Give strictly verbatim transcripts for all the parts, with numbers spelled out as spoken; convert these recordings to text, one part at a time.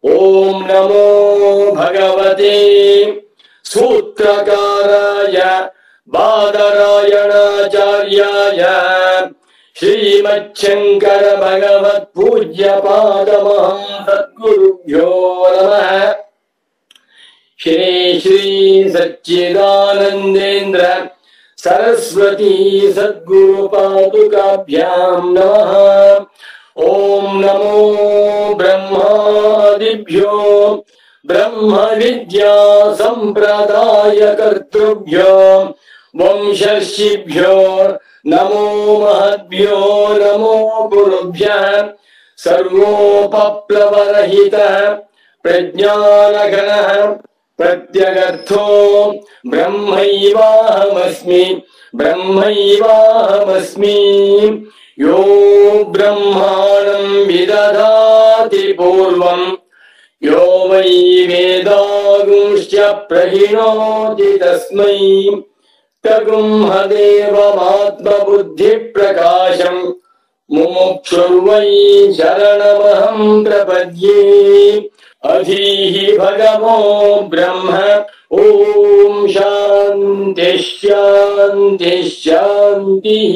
ओम नमो भगवते सूत्रकाराय बादरायणाचार्याय श्रीमच्छंकर भगवत पूज्य पाद महासद्गुरुभ्यो नमः। श्री श्री सच्चिदानंदेन्द्र सरस्वती सद्गुरु पादुकाभ्यां नमः। ओम नमो ब्रह्मादिभ्यो ब्रह्म विद्या संप्रदाय कर्तृभ्यो वंशर्षिभ्यो नमो महद्भ्यो नमो गुरुभ्यः। सर्वोपप्लवरहितः प्रज्ञानघनः प्रत्यगर्थो ब्रह्मैवाहमस्मि ब्रह्मैवाहमस्मि। यो ब्रह्माणं विदधाति पूर्वं यो वै वेदागुंश्च प्रहिणोति तस्मै तगुंहदेवमात्मबुद्धिप्रकाशं मुमुक्षुर्वै शरणमहं प्रपद्ये। अधीहि भगवो ब्रह्म ओम शांति शांति शांतिः।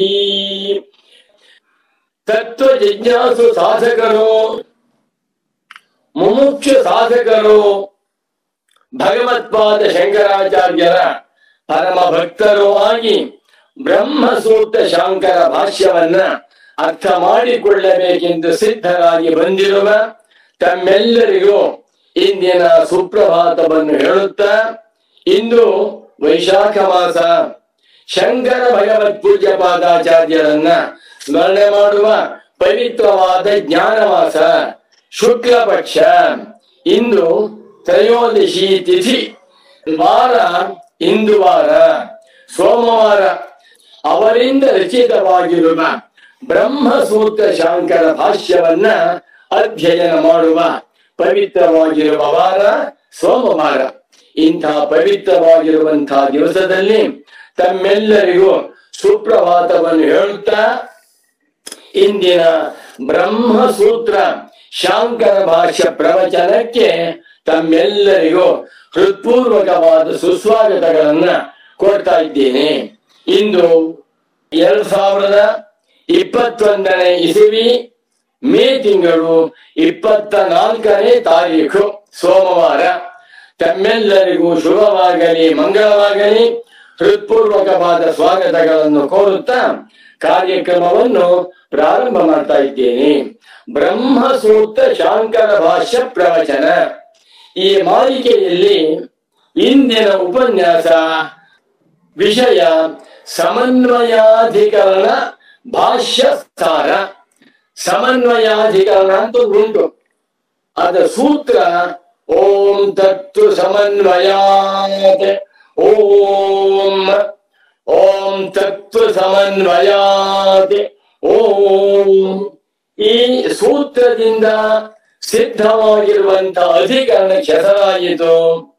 तत्व जिज्ञासु साधकरो मुमुक्षु साधकरो ಭಗವತ್ಪಾದ ಶಂಕರಾಚಾರ್ಯರ ಪರಮ ಭಕ್ತರು ಆಗಿ ಬ್ರಹ್ಮಸೂತ್ರ ಶಾಂಕರ ಭಾಷ್ಯವನ್ನ ಅರ್ಥ ಮಾಡಿಕೊಳ್ಳಬೇಕೆಂದು ಸಿದ್ಧರಾಗಿ ಬಂದಿರುವ ತಮ್ಮೆಲ್ಲರಿಗೂ ಇಂದಿನ ಸುಪ್ರಭಾತವನ್ನು ಹೇಳುತ್ತಾ, ಇಂದು ವೈಶಾಖ ಮಾಸ, ಶಂಕರ ಭಗವತ್ ಪೂಜ್ಯ ಪಾದಾಚಾರ್ಯರನ್ನ ಸ್ಮರಣೆ ಮಾಡುವ ಪವಿತ್ರವಾದ ಜ್ಞಾನಮಾಸ, ಶುಕ್ಲ ಪಕ್ಷ. ಇಂದು ತ್ರಯೋದಶಿ ತಿಥಿ, ವಾರ ಇಂದು ವಾರ ಸೋಮವಾರ. ಅವರಿಂದ ರಚಿತವಾಗಿರುವ ಬ್ರಹ್ಮಸೂತ್ರ ಶಾಂಕರ ಭಾಷ್ಯವನ್ನ ಅಧ್ಯಯನ ಮಾಡುವ ಪವಿತ್ರವಾಗಿರುವ ವಾರ ಸೋಮವಾರ. ಇಂಥ ಪವಿತ್ರವಾಗಿರುವಂತಹ ದಿವಸದಲ್ಲಿ ತಮ್ಮೆಲ್ಲರಿಗೂ ಸುಪ್ರಭಾತವನ್ನು ಹೇಳುತ್ತಾ, ಇಂದಿನ ಬ್ರಹ್ಮಸೂತ್ರ ಶಾಂಕರ ಭಾಷ್ಯ ಪ್ರವಚನಕ್ಕೆ ತಮ್ಮೆಲ್ಲರಿಗೂ ಹೃತ್ಪೂರ್ವಕವಾದ ಸುಸ್ವಾಗತಗಳನ್ನ ಕೊಡ್ತಾ ಇದ್ದೇನೆ. ಇಂದು ಎರಡ್ ಸಾವಿರದ ಇಪ್ಪತ್ತೊಂದನೇ ಇಸವಿ ಮೇ ತಿಂಗಳು ಇಪ್ಪತ್ತ ನಾಲ್ಕನೇ ತಾರೀಖು ಸೋಮವಾರ. ತಮ್ಮೆಲ್ಲರಿಗೂ ಶುಭವಾಗಲಿ, ಮಂಗಳವಾಗಲಿ, ಹೃತ್ಪೂರ್ವಕವಾದ ಸ್ವಾಗತಗಳನ್ನು ಕೋರುತ್ತಾ ಕಾರ್ಯಕ್ರಮವನ್ನು ಪ್ರಾರಂಭ ಮಾಡ್ತಾ ಇದ್ದೇನೆ. ಬ್ರಹ್ಮಸೂತ್ರ ಶಾಂಕರ ಭಾಷ್ಯ ಪ್ರವಚನ. ಈ ಮಾಲಿಕೆಯಲ್ಲಿ ಇಂದಿನ ಉಪನ್ಯಾಸ ವಿಷಯ ಸಮನ್ವಯಾಧಿಕರಣ ಭಾಷ್ಯ ಸಾರ. ಸಮನ್ವಯಾಧಿಕರಣ ಅಂತ ಉಂಟು, ಅದರ ಸೂತ್ರ ಓಂ ತತ್ತು ಸಮನ್ವಯಾತ್. ಓಂ ಓಂ ತತ್ವ ಸಮನ್ವಯಾತ್. ಓಂ ಈ ಸೂತ್ರದಿಂದ ಸಿದ್ಧವಾಗಿರುವಂತಹ ಅಧಿಕರಣ ಹೆಸರಾಯಿತು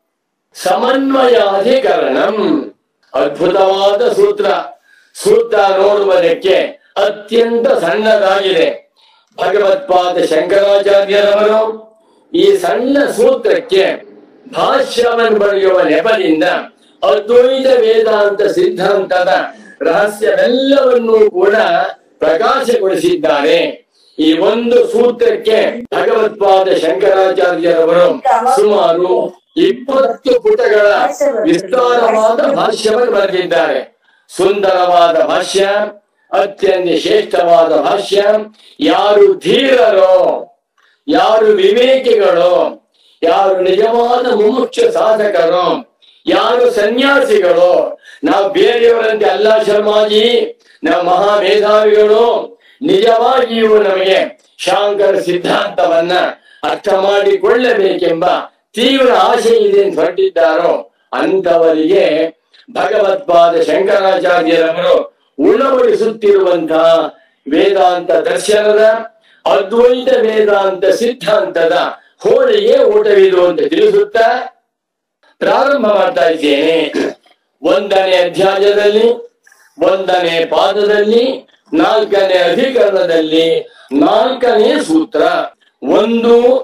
ಸಮನ್ವಯಾಧಿಕರಣಂ. ಅದ್ಭುತವಾದ ಸೂತ್ರ. ಸೂತ್ರ ನೋಡುವುದಕ್ಕೆ ಅತ್ಯಂತ ಸಣ್ಣದಾಗಿದೆ. ಭಗವತ್ಪಾದ ಶಂಕರಾಚಾರ್ಯರವರು ಈ ಸಣ್ಣ ಸೂತ್ರಕ್ಕೆ ಭಾಷ್ಯವನ್ನು ಬರೆಯುವ ನೆಪದಿಂದ ಅದ್ವೈತ ವೇದಾಂತ ಸಿದ್ಧಾಂತದ ರಹಸ್ಯವೆಲ್ಲವನ್ನೂ ಕೂಡ ಪ್ರಕಾಶಗೊಳಿಸಿದ್ದಾರೆ. ಈ ಒಂದು ಸೂತ್ರಕ್ಕೆ ಭಗವತ್ಪಾದ ಶಂಕರಾಚಾರ್ಯರವರು ಸುಮಾರು ಇಪ್ಪತ್ತು ಪುಟಗಳ ವಿಸ್ತಾರವಾದ ಭಾಷ್ಯವನ್ನು ಬರೆದಿದ್ದಾರೆ. ಸುಂದರವಾದ ಭಾಷ್ಯ, ಅತ್ಯಂತ ಶ್ರೇಷ್ಠವಾದ ಭಾಷ್ಯ. ಯಾರು ಧೀರರೋ, ಯಾರು ವಿವೇಕಿಗಳು, ಯಾರು ನಿಜವಾದ ಮುಮುಕ್ಷ ಸಾಧಕರು, ಯಾರು ಸನ್ಯಾಸಿಗಳು, ನಾವು ಬೇರೆಯವರಂತೆ ಅಲ್ಲ ಶರ್ಮಾಜಿ, ನಾವು ಮಹಾ ಮೇಧಾವಿಗಳು, ನಿಜವಾಗಿಯೂ ನಮಗೆ ಶಾಂಕರ ಸಿದ್ಧಾಂತವನ್ನ ಅರ್ಥ ಮಾಡಿಕೊಳ್ಳಬೇಕೆಂಬ ತೀವ್ರ ಆಶೆ ಇದೆ ಅಂತ ಹೊರಟಿದ್ದಾರೋ ಅಂತವರಿಗೆ ಭಗವತ್ಪಾದ ಶಂಕರಾಚಾರ್ಯರವರು ಉಣಬಡಿಸುತ್ತಿರುವಂತಹ ವೇದಾಂತ ದರ್ಶನದ ಅದ್ವೈತ ವೇದಾಂತ ಸಿದ್ಧಾಂತದ ಹೋಳಿಗೆ ಊಟವಿದು ಅಂತ ತಿಳಿಸುತ್ತಾ ಪ್ರಾರಂಭ ಮಾಡ್ತಾ ಇದ್ದೇನೆ. ಒಂದನೇ ಅಧ್ಯಾಯದಲ್ಲಿ, ಒಂದನೇ ಪಾದದಲ್ಲಿ, ನಾಲ್ಕನೇ ಅಧಿಕರಣದಲ್ಲಿ ನಾಲ್ಕನೇ ಸೂತ್ರ. ಒಂದು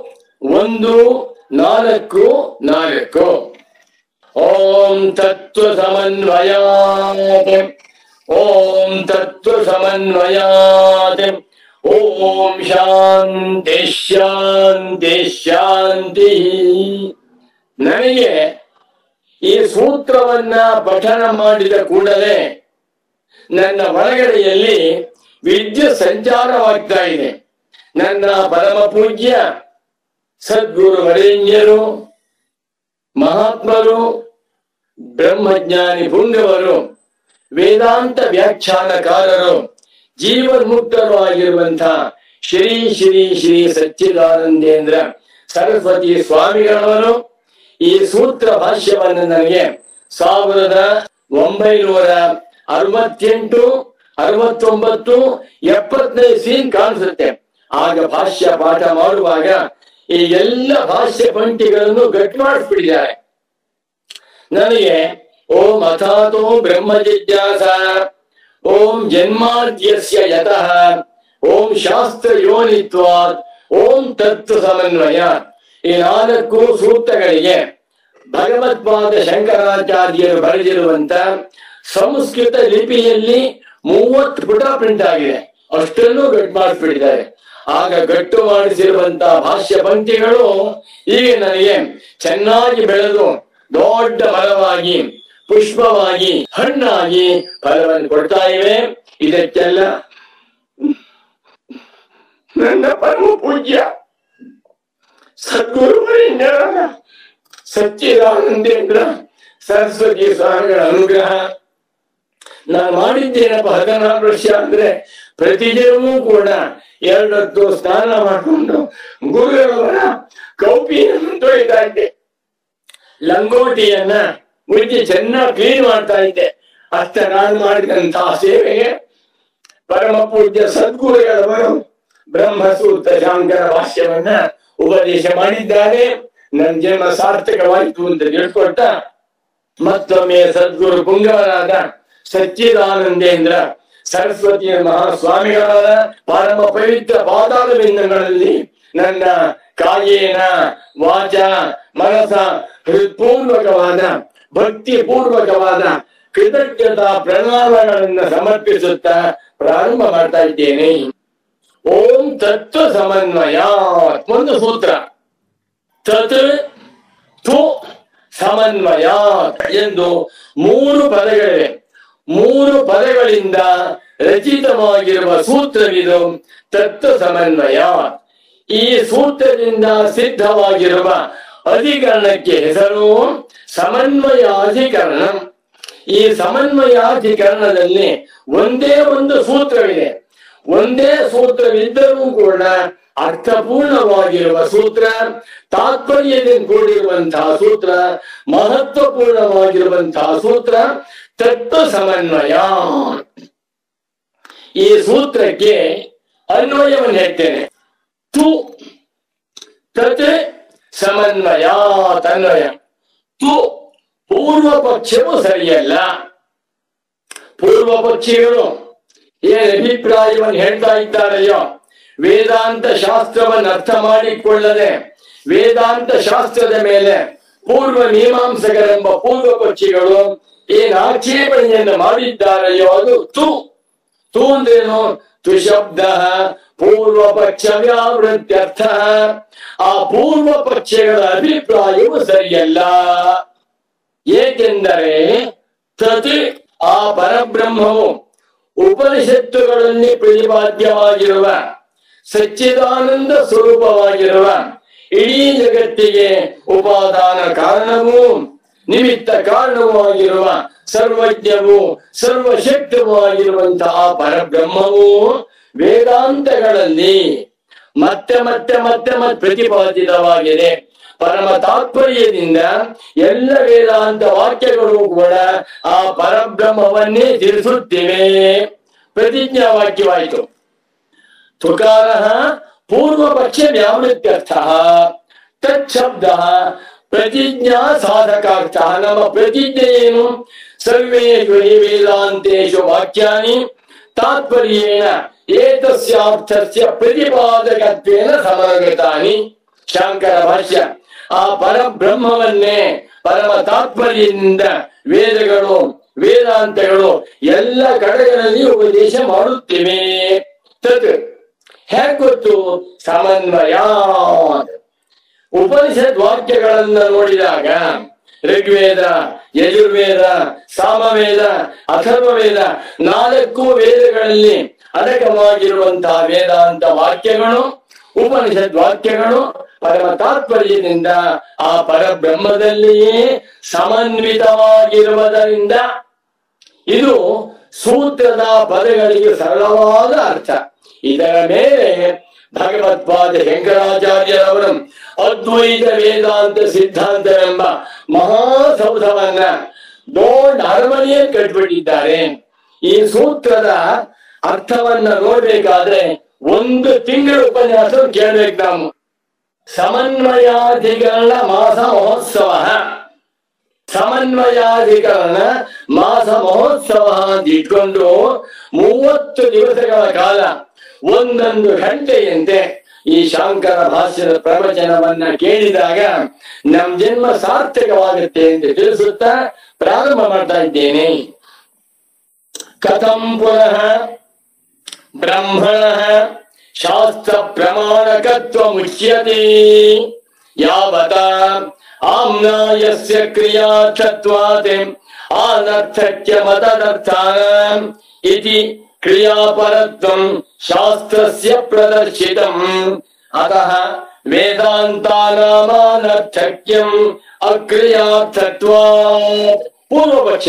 ಒಂದು ನಾಲ್ಕು ನಾಲ್ಕು. ಓಂ ತತ್ವ ಸಮನ್ವಯಾತ್ ಓಂ ತತ್ವ ಸಮನ್ವಯಾತ್ ಓಂ ಶಾಂತಿ ಶಾಂತಿ ಶಾಂತಿ. ನನಗೆ ಈ ಸೂತ್ರವನ್ನ ಪಠನ ಮಾಡಿದ ಕೂಡಲೇ ನನ್ನ ಒಳಗಡೆಯಲ್ಲಿ ವಿದ್ಯುತ್ ಸಂಚಾರವಾಗ್ತಾ ಇದೆ. ನನ್ನ ಪರಮ ಪೂಜ್ಯ ಸದ್ಗುರು ವರೇಣ್ಯರು, ಮಹಾತ್ಮರು, ಬ್ರಹ್ಮಜ್ಞಾನಿ ಪುಂಗವರು, ವೇದಾಂತ ವ್ಯಾಖ್ಯಾನಕಾರರು, ಜೀವನ್ಮುಕ್ತರು ಆಗಿರುವಂತಹ ಶ್ರೀ ಶ್ರೀ ಶ್ರೀ ಸಚ್ಚಿದಾನಂದೇಂದ್ರ ಸರಸ್ವತಿ ಸ್ವಾಮಿಗಳವರು ಈ ಸೂತ್ರ ಭಾಷ್ಯವನ್ನು ನನಗೆ ಸಾವಿರದ ಒಂಬೈನೂರ ಅರವತ್ತೆಂಟು ಅರವತ್ತೊಂಬತ್ತು ಎಪ್ಪತ್ತೈದು ಸೀನ್ ಕಾಣಿಸುತ್ತೆ. ಆಗ ಭಾಷ್ಯ ಪಾಠ ಮಾಡುವಾಗ ಈ ಎಲ್ಲ ಭಾಷ್ಯ ಪಂಕ್ತಿಗಳನ್ನು ಗಟ್ಟಿ ಮಾಡಿಸ್ಬಿಟ್ಟಿದ್ದಾರೆ. ನನಗೆ ಓಂ ಅಥಾತೋ ಬ್ರಹ್ಮ ಜಿಜ್ಞಾಸ ಓಂ ಜನ್ಮಾದ್ಯಸ್ಯ ಯತಃ ಓಂ ಶಾಸ್ತ್ರ ಯೋನಿತ್ವಾತ್ ಓಂ ತತ್ವ ಸಮನ್ವಯ ಈ ನಾಲ್ಕು ಸೂತ್ರಗಳಿಗೆ ಭಗವತ್ಪಾದ ಶಂಕರಾಚಾರ್ಯರು ಬರೆದಿರುವಂತ ಸಂಸ್ಕೃತ ಲಿಪಿಯಲ್ಲಿ ಮೂವತ್ತು ಪುಟ ಪ್ರಿಂಟ್ ಆಗಿದೆ. ಅಷ್ಟನ್ನು ಗಟ್ಟು ಮಾಡಿಸ್ಬಿಟ್ಟಿದ್ದಾರೆ. ಆಗ ಗಟ್ಟು ಮಾಡಿಸಿರುವಂತಹ ಭಾಷ್ಯ ಪಂಕ್ತಿಗಳು ಈಗ ನನಗೆ ಚೆನ್ನಾಗಿ ಬೆಳೆದು ದೊಡ್ಡ ಮರವಾಗಿ ಪುಷ್ಪವಾಗಿ ಹಣ್ಣಾಗಿ ಫಲವನ್ನು ಕೊಡ್ತಾ ಇವೆ. ಇದಕ್ಕೆಲ್ಲ ನನ್ನ ಪರಮ ಪೂಜ್ಯ ಸದ್ಗುರು ವರೇಣ್ಯರಾದ ಸಚ್ಚಿದಾನಂದೇಂದ್ರ ಸರಸ್ವತಿ ಸ್ವಾಮಿಗಳ ಅನುಗ್ರಹ. ನಾನು ಮಾಡಿದ್ದೇನಪ್ಪ ಹದಿನಾರು ವರ್ಷ ಅಂದ್ರೆ ಪ್ರತಿದಿನವೂ ಕೂಡ ಎರಡೊತ್ತು ಸ್ನಾನ ಮಾಡಿಕೊಂಡು ಗುರುಗಳವರ ಕೌಪಿಯನ್ನು ತೊಳಿತಾ ಇದ್ದೆ. ಲಂಗೋಟಿಯನ್ನ ಮುಚ್ಚಿ ಚೆನ್ನಾಗಿ ಕ್ಲೀನ್ ಮಾಡ್ತಾ ಇದ್ದೆ. ಅಷ್ಟ ನಾನು ಮಾಡಿದಂತಹ ಸೇವೆಗೆ ಪರಮ ಪೂಜ್ಯ ಸದ್ಗುರುಗಳವರು ಬ್ರಹ್ಮಸೂತ್ರ ಶಾಂಕರ ಭಾಷ್ಯವನ್ನ ಉಪದೇಶ ಮಾಡಿದ್ದಾರೆ. ನನ್ನ ಜನ್ಮ ಸಾರ್ಥಕವಾಯಿತು ಅಂತ ತಿಳ್ಕೊಟ್ಟ ಮತ್ತೊಮ್ಮೆ ಸದ್ಗುರು ಪುಂಗವರಾದ ಸಚ್ಚಿದಾನಂದೇಂದ್ರ ಸರಸ್ವತಿಯ ಮಹಾಸ್ವಾಮಿಗಳಾದ ಪರಮ ಪವಿತ್ರ ಪಾದಾಳ ಬಿಂದುಗಳಲ್ಲಿ ನನ್ನ ಕಾಯೇನ ವಾಚ ಮನಸ ಹೃತ್ಪೂರ್ವಕವಾದ ಭಕ್ತಿ ಪೂರ್ವಕವಾದ ಕೃತಜ್ಞತಾ ಪ್ರಣಾಮಗಳನ್ನ ಸಮರ್ಪಿಸುತ್ತಾ ಪ್ರಾರಂಭ ಮಾಡ್ತಾ ಇದ್ದೇನೆ. ಓಂ ತತ್ವ ಸಮನ್ವಯ ಒಂದು ಸೂತ್ರ, ತತ್ ತು ಸಮನ್ವಯ ಎಂದು ಮೂರು ಪದಗಳಿವೆ. ಮೂರು ಪದಗಳಿಂದ ರಚಿತವಾಗಿರುವ ಸೂತ್ರವಿದು ತತ್ವ ಸಮನ್ವಯ. ಈ ಸೂತ್ರದಿಂದ ಸಿದ್ಧವಾಗಿರುವ ಅಧಿಕರಣಕ್ಕೆ ಹೆಸರು ಸಮನ್ವಯಾಧಿಕರಣ. ಈ ಸಮನ್ವಯಾಧಿಕರಣದಲ್ಲಿ ಒಂದೇ ಒಂದು ಸೂತ್ರವಿದೆ. ಒಂದೇ ಸೂತ್ರವಿದ್ದರೂ ಕೂಡ ಅರ್ಥಪೂರ್ಣವಾಗಿರುವ ಸೂತ್ರ, ತಾತ್ಪರ್ಯದಿಂದ ಕೂಡಿರುವಂತಹ ಸೂತ್ರ, ಮಹತ್ವಪೂರ್ಣವಾಗಿರುವಂತಹ ಸೂತ್ರ ತತ್ವ ಸಮನ್ವಯ. ಈ ಸೂತ್ರಕ್ಕೆ ಅನ್ವಯವನ್ನು ಹೇಳ್ತೇನೆ. ತು ತತ್ ಸಮನ್ವಯ ತನ್ವಯ. ತು ಪೂರ್ವ ಪಕ್ಷವು ಸರಿಯಲ್ಲ. ಪೂರ್ವ ಪಕ್ಷಿಗಳು ಏನ್ ಅಭಿಪ್ರಾಯವನ್ನು ಹೇಳ್ತಾ ಇದ್ದಾರೆಯೋ, ವೇದಾಂತ ಶಾಸ್ತ್ರವನ್ನು ಅರ್ಥ ಮಾಡಿಕೊಳ್ಳದೆ ವೇದಾಂತ ಶಾಸ್ತ್ರದ ಮೇಲೆ ಪೂರ್ವ ಮೀಮಾಂಸಕರೆಂಬ ಪೂರ್ವ ಪಕ್ಷಿಗಳು ಏನ್ ಆಕ್ಷೇಪಣೆಯನ್ನು ಮಾಡಿದ್ದಾರೆಯೋ ಅದು ತು. ತು ಅಂದ್ರೇನು? ತು ಶಬ್ದ ಪೂರ್ವ ಪಕ್ಷ ವ್ಯಾವೃತ್ಯರ್ಥ. ಆ ಪೂರ್ವ ಪಕ್ಷಗಳ ಅಭಿಪ್ರಾಯವು ಸರಿಯಲ್ಲ. ಏಕೆಂದರೆ ತತ್ ಆ ಪರಬ್ರಹ್ಮವು ಉಪನಿಷತ್ತುಗಳಲ್ಲಿ ಪ್ರತಿಪಾದ್ಯವಾಗಿರುವ ಸಚ್ಚಿದಾನಂದ ಸ್ವರೂಪವಾಗಿರುವ ಇಡೀ ಜಗತ್ತಿಗೆ ಉಪಾದಾನ ಕಾರಣವೂ ನಿಮಿತ್ತ ಕಾರಣವೂ ಆಗಿರುವ ಸರ್ವಜ್ಞವೂ ಸರ್ವಶಕ್ತವೂ ಆಗಿರುವಂತಹ ಪರಬ್ರಹ್ಮವು ವೇದಾಂತಗಳಲ್ಲಿ ಮತ್ತೆ ಮತ್ತೆ ಮತ್ತೆ ಮತ್ತೆ ಪ್ರತಿಪಾದಿತವಾಗಿದೆ. ಪರಮ ತಾತ್ಪರ್ಯದಿಂದ ಎಲ್ಲ ವೇದಾಂತ ವಾಕ್ಯಗಳು ಕೂಡ ಆ ಪರಬ್ರಹ್ಮವನ್ನೇ ತಿಳಿಸುತ್ತಿವೆ. ಪ್ರತಿಜ್ಞಾ ವಾಕ್ಯವಾಯಿತು. ತುಕಾರ ಪೂರ್ವ ಪಕ್ಷ ವ್ಯಾವೃತ್ಯರ್ಥ ತತ್ಶಬ್ದ ಪ್ರತಿಜ್ಞಾ ಸಾಧಕಾರ್ಥ. ನಮ್ಮ ಪ್ರತಿಜ್ಞೆ ಏನು? ಸರ್ವೇಷು ಹಿ ವೇದಾಂತೇಷು ವಾಕ್ಯಾನಿ ತಾತ್ಪರ್ಯೇಣ ಏತಸ್ಯಾರ್ಥಸ್ಯ ಪ್ರತಿಪಾದಕತ್ವೇನ ಸಮಗತಾನಿ. ಶಾಂಕರ ಭಾಷ್ಯ. ಆ ಪರಬ್ರಹ್ಮವನ್ನೇ ಪರಮ ತಾತ್ಪರ್ಯದಿಂದ ವೇದಗಳು ವೇದಾಂತಗಳು ಎಲ್ಲ ಕಡೆಗಳಲ್ಲಿ ಉಪದೇಶ ಮಾಡುತ್ತಿವೆ. ತತ್ ಹೇಗೆ ಗೊತ್ತು? ಸಮನ್ವಯ. ಉಪನಿಷತ್ ವಾಕ್ಯಗಳನ್ನ ನೋಡಿದಾಗ ಋಗ್ವೇದ, ಯಜುರ್ವೇದ, ಸಾಮವೇದ, ಅಥರ್ವವೇದ ನಾಲ್ಕು ವೇದಗಳಲ್ಲಿ ಅಡಕವಾಗಿರುವಂತಹ ವೇದಾಂತ ವಾಕ್ಯಗಳು, ಉಪನಿಷತ್ ವಾಕ್ಯಗಳು ಪರಮ ತಾತ್ಪರ್ಯದಿಂದ ಆ ಪರಬ್ರಹ್ಮದಲ್ಲಿಯೇ ಸಮನ್ವಿತವಾಗಿರುವುದರಿಂದ ಇದು ಸೂತ್ರದ ಪದಗಳಿಗೆ ಸರಳವಾದ ಅರ್ಥ. ಇದರ ಮೇಲೆ ಭಗವತ್ಪಾದ ಶಂಕರಾಚಾರ್ಯರವರು ಅದ್ವೈತ ವೇದಾಂತ ಸಿದ್ಧಾಂತವೆಂಬ ಮಹಾಸೌಧವನ್ನ ದೊಡ್ಡ ಅರಮನೆಯೇ ಕಟ್ಬಿಟ್ಟಿದ್ದಾರೆ. ಈ ಸೂತ್ರದ ಅರ್ಥವನ್ನ ನೋಡ್ಬೇಕಾದ್ರೆ ಒಂದು ತಿಂಗಳ ಉಪನ್ಯಾಸ ಕೇಳ್ಬೇಕು ನಾವು. ಸಮನ್ವಯಾಧಿಕರಣ ಮಾಸ ಮಹೋತ್ಸವ, ಸಮನ್ವಯಾಧಿಕರಣ ಮಾಸ ಮಹೋತ್ಸವ ಅಂತ ಇಟ್ಕೊಂಡು ಮೂವತ್ತು ದಿವಸಗಳ ಕಾಲ ಒಂದೊಂದು ಗಂಟೆಯಂತೆ ಈ ಶಾಂಕರ ಭಾಷ್ಯದ ಪ್ರವಚನವನ್ನ ಕೇಳಿದಾಗ ನಮ್ ಜನ್ಮ ಸಾರ್ಥಕವಾಗುತ್ತೆ ಅಂತ ತಿಳಿಸುತ್ತಾ ಪ್ರಾರಂಭ ಮಾಡ್ತಾ ಇದ್ದೇನೆ. ಕಥಂ ಪುನಃ ಬ್ರಹ್ಮಣ ಶಾಸ್ತ್ರ ಪ್ರಮಾಣಕತ್ವ ಮುಚ್ಯತೆ ಯಾವತ ಆಮ್ನಾಯಸ್ಯ ಕ್ರಿಯಾರ್ಥತ್ವಾತ್ ಅನರ್ಥಕ್ಯ ಮತದರ್ಥಾನಾಂ ಇತಿ ಕ್ರಿಯಾಪರತ್ವಂ ಶಾಸ್ತ್ರಸ್ಯ ಪ್ರದರ್ಶಿತಂ ಅತಃ ವೇದಾಂತಾನಾಮನರ್ಥಕ್ಯಂ ಅಕ್ರಿಯಾರ್ಥತ್ವಾತ್. ಪೂರ್ವಪಕ್ಷ.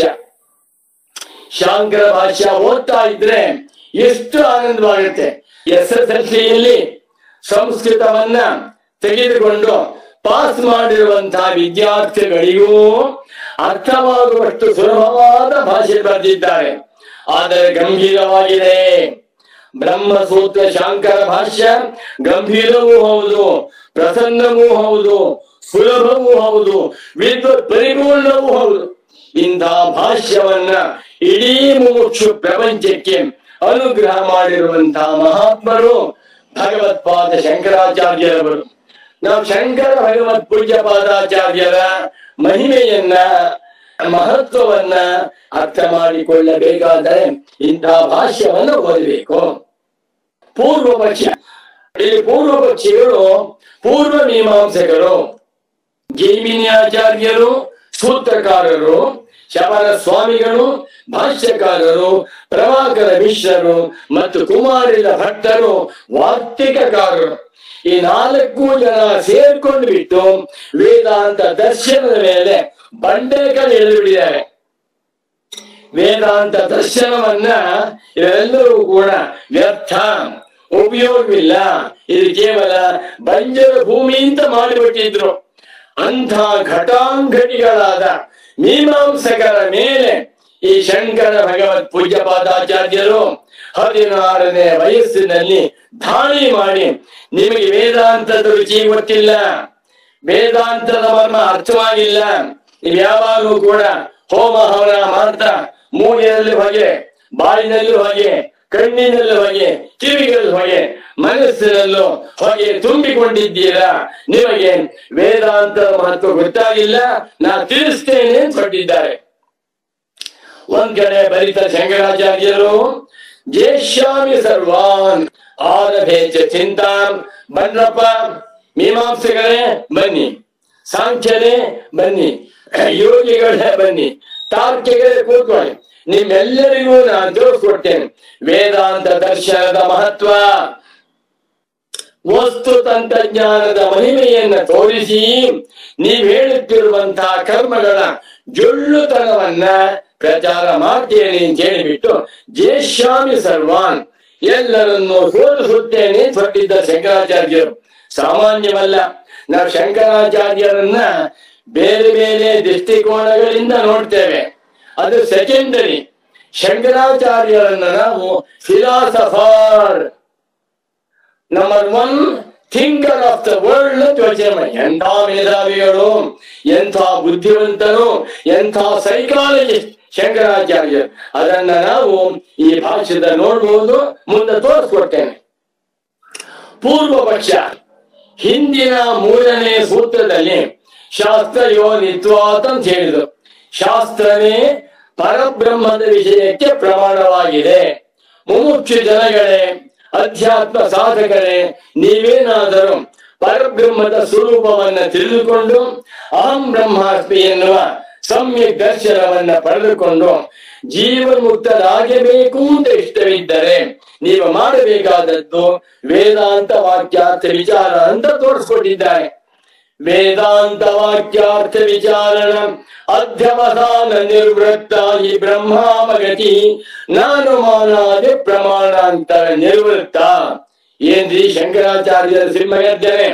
ಶಾಂಕರ ಭಾಷ್ಯ ಓದ್ತಾ ಇದ್ರೆ ಎಷ್ಟು ಆನಂದವಾಗುತ್ತೆ. ಎಸ್ ಎಸ್ ಎಲ್ ಸಿಯಲ್ಲಿ ಸಂಸ್ಕೃತವನ್ನ ತೆಗೆದುಕೊಂಡು ಪಾಸ್ ಮಾಡಿರುವಂತಹ ವಿದ್ಯಾರ್ಥಿಗಳಿಗೂ ಅರ್ಥವಾಗುವಷ್ಟು ಸುಲಭವಾದ ಭಾಷೆ ಬರೆದಿದ್ದಾರೆ. ಆದರೆ ಗಂಭೀರವಾಗಿದೆ. ಬ್ರಹ್ಮಸೂತ್ರ ಶಾಂಕರ ಭಾಷ್ಯ ಗಂಭೀರವೂ ಹೌದು, ಪ್ರಸನ್ನವೂ ಹೌದು, ಸುಲಭವೂ ಹೌದು, ವಿದ್ವತ್ ಪರಿಪೂರ್ಣವೂ ಹೌದು. ಇಂತಹ ಭಾಷ್ಯವನ್ನ ಇಡೀ ಮುಮುಕ್ಷು ಪ್ರಪಂಚಕ್ಕೆ ಅನುಗ್ರಹ ಮಾಡಿರುವಂತಹ ಮಹಾತ್ಮರು ಭಗವತ್ಪಾದ ಶಂಕರಾಚಾರ್ಯರವರು. ನಾವು ಶಂಕರ ಭಗವತ್ ಪೂಜ್ಯ ಪಾದಾಚಾರ್ಯರ ಮಹಿಮೆಯನ್ನ ಮಹತ್ವವನ್ನ ಅರ್ಥ ಮಾಡಿಕೊಳ್ಳಬೇಕಾದರೆ ಇಂತಹ ಭಾಷ್ಯವನ್ನು ಓದಬೇಕು. ಪೂರ್ವ ಪಕ್ಷ. ಇಲ್ಲಿ ಪೂರ್ವ ಪಕ್ಷಿಗಳು ಪೂರ್ವ ಮೀಮಾಂಸಕರು. ಜೈಮಿನ್ಯಾಚಾರ್ಯರು ಸೂತ್ರಕಾರರು, ಶಬರ ಸ್ವಾಮಿಗಳು ಭಾಷ್ಯಕಾರರು, ಪ್ರಭಾಕರ ಮಿಶ್ರರು ಮತ್ತು ಕುಮಾರಿಲ ಭಟ್ಟರು ವಾರ್ತಿಕಕಾರರು. ಈ ನಾಲ್ಕು ಜನ ಸೇರ್ಕೊಂಡು ಬಿಟ್ಟು ವೇದಾಂತ ದರ್ಶನದ ಮೇಲೆ ಬಂಡೆಕಲ್ ಎಳೆದು ಬಿಟ್ಟಿದ್ದಾರೆ. ವೇದಾಂತ ದರ್ಶನವನ್ನ ಇವೆಲ್ಲರೂ ಕೂಡ ವ್ಯರ್ಥ, ಉಪಯೋಗವಿಲ್ಲ, ಇದು ಕೇವಲ ಬಂಜರ ಭೂಮಿ ಅಂತ ಮಾಡಿಬಿಟ್ಟಿದ್ರು. ಅಂಥ ಘಟಾಂಘಟಿಗಳಾದ ಮೀಮಾಂಸಕರ ಮೇಲೆ ಈ ಶಂಕರ ಭಗವತ್ ಪೂಜ್ಯ ಪಾದಾಚಾರ್ಯರು ಹದಿನಾರನೇ ವಯಸ್ಸಿನಲ್ಲಿ ಧಾಳಿ ಮಾಡಿ, ನಿಮಗೆ ವೇದಾಂತದ ರುಚಿ ಗೊತ್ತಿಲ್ಲ, ವೇದಾಂತದ ಮರ್ಮ ಅರ್ಥವಾಗಿಲ್ಲ, ನೀವು ಯಾವಾಗಲೂ ಕೂಡ ಹೋಮ ಹವನ ಮಾಡ್ತಾ ಮೂಗಿನಲ್ಲಿ ಹೊಗೆ, ಬಾಯಿನಲ್ಲಿ ಹೊಗೆ, ಕಣ್ಣಿನಲ್ಲಿ ಹೊಗೆ, ಕಿವಿಗಳಲ್ಲಿ ಹೊಗೆ, ಮನಸ್ಸಿನಲ್ಲೂ ಹೊಗೆ ತುಂಬಿಕೊಂಡಿದ್ದೀರಾ, ನಿಮಗೆ ವೇದಾಂತದ ಮಹತ್ವ ಗೊತ್ತಾಗಿಲ್ಲ, ನಾ ತಿಳಿಸ್ತೇನೆ ಅಂತ ಹೊರಟಿದ್ದಾರೆ. ಒಂದ್ ಕಡೆ ಬರಿತ ಶಂಕರಾಚಾರ್ಯರು ಜೇಷ್ಯಾಮಿ ಸರ್ವಾನ್ ಆರಭೇಚ ಚಿಂತಾಂ. ಬನ್ರಪ್ಪ ಮೀಮಾಂಸೆಗಳೇ ಬನ್ನಿ, ಸಾಂಖ್ಯನೇ ಬನ್ನಿ, ಯೋಗಿಗಳೇ ಬನ್ನಿ, ತಾರ್ಕಿಗಳೇ ಕೂತ್ಕೊಳ್ಳಿ, ನಿಮ್ಮೆಲ್ಲರಿಗೂ ನಾನು ತೋರಿಸ್ಕೊಡ್ತೇನೆ ವೇದಾಂತ ದರ್ಶನದ ಮಹತ್ವ, ವಸ್ತು ತಂತ್ರಜ್ಞಾನದ ಮಹಿಮೆಯನ್ನ ತೋರಿಸಿ ನೀವ್ ಹೇಳುತ್ತಿರುವಂತಹ ಕರ್ಮಗಳ ಜೊಳ್ಳುತನವನ್ನ ಪ್ರಚಾರ ಮಾಡ್ತೇನೆ ಅಂತ ಹೇಳಿಬಿಟ್ಟು ಜೇಷ್ಯಾಮಿ ಸರ್ವಾನ್ ಎಲ್ಲರನ್ನು ಸೋಲಿಸುತ್ತೇನೆ ಹೊರಟಿದ್ದ ಶಂಕರಾಚಾರ್ಯರು. ಸಾಮಾನ್ಯವಲ್ಲ. ನಾವು ಶಂಕರಾಚಾರ್ಯರನ್ನ ಬೇರೆ ಬೇರೆ ದೃಷ್ಟಿಕೋನಗಳಿಂದ ನೋಡ್ತೇವೆ, ಅದು ಸೆಕೆಂಡರಿ. ಶಂಕರಾಚಾರ್ಯರನ್ನ ನಾವು philosopher, number one thinker of the world ಅಂತ ಯೋಚನೆ ಮಾಡಿ. ಎಂಥ ಮೇಧಾವಿಗಳು, ಎಂಥ ಬುದ್ಧಿವಂತರು, ಎಂಥ ಸೈಕಾಲಜಿಸ್ಟ್ ಶಂಕರಾಚಾರ್ಯರು. ಅದನ್ನ ನಾವು ಈ ಭಾಷ್ಯದ ನೋಡ್ಬೋದು, ಮುಂದೆ ತೋರಿಸ್ಕೊಡ್ತೇನೆ. ಪೂರ್ವ ಪಕ್ಷ ಹಿಂದಿನ ಮೂರನೇ ಸೂತ್ರದಲ್ಲಿ ಶಾಸ್ತ್ರ ಯೋನಿತ್ವಾತ್ ಅಂತ ಹೇಳಿದ್ರು. ಶಾಸ್ತ್ರವೇ ಪರಬ್ರಹ್ಮದ ವಿಷಯಕ್ಕೆ ಪ್ರಮಾಣವಾಗಿದೆ. ಮುಮುಕ್ಷು ಜನಗಳೇ, ಅಧ್ಯಾತ್ಮ ಸಾಧಕರೇ, ನೀವೇನಾದರೂ ಪರಬ್ರಹ್ಮದ ಸ್ವರೂಪವನ್ನ ತಿಳಿದುಕೊಂಡು ಅಹಂ ಬ್ರಹ್ಮಾಸ್ಮಿ ಎನ್ನುವ ಸಮ್ಯಕ್ ದರ್ಶನವನ್ನ ಪಡೆದುಕೊಂಡು ಜೀವನ್ಮುಕ್ತರಾಗಬೇಕು ಅಂತ ಇಷ್ಟವಿದ್ದರೆ ನೀವು ಮಾಡಬೇಕಾದದ್ದು ವೇದಾಂತ ವಾಕ್ಯಾರ್ಥ ವಿಚಾರ ಅಂತ ತೋರಿಸ್ಕೊಟ್ಟಿದ್ದಾರೆ. ವೇದಾಂತ ವಾಕ್ಯಾರ್ಥ ವಿಚಾರಣ ಅಧ್ಯವಸಾನ ನಿರ್ವೃತ್ತ ಈ ಬ್ರಹ್ಮಾಮಗತಿ ನಾನು ಮಾನಾದಿ ಪ್ರಮಾಣಾಂತರ ನಿರ್ವೃತ್ತ. ಏನ್ರಿ ಶಂಕರಾಚಾರ್ಯರ ಸಿಂಹಗರ್ಜನೆ.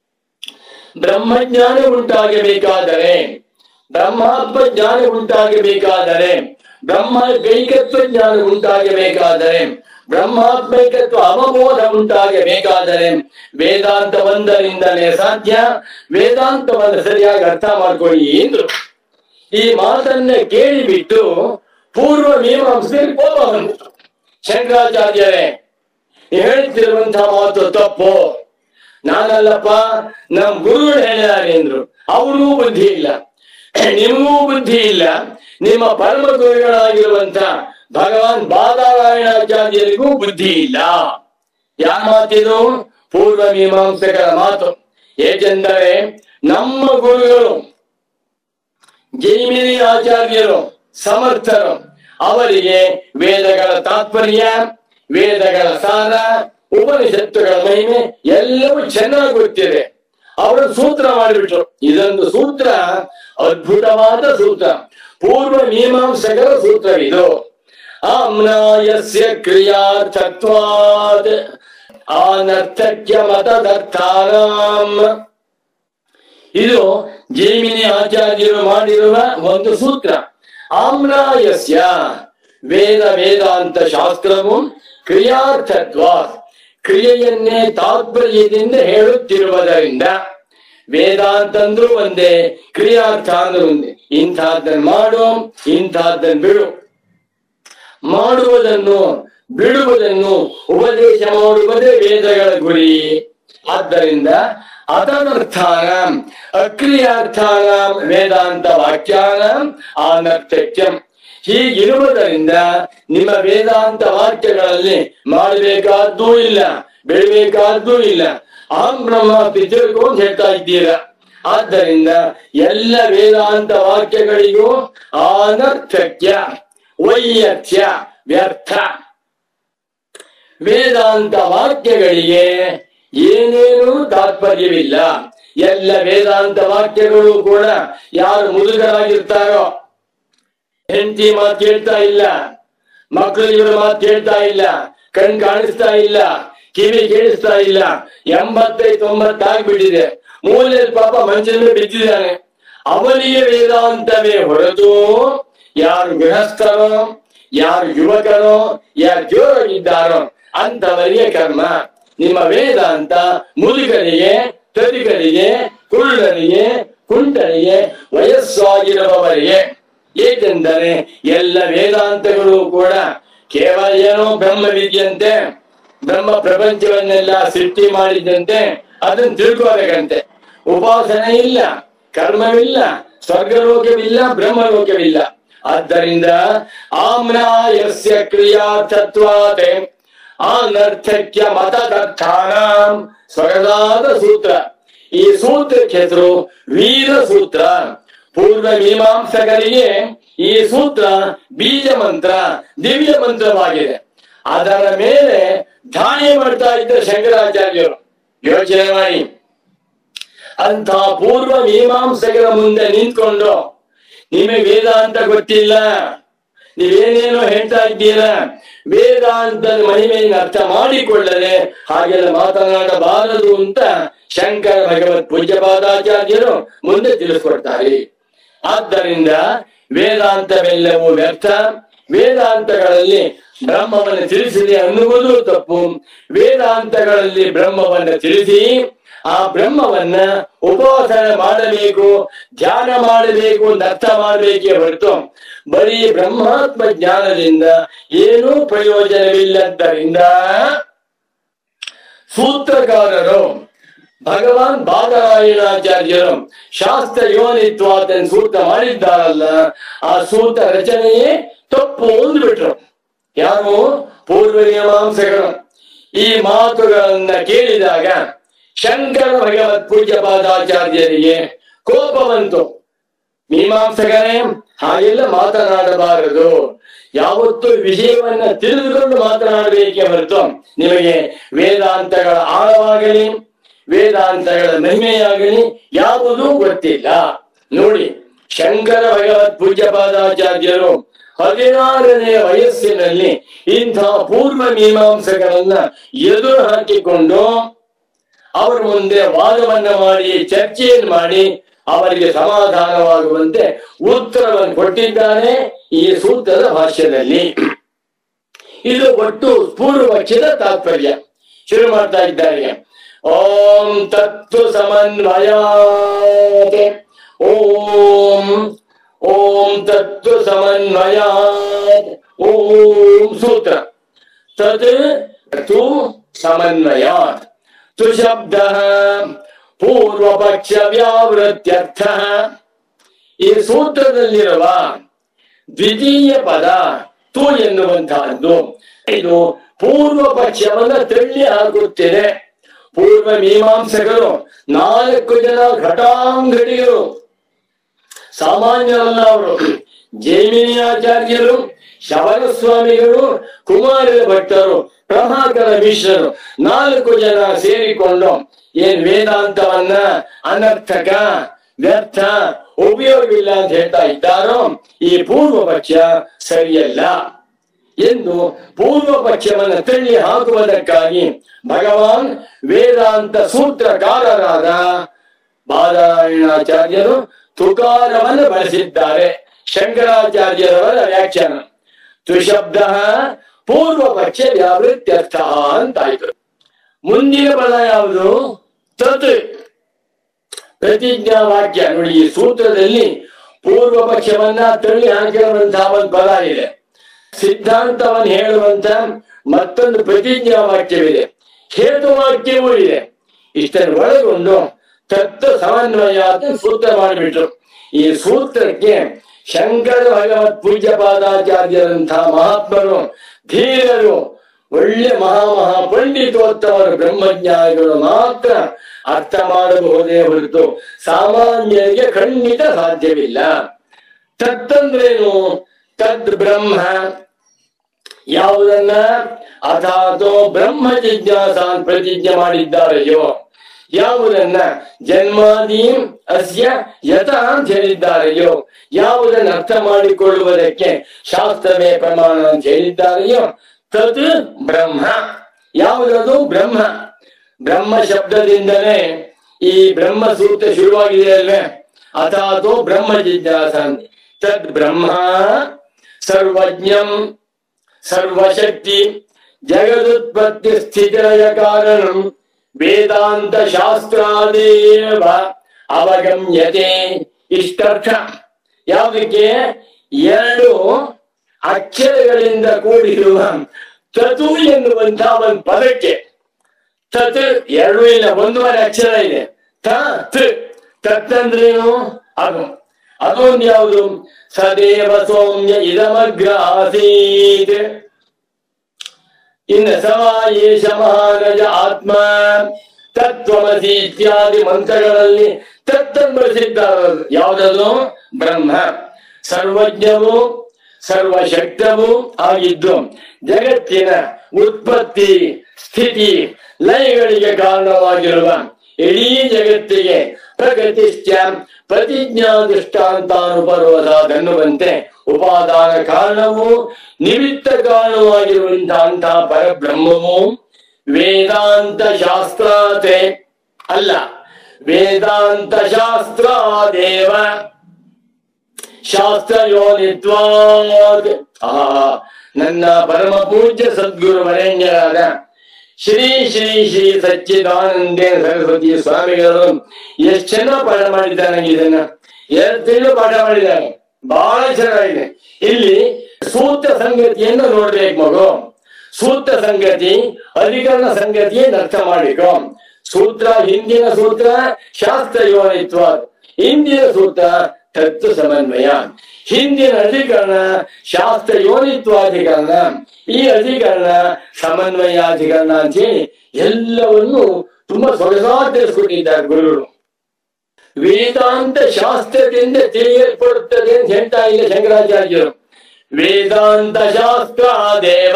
ಬ್ರಹ್ಮಜ್ಞಾನ ಉಂಟಾಗಬೇಕಾದರೆ, ಬ್ರಹ್ಮಾತ್ಮ ಜ್ಞಾನ ಉಂಟಾಗಬೇಕಾದರೆ, ಬ್ರಹ್ಮ ಗೈಕತ್ವ ಜ್ಞಾನ ಉಂಟಾಗಬೇಕಾದರೆ, ಬ್ರಹ್ಮಾತ್ಮೈಕತ್ವ ಅವಬೋಧ ಉಂಟಾಗಬೇಕಾದರೆ ವೇದಾಂತ ಒಂದರಿಂದಲೇ ಸಾಧ್ಯ. ವೇದಾಂತವನ್ನು ಸರಿಯಾಗಿ ಅರ್ಥ ಮಾಡ್ಕೊಳ್ಳಿ ಎಂದ್ರು. ಈ ಮಾತನ್ನ ಕೇಳಿಬಿಟ್ಟು ಪೂರ್ವ ಮೀಮಾಂಸೆಗೆ ಕೋಪ ಬಂತು. ಶಂಕರಾಚಾರ್ಯರೇ, ಹೇಳ್ತಿರುವಂತಹ ಮಾತು ತಪ್ಪು. ನಾನಲ್ಲಪ್ಪ, ನಮ್ ಗುರುಗಳು ಹೇಳಿದ್ದಾರೆ ಎಂದ್ರು. ಅವ್ರಿಗೂ ಬುದ್ಧಿ ಇಲ್ಲ, ನಿಮಗೂ ಬುದ್ಧಿ ಇಲ್ಲ, ನಿಮ್ಮ ಪರಮ ಗುರುಗಳಾಗಿರುವಂತ ಭಗವಾನ್ ಬಾದರಾಯಣಾಚಾರ್ಯರಿಗೂ ಬುದ್ಧಿ ಇಲ್ಲ. ಯಾವ ಮಾತಿದು? ಪೂರ್ವ ಮೀಮಾಂಸಕರ ಮಾತು. ಏಕೆಂದರೆ ನಮ್ಮ ಗುರುಗಳು ಜೈಮಿನಿ ಆಚಾರ್ಯರು ಸಮರ್ಥರು. ಅವರಿಗೆ ವೇದಗಳ ತಾತ್ಪರ್ಯ, ವೇದಗಳ ಸಾರ, ಉಪನಿಷತ್ತುಗಳ ಮಹಿಮೆ ಎಲ್ಲವೂ ಚೆನ್ನಾಗಿ ಗೊತ್ತಿದೆ. ಅವರು ಸೂತ್ರ ಮಾಡಿಬಿಟ್ರು. ಇದೊಂದು ಸೂತ್ರ ಅದ್ಭುತವಾದ ಸೂತ್ರ, ಪೂರ್ವ ಮೀಮಾಂಸಕರ ಸೂತ್ರವಿದು. ಆಮ್ನಾಯಸ್ಯ ಕ್ರಿಯಾರ್ಥತ್ವಾದ್ ಅನರ್ಥಕ್ಯ ಮತದರ್ಥಾನಾಂ. ಇದು ಜೈಮಿನಿ ಆಚಾರ್ಯರು ಮಾಡಿರುವ ಒಂದು ಸೂತ್ರ. ಆಮ್ನಾಯಸ್ಯ ವೇದ ವೇದಾಂತ ಶಾಸ್ತ್ರವು ಕ್ರಿಯಾರ್ಥತ್ವ ಕ್ರಿಯೆಯನ್ನೇ ತಾತ್ಪರ್ಯದಿಂದ ಹೇಳುತ್ತಿರುವುದರಿಂದ ವೇದಾಂತ ಅಂದ್ರೂ ಒಂದೇ, ಕ್ರಿಯಾರ್ಥ ಅಂದ್ರೂ ಒಂದೇ. ಇಂಥದ್ದನ್ನು ಮಾಡು, ಇಂಥದ್ದನ್ನು ಬಿಡು. ಮಾಡುವುದನ್ನು ಬಿಡುವುದನ್ನು ಉಪದೇಶ ಮಾಡುವುದೇ ವೇದಗಳ ಗುರಿ. ಆದ್ದರಿಂದ ಅದನರ್ಥಾನ ಅಕ್ರಿಯಾರ್ಥಾನ ವೇದಾಂತ ವಾಕ್ಯಾನ ಅನರ್ಥಕ್ಯಂ. ಹೀಗಿರುವುದರಿಂದ ನಿಮ್ಮ ವೇದಾಂತ ವಾಕ್ಯಗಳಲ್ಲಿ ಮಾಡಬೇಕಾದ್ದೂ ಇಲ್ಲ, ಬೆಳಬೇಕಾದ್ದೂ ಇಲ್ಲ. ಅಹಂ ಬ್ರಹ್ಮ ತಿಳ್ಕೊ ಅಂತ ಹೇಳ್ತಾ ಇದ್ದೀರಾ. ಆದ್ದರಿಂದ ಎಲ್ಲ ವೇದಾಂತ ವಾಕ್ಯಗಳಿಗೂ ಅನರ್ಥಕ್ಯ, ವೈಯರ್ಥ್ಯ, ವ್ಯರ್ಥ. ವೇದಾಂತ ವಾಕ್ಯಗಳಿಗೆ ಏನೇನೂ ತಾತ್ಪರ್ಯವಿಲ್ಲ. ಎಲ್ಲ ವೇದಾಂತ ವಾಕ್ಯಗಳು ಕೂಡ ಯಾರು ಮುದುಕರಾಗಿರ್ತಾರೋ, ಹೆಂಡತಿ ಮಾತು ಕೇಳ್ತಾ ಇಲ್ಲ, ಮಕ್ಕಳು ಇವರ ಮಾತು ಕೇಳ್ತಾ ಇಲ್ಲ, ಕಣ್ ಕಾಣಿಸ್ತಾ ಇಲ್ಲ, ಕಿವಿ ಕೇಳಿಸ್ತಾ ಇಲ್ಲ, ಎಂಬತ್ತೈದು ತೊಂಬತ್ತಾಗ್ಬಿಟ್ಟಿದೆ, ಮೂಲೆಯಲ್ಲಿ ಪಾಪ ಮಂಚದಲ್ಲಿ ಬಿದ್ದಿದ್ದಾನೆ, ಅವನಿಗೆ ವೇದಾಂತವೇ ಹೊರತು ಯಾರು ಗೃಹಸ್ಥರೋ, ಯಾರು ಯುವಕರೋ, ಯಾರು ಜೋರಾಗಿದ್ದಾರೋ ಅಂತವರಿಗೆ ಕರ್ಮ. ನಿಮ್ಮ ವೇದಾಂತ ಮುದುಕರಿಗೆ, ತರಿಗರಿಗೆ, ಕುರುಡರಿಗೆ, ಕುಂಟರಿಗೆ, ವಯಸ್ಸಾಗಿರುವವರಿಗೆ. ಏಕೆಂದರೆ ಎಲ್ಲ ವೇದಾಂತಗಳು ಕೂಡ ಕೇವಲ ಏನೋ ಬ್ರಹ್ಮ ವಿದ್ಯಂತೆ, ಬ್ರಹ್ಮ ಪ್ರಪಂಚವನ್ನೆಲ್ಲ ಸೃಷ್ಟಿ ಮಾಡಿದಂತೆ ಅದನ್ನು ತಿಳ್ಕೋಬೇಕಂತೆ. ಉಪಾಸನೆ ಇಲ್ಲ, ಕರ್ಮವಿಲ್ಲ, ಸ್ವರ್ಗಲೋಕವಿಲ್ಲ, ಬ್ರಹ್ಮಲೋಕವಿಲ್ಲ. ಆದ್ದರಿಂದ ಆಮ್ನಾಯಸ್ಯ ಕ್ರಿಯಾರ್ಥತ್ವಾತ್ ಅನರ್ಥಕ್ಯ ಮತದರ್ಥಾನ ಸೊಗಸಾದ ಸೂತ್ರ. ಈ ಸೂತ್ರಕ್ಕೆ ಹೆಸರು ವೀರ ಸೂತ್ರ. ಪೂರ್ವ ಮೀಮಾಂಸಕರಿಗೆ ಈ ಸೂತ್ರ ಬೀಜ ಮಂತ್ರ, ದಿವ್ಯ ಮಂತ್ರವಾಗಿದೆ. ಅದರ ಮೇಲೆ ಧಾರಣೆ ಮಾಡ್ತಾ ಇದ್ದ ಶಂಕರಾಚಾರ್ಯರು. ಯೋಚನೆ ಮಾಡಿ, ಅಂತ ಪೂರ್ವ ಮೀಮಾಂಸಕರ ಮುಂದೆ ನಿಂತ್ಕೊಂಡು ನಿಮಗೆ ವೇದಾಂತ ಗೊತ್ತಿಲ್ಲ, ನೀವೇನೇನೋ ಹೇಳ್ತಾ ಇದ್ದೀರಾ, ವೇದಾಂತದ ಮಹಿಮೆಯನ್ನು ಅರ್ಥ ಮಾಡಿಕೊಳ್ಳದೆ ಹಾಗೆಲ್ಲ ಮಾತನಾಡಬಾರದು ಅಂತ ಶಂಕರ ಭಗವತ್ ಪೂಜ್ಯಪಾದಾಚಾರ್ಯರು ಮುಂದೆ ತಿಳಿಸ್ಕೊಡ್ತಾರೆ. ಆದ್ದರಿಂದ ವೇದಾಂತವೆಲ್ಲವೂ ವ್ಯರ್ಥ. ವೇದಾಂತಗಳಲ್ಲಿ ಬ್ರಹ್ಮವನ್ನು ತಿಳಿಸಿದೆ ಅನ್ನುವುದು ತಪ್ಪು. ವೇದಾಂತಗಳಲ್ಲಿ ಬ್ರಹ್ಮವನ್ನು ತಿಳಿಸಿ ಆ ಬ್ರಹ್ಮವನ್ನ ಉಪಾಸನೆ ಮಾಡಬೇಕು, ಧ್ಯಾನ ಮಾಡಬೇಕು ಅಂತ ಅರ್ಥ ಮಾಡಬೇಕೇ ಹೊರತು ಬರೀ ಬ್ರಹ್ಮಾತ್ಮ ಜ್ಞಾನದಿಂದ ಏನೂ ಪ್ರಯೋಜನವಿಲ್ಲದ್ದರಿಂದ ಸೂತ್ರಕಾರರು ಭಗವಾನ್ ಬಾದರಾಯಣಾಚಾರ್ಯರು ಶಾಸ್ತ್ರ ಯೋನಿತ್ವಾದ ಸೂತ್ರ ಮಾಡಿದ್ದಾರಲ್ಲ, ಆ ಸೂತ್ರ ರಚನೆಯೇ ತಪ್ಪು ಅಂದ್ಬಿಟ್ರು. ಯಾರು? ಪೂರ್ವ ಮೀಮಾಂಸಕರು. ಈ ಮಾತುಗಳನ್ನ ಕೇಳಿದಾಗ ಶಂಕರ ಭಗವತ್ ಪೂಜ್ಯಪಾದಾಚಾರ್ಯರಿಗೆ ಕೋಪ ಬಂತು. ಮೀಮಾಂಸಕರೇ, ಹಾಗೆಲ್ಲ ಮಾತನಾಡಬಾರದು, ಯಾವತ್ತು ವಿಷಯವನ್ನ ತಿಳಿದುಕೊಂಡು ಮಾತನಾಡಬೇಕೇ ಹೊರತು ನಿಮಗೆ ವೇದಾಂತಗಳ ಆಳವಾಗಲಿ ವೇದಾಂತಗಳ ಮಹಿಮೆಯಾಗಲಿ ಯಾವುದೂ ಗೊತ್ತಿಲ್ಲ. ನೋಡಿ, ಶಂಕರ ಭಗವತ್ ಪೂಜ್ಯಪಾದಾಚಾರ್ಯರು ಹದಿನಾರನೇ ವಯಸ್ಸಿನಲ್ಲಿ ಇಂಥ ಪೂರ್ವ ಮೀಮಾಂಸಕರನ್ನ ಎದುರು ಹಾಕಿಕೊಂಡು ಅವರ ಮುಂದೆ ವಾದವನ್ನ ಮಾಡಿ ಚರ್ಚೆಯನ್ನು ಮಾಡಿ ಅವರಿಗೆ ಸಮಾಧಾನವಾಗುವಂತೆ ಉತ್ತರವನ್ನು ಕೊಟ್ಟಿದ್ದಾನೆ ಈ ಸೂತ್ರದ ಭಾಷ್ಯದಲ್ಲಿ. ಇದು ಒಟ್ಟು ಪೂರ್ವ ಪಕ್ಷದ ತಾತ್ಪರ್ಯ. ಶುರು ಮಾಡ್ತಾ ಇದ್ದಾರೆ. ಓಂ ತತ್ವ ಸಮನ್ವಯಾತ್. ಓಂ ಓಂ ತತ್ವ ಸಮನ್ವಯಾತ್. ಓಂ ಸೂತ್ರ ತತ್ ತು ಸಮನ್ವಯಾತ್. ತು ಶಬ್ದ ಪೂರ್ವ ಪಕ್ಷ ವ್ಯಾವೃತ್ಯರ್ಥ. ಈ ಸೂತ್ರದಲ್ಲಿರುವ ದ್ವಿತೀಯ ಪದ ತು ಎನ್ನುವಂತಹದ್ದು ಇದು ಪೂರ್ವ ಪಕ್ಷವನ್ನ ತಳ್ಳಿ ಹಾಕುತ್ತಿದೆ. ಪೂರ್ವ ಮೀಮಾಂಸಕರು ನಾಲ್ಕು ಜನ ಘಟಾಂಗಡಿಗಳು, ಸಾಮಾನ್ಯರಲ್ಲ ಅವರು. ಜೈಮಿನಿಯಾಚಾರ್ಯರು, ಶಬರ ಸ್ವಾಮಿಗಳು, ಕುಮಾರ ಭಟ್ಟರು, ಪ್ರಭಾಕರ ಮಿಶ್ರರು, ನಾಲ್ಕು ಜನ ಸೇರಿಕೊಂಡು ಏನ್ ವೇದಾಂತವನ್ನ ಅನರ್ಥಕ, ವ್ಯರ್ಥ, ಉಪಯೋಗವಿಲ್ಲ ಅಂತ ಹೇಳ್ತಾ ಇದ್ದಾರೋ ಈ ಪೂರ್ವ ಪಕ್ಷ ಸರಿಯಲ್ಲ ಎಂದು ಪೂರ್ವ ಪಕ್ಷವನ್ನು ತಳ್ಳಿ ಹಾಕುವುದಕ್ಕಾಗಿ ಭಗವಾನ್ ವೇದಾಂತ ಸೂತ್ರಕಾರರಾದ ಬಾದರಾಯಣಾಚಾರ್ಯರು ತುಕಾರವನ್ನು ಬಳಸಿದ್ದಾರೆ. ಶಂಕರಾಚಾರ್ಯರವರ ವ್ಯಾಖ್ಯಾನ ತುಶಬ್ದ ಪೂರ್ವ ಪಕ್ಷ ವ್ಯಾವೃತ್ಯರ್ಥ ಅಂತಾಯ್ತು. ಮುಂದಿನ ಪದ ಯಾವುದು? ತತ್. ಪ್ರತಿಜ್ಞಾ ವಾಕ್ಯ. ನೋಡಿ, ಈ ಸೂತ್ರದಲ್ಲಿ ಪೂರ್ವ ಪಕ್ಷವನ್ನ ತಳ್ಳಿ ಹಾಕಿರುವಂತಹ ಒಂದು ಪದ ಇದೆ. ಸಿದ್ಧಾಂತವನ್ನು ಹೇಳುವಂತ ಮತ್ತೊಂದು ಪ್ರತಿಜ್ಞಾ ವಾಕ್ಯವಿದೆ, ಹೇತುವಾಕ್ಯವೂ ಇದೆ. ಇಷ್ಟನ್ನು ಒಳಗೊಂಡು ತತ್ವ ಸಮನ್ವಯ ಸೂತ್ರ ಮಾಡಿಬಿಟ್ರು. ಈ ಸೂತ್ರಕ್ಕೆ ಶಂಕರ ಭಗವತ್ ಪೂಜ್ಯಪಾದಾಚಾರ್ಯರಂತಹ ಮಹಾತ್ಮರು, ಧೀರರು, ಒಳ್ಳೆ ಮಹಾ ಮಹಾ ಪಂಡಿತೋತ್ತಮರು, ಬ್ರಹ್ಮಜ್ಞಾನಿಗಳು ಮಾತ್ರ ಅರ್ಥ ಮಾಡಬಹುದೇ ಹೊರತು ಸಾಮಾನ್ಯರಿಗೆ ಖಂಡಿತ ಸಾಧ್ಯವಿಲ್ಲ. ತತ್ತಂದ್ರೇನು? ತದ್ ಬ್ರಹ್ಮ. ಯಾವುದನ್ನ ಅಥಾತೋ ಬ್ರಹ್ಮ ಜಿಜ್ಞಾಸಾನ್ ಪ್ರತಿಜ್ಞೆ ಮಾಡಿದ್ದಾರೆಯೋ, ಯಾವುದನ್ನ ಜನ್ಮಾದಿ ಅಸ್ಯ ಯತ ಅಂತ ಹೇಳಿದ್ದಾರೆಯೋ, ಯಾವುದನ್ನ ಅರ್ಥ ಮಾಡಿಕೊಳ್ಳುವುದಕ್ಕೆ ಶಾಸ್ತ್ರವೇ ಪ್ರಮಾಣ ಅಂತ ಹೇಳಿದ್ದಾರೆಯೋ ತದ್ ಬ್ರಹ್ಮ. ಯಾವುದದು? ಬ್ರಹ್ಮ. ಬ್ರಹ್ಮ ಶಬ್ದದಿಂದಲೇ ಈ ಬ್ರಹ್ಮ ಸೂತ್ರ ಶುರುವಾಗಿದೆ ಅಲ್ವೇ? ಅಥಾತೋ ಬ್ರಹ್ಮ ಜಿಜ್ಞಾಸಾನ್ ತದ್ ಬ್ರಹ್ಮ ಸರ್ವಜ್ಞಂ ಸರ್ವಶಕ್ತಿ ಜಗದುತ್ಪತ್ತಿ ಸ್ಥಿತಿಲಯ ಕಾರಣಂ ವೇದಾಂತ ಶಾಸ್ತ್ರಾದೇವ ಅವಗಮ್ಯತೆ. ಇಷ್ಟರ್ಥ. ಯಾವುದಕ್ಕೆ? ಎರಡು ಅಕ್ಷರಗಳಿಂದ ಕೂಡಿರುವ ತತು ಎನ್ನುವಂತಹ ಒಂದು ಪದಕ್ಕೆ. ತತ್ ಎರಡು ಇಲ್ಲ, ಒಂದೂವರೆ ಅಕ್ಷರ ಇದೆ. ತತ್. ತತ್ ಅಂದ್ರೇನು? ಅದು. ಅದೊಂದು ಯಾವುದು? ಸದೇವ ಸೌಮ್ಯ ಇದಮಗ್ರ ಆಸೀತ್. ಇನ್ನು ಸವಾಯೇಶ ಮಹಾನಜ ಆತ್ಮ ತತ್ವಮಸಿ ಇತ್ಯಾದಿ ಮಂತ್ರಗಳಲ್ಲಿ ತತ್ತನ್ನು ಬಳಸಿದ್ದಾರೆ. ಯಾವುದದು? ಬ್ರಹ್ಮ. ಸರ್ವಜ್ಞವು ಸರ್ವಶಕ್ತವೂ ಆಗಿದ್ದು ಜಗತ್ತಿನ ಉತ್ಪತ್ತಿ ಸ್ಥಿತಿ ಲಯಗಳಿಗೆ ಕಾರಣವಾಗಿರುವ ಇಡೀ ಜಗತ್ತಿಗೆ ಪ್ರಗತಿಶ್ಚ ಪ್ರತಿಜ್ಞಾ ದೃಷ್ಟಾಂತಾನುಪರ್ವಸಾದನ್ನುವಂತೆ ಉಪಾದಾನ ಕಾರಣವು ನಿಮಿತ್ತ ಕಾರಣವಾಗಿರುವಂತಹ ಪರಬ್ರಹ್ಮವು ವೇದಾಂತ ಶಾಸ್ತ್ರಾತೆ ಅಲ್ಲ, ವೇದಾಂತ ಶಾಸ್ತ್ರಾದೇವ ಶಾಸ್ತ್ರ ಯೋನಿತ್ವಾದ್. ಆ ನನ್ನ ಪರಮ ಪೂಜ್ಯ ಸದ್ಗುರು ವರೇಣ್ಯರಾದ ಶ್ರೀ ಶ್ರೀ ಶ್ರೀ ಸಚ್ಚಿದಾನಂದೇಂದ್ರ ಸರಸ್ವತಿ ಸ್ವಾಮಿಗಳು ಎಷ್ಟು ಚೆನ್ನಾಗಿ ಪಾಠ ಮಾಡಿದ್ದಾರೆ. ಇದನ್ನ ಎರಡು ತಿಂಗಳು ಪಾಠ ಮಾಡಿದ್ದಾರೆ, ಬಹಳ ಚೆನ್ನಾಗಿದೆ. ಇಲ್ಲಿ ಸೂತ್ರ ಸಂಗತಿಯನ್ನು ನೋಡ್ಬೇಕು ಮಗು. ಸೂತ್ರ ಸಂಗತಿ ಅಧಿಕರಣ ಸಂಗತಿಯನ್ನು ಅರ್ಥ ಮಾಡಿಕೊ. ಸೂತ್ರ ಹಿಂದಿನ ಸೂತ್ರ ಶಾಸ್ತ್ರ ಯೋನಿತ್ವ, ಹಿಂದಿನ ಸೂತ್ರ ತತ್ವ ಸಮನ್ವಯ. ಹಿಂದಿನ ಅಧಿಕರಣ ಶಾಸ್ತ್ರ ಯೋನಿತ್ವಾಧಿಕರಣ, ಈ ಅಧಿಕರಣ ಸಮನ್ವಯಾಧಿಕರಣ ಅಂತ ಹೇಳಿ ಎಲ್ಲವನ್ನು ತುಂಬಾ ಸೊಗಸಾಗಿ ತಿಳಿಸ್ಕೊಟ್ಟಿದ್ದಾರೆ ಗುರುಗಳು. ವೇದಾಂತ ಶಾಸ್ತ್ರದಿಂದ ತಿಳಿಯಲ್ಪಡುತ್ತದೆ ಅಂತ ಹೇಳ್ತಾ ಇಲ್ಲ ಶಂಕರಾಚಾರ್ಯರು. ವೇದಾಂತ ಶಾಸ್ತ್ರ ದೇವ,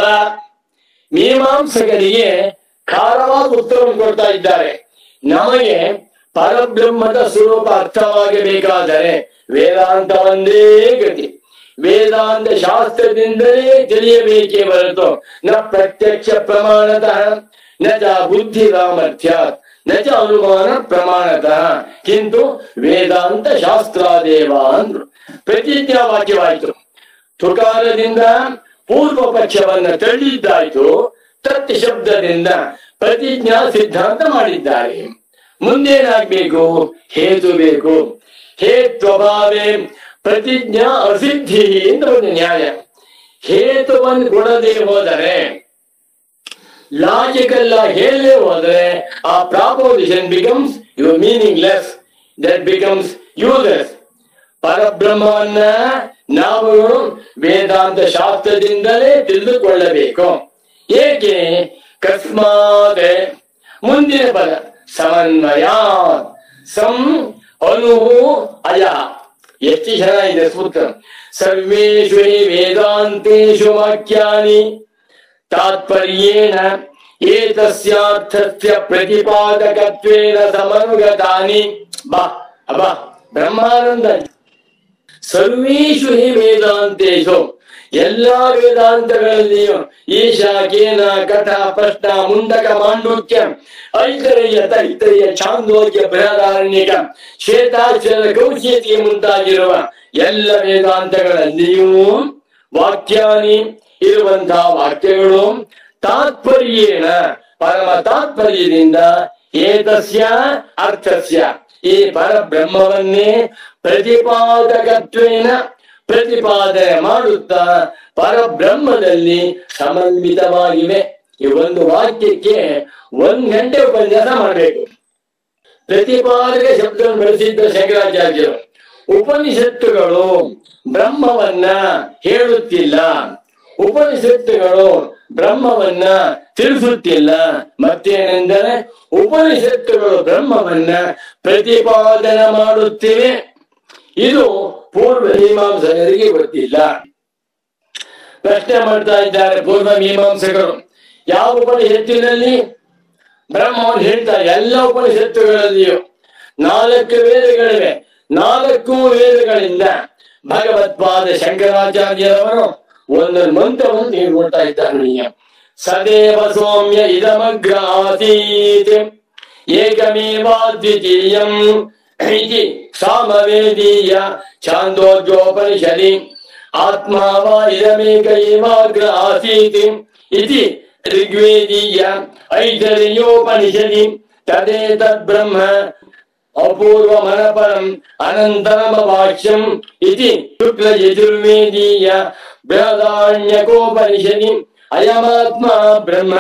ಮೀಮಾಂಸಕರಿಗೆ ಖಾರವಾದ ಉತ್ತರವನ್ನು ಕೊಡ್ತಾ ಇದ್ದಾರೆ. ನಮಗೆ ಪರಬ್ರಹ್ಮದ ಸ್ವರೂಪ ಅರ್ಥವಾಗಬೇಕಾದರೆ ವೇದಾಂತ ಒಂದೇ ಗತಿ. ವೇದಾಂತ ಶಾಸ್ತ್ರದಿಂದಲೇ ತಿಳಿಯಬೇಕೇ ಹೊರತು ನ ಪ್ರತ್ಯಕ್ಷ ಪ್ರಮಾಣತಃ ನ ಚ ಬುದ್ಧಿ ಸಾಮರ್ಥ್ಯಾತ್ ನ ಚ ಅನುಮಾನ ಪ್ರಮಾಣತಃ ಕಿಂತು ವೇದಾಂತ ಶಾಸ್ತ್ರಾದೇವ ಅಂದ್ರು. ಪ್ರತಿಜ್ಞಾ ವಾಕ್ಯವಾಯಿತು. ತುಕಾರದಿಂದ ಪೂರ್ವ ಪಕ್ಷವನ್ನ ತಳ್ಳಿದ್ದಾಯ್ತು, ತತ್ ಶಬ್ದದಿಂದ ಪ್ರತಿಜ್ಞಾ ಸಿದ್ಧಾಂತ ಮಾಡಿದ್ದಾರೆ. ಮುಂದೇನಾಗ್ಬೇಕು? ಹೇತು ಬೇಕು. ಹೇತ್ವಭಾವೇ ಪ್ರತಿಜ್ಞಾ ಅಸಿದ್ಧಿ ಅಂತ ಒಂದು ನ್ಯಾಯ. ಹೇತುವನ್ನು ಕೊಡದೆ ಹೋದರೆ, ಲಾಜಿಕಲ್ ಆಗಿ ಹೇಳದೆ ಹೋದರೆ ಆ proposition becomes you meaningless, that becomes useless. ಪರಬ್ರಹ್ಮವನ್ನ ನಾವು ವೇದಾಂತ ಶಾಸ್ತ್ರದಿಂದಲೇ ತಿಳಿದುಕೊಳ್ಳಬೇಕು. ಏಕೆ? ಕಸ್ಮಾತ್ ಮುಂದಿನ ಪದ ಸಮನ್ವಯ ಸಂ ಅನು ಅಯ. ಎಷ್ಟು ಚೆನ್ನಾಗಿದೆ ಸೂತ್ರ. ಸರ್ವೇಷು ಹಿ ವೇದಾಂತೇಷು ವಾಕ್ಯಾನಿ ತಾತ್ಪರ್ಯೇಣ ಏತಸ್ಯಾರ್ಥಸ್ಯ ಪ್ರತಿಪಾದಕತ್ವೇನ ಸಮನುಗತಾನಿ. ಬಾ ಅಬ್ಬಾ ಬ್ರಹ್ಮಾನಂದ. ಸರ್ವೇಷು ಹಿ ವೇದಾಂತೇಷು, ಎಲ್ಲಾ ವೇದಾಂತಗಳಲ್ಲಿಯೂ ಈಶಾ ಕೇನ ಕಠ ಪ್ರಶ್ನ ಮುಂಡಕ ಮಾಂಡೂಕ್ಯ ಐತರೇಯ ತೈತರೇಯ ಛಾಂದೋಗ್ಯ ಬೃಹದಾರಣ್ಯಕ ಶ್ವೇತಾಕ್ಷರ ಕೌಶಿಕಿ ಮುಂತಾಗಿರುವ ಎಲ್ಲ ವೇದಾಂತಗಳಲ್ಲಿಯೂ ವಾಕ್ಯಾನಿ ಇರುವಂತಹ ವಾಕ್ಯಗಳು ತಾತ್ಪರ್ಯೇಣ ಪರಮ ತಾತ್ಪರ್ಯದಿಂದ ಏತಸ್ಯ ಅರ್ಥಸ್ಯ ಈ ಪರಬ್ರಹ್ಮವನ್ನೇ ಪ್ರತಿಪಾದಕತ್ವೇನ ಪ್ರತಿಪಾದನೆ ಮಾಡುತ್ತಾ ಪರಬ್ರಹ್ಮದಲ್ಲಿ ಸಮನ್ವಿತವಾಗಿವೆ. ಈ ಒಂದು ವಾಕ್ಯಕ್ಕೆ ಒಂದ್ ಗಂಟೆ ಉಪನ್ಯಾಸ ಮಾಡಬೇಕು. ಪ್ರತಿಪಾದಕ ಶಬ್ದವನ್ನು ಬಳಸಿದ್ದ ಶಂಕರಾಚಾರ್ಯರು. ಉಪನಿಷತ್ತುಗಳು ಬ್ರಹ್ಮವನ್ನ ಹೇಳುತ್ತಿಲ್ಲ, ಉಪನಿಷತ್ತುಗಳು ಬ್ರಹ್ಮವನ್ನ ತಿಳಿಸುತ್ತಿಲ್ಲ. ಮತ್ತೇನೆಂದರೆ ಉಪನಿಷತ್ತುಗಳು ಬ್ರಹ್ಮವನ್ನ ಪ್ರತಿಪಾದನೆ ಮಾಡುತ್ತಿವೆ. ಇದು ಪೂರ್ವ ಮೀಮಾಂಸಕರಿಗೆ ಗೊತ್ತಿಲ್ಲ. ಪ್ರಶ್ನೆ ಮಾಡ್ತಾ ಇದ್ದಾರೆ ಪೂರ್ವ ಮೀಮಾಂಸಕರು. ಯಾವ ಉಪನಿಷತ್ತಿನಲ್ಲಿ ಬ್ರಹ್ಮವನ್ನು ಹೇಳ್ತಾರೆ? ಎಲ್ಲ ಉಪನಿಷತ್ತುಗಳಲ್ಲಿಯೂ ನಾಲ್ಕು ವೇದಗಳಿವೆ. ನಾಲ್ಕು ವೇದಗಳಿಂದ ಭಗವತ್ಪಾದ ಶಂಕರಾಚಾರ್ಯರವರು ಒಂದೊಂದು ಮಂತ್ರವನ್ನು ನೀಡ್ಕೊಳ್ತಾ ಇದ್ದಾರೆ. ಸದೇವ ಸೌಮ್ಯ ಇದಮಗ್ರ ಆಸೀತ್ ಏಕಮೇವಾದ್ವಿತೀಯಂ ಇತಿ ಸಾಮವೇದೀಯ ಛಾಂದೋಗ್ಯೋಪನಿಷದಿ ಆತ್ಮಾ ವಾ ಇದಮೇಕ ಏವಾಗ್ರ ಆಸೀತ್ ಇತಿ ಋಗ್ವೇದೀಯ ಐತರೇಯೋಪನಿಷದಿ ತದೇತದ್ ಬ್ರಹ್ಮ ಅಪೂರ್ವಮನಪರಂ ಅನಂತರಮವಾಕ್ಯಂ ಇತಿ ಶುಕ್ಲ ಯಜುರ್ವೇದೀಯ ಬೃಹದಾರಣ್ಯಕೋಪನಿಷದಿ ಅಯಮಾತ್ಮ ಬ್ರಹ್ಮ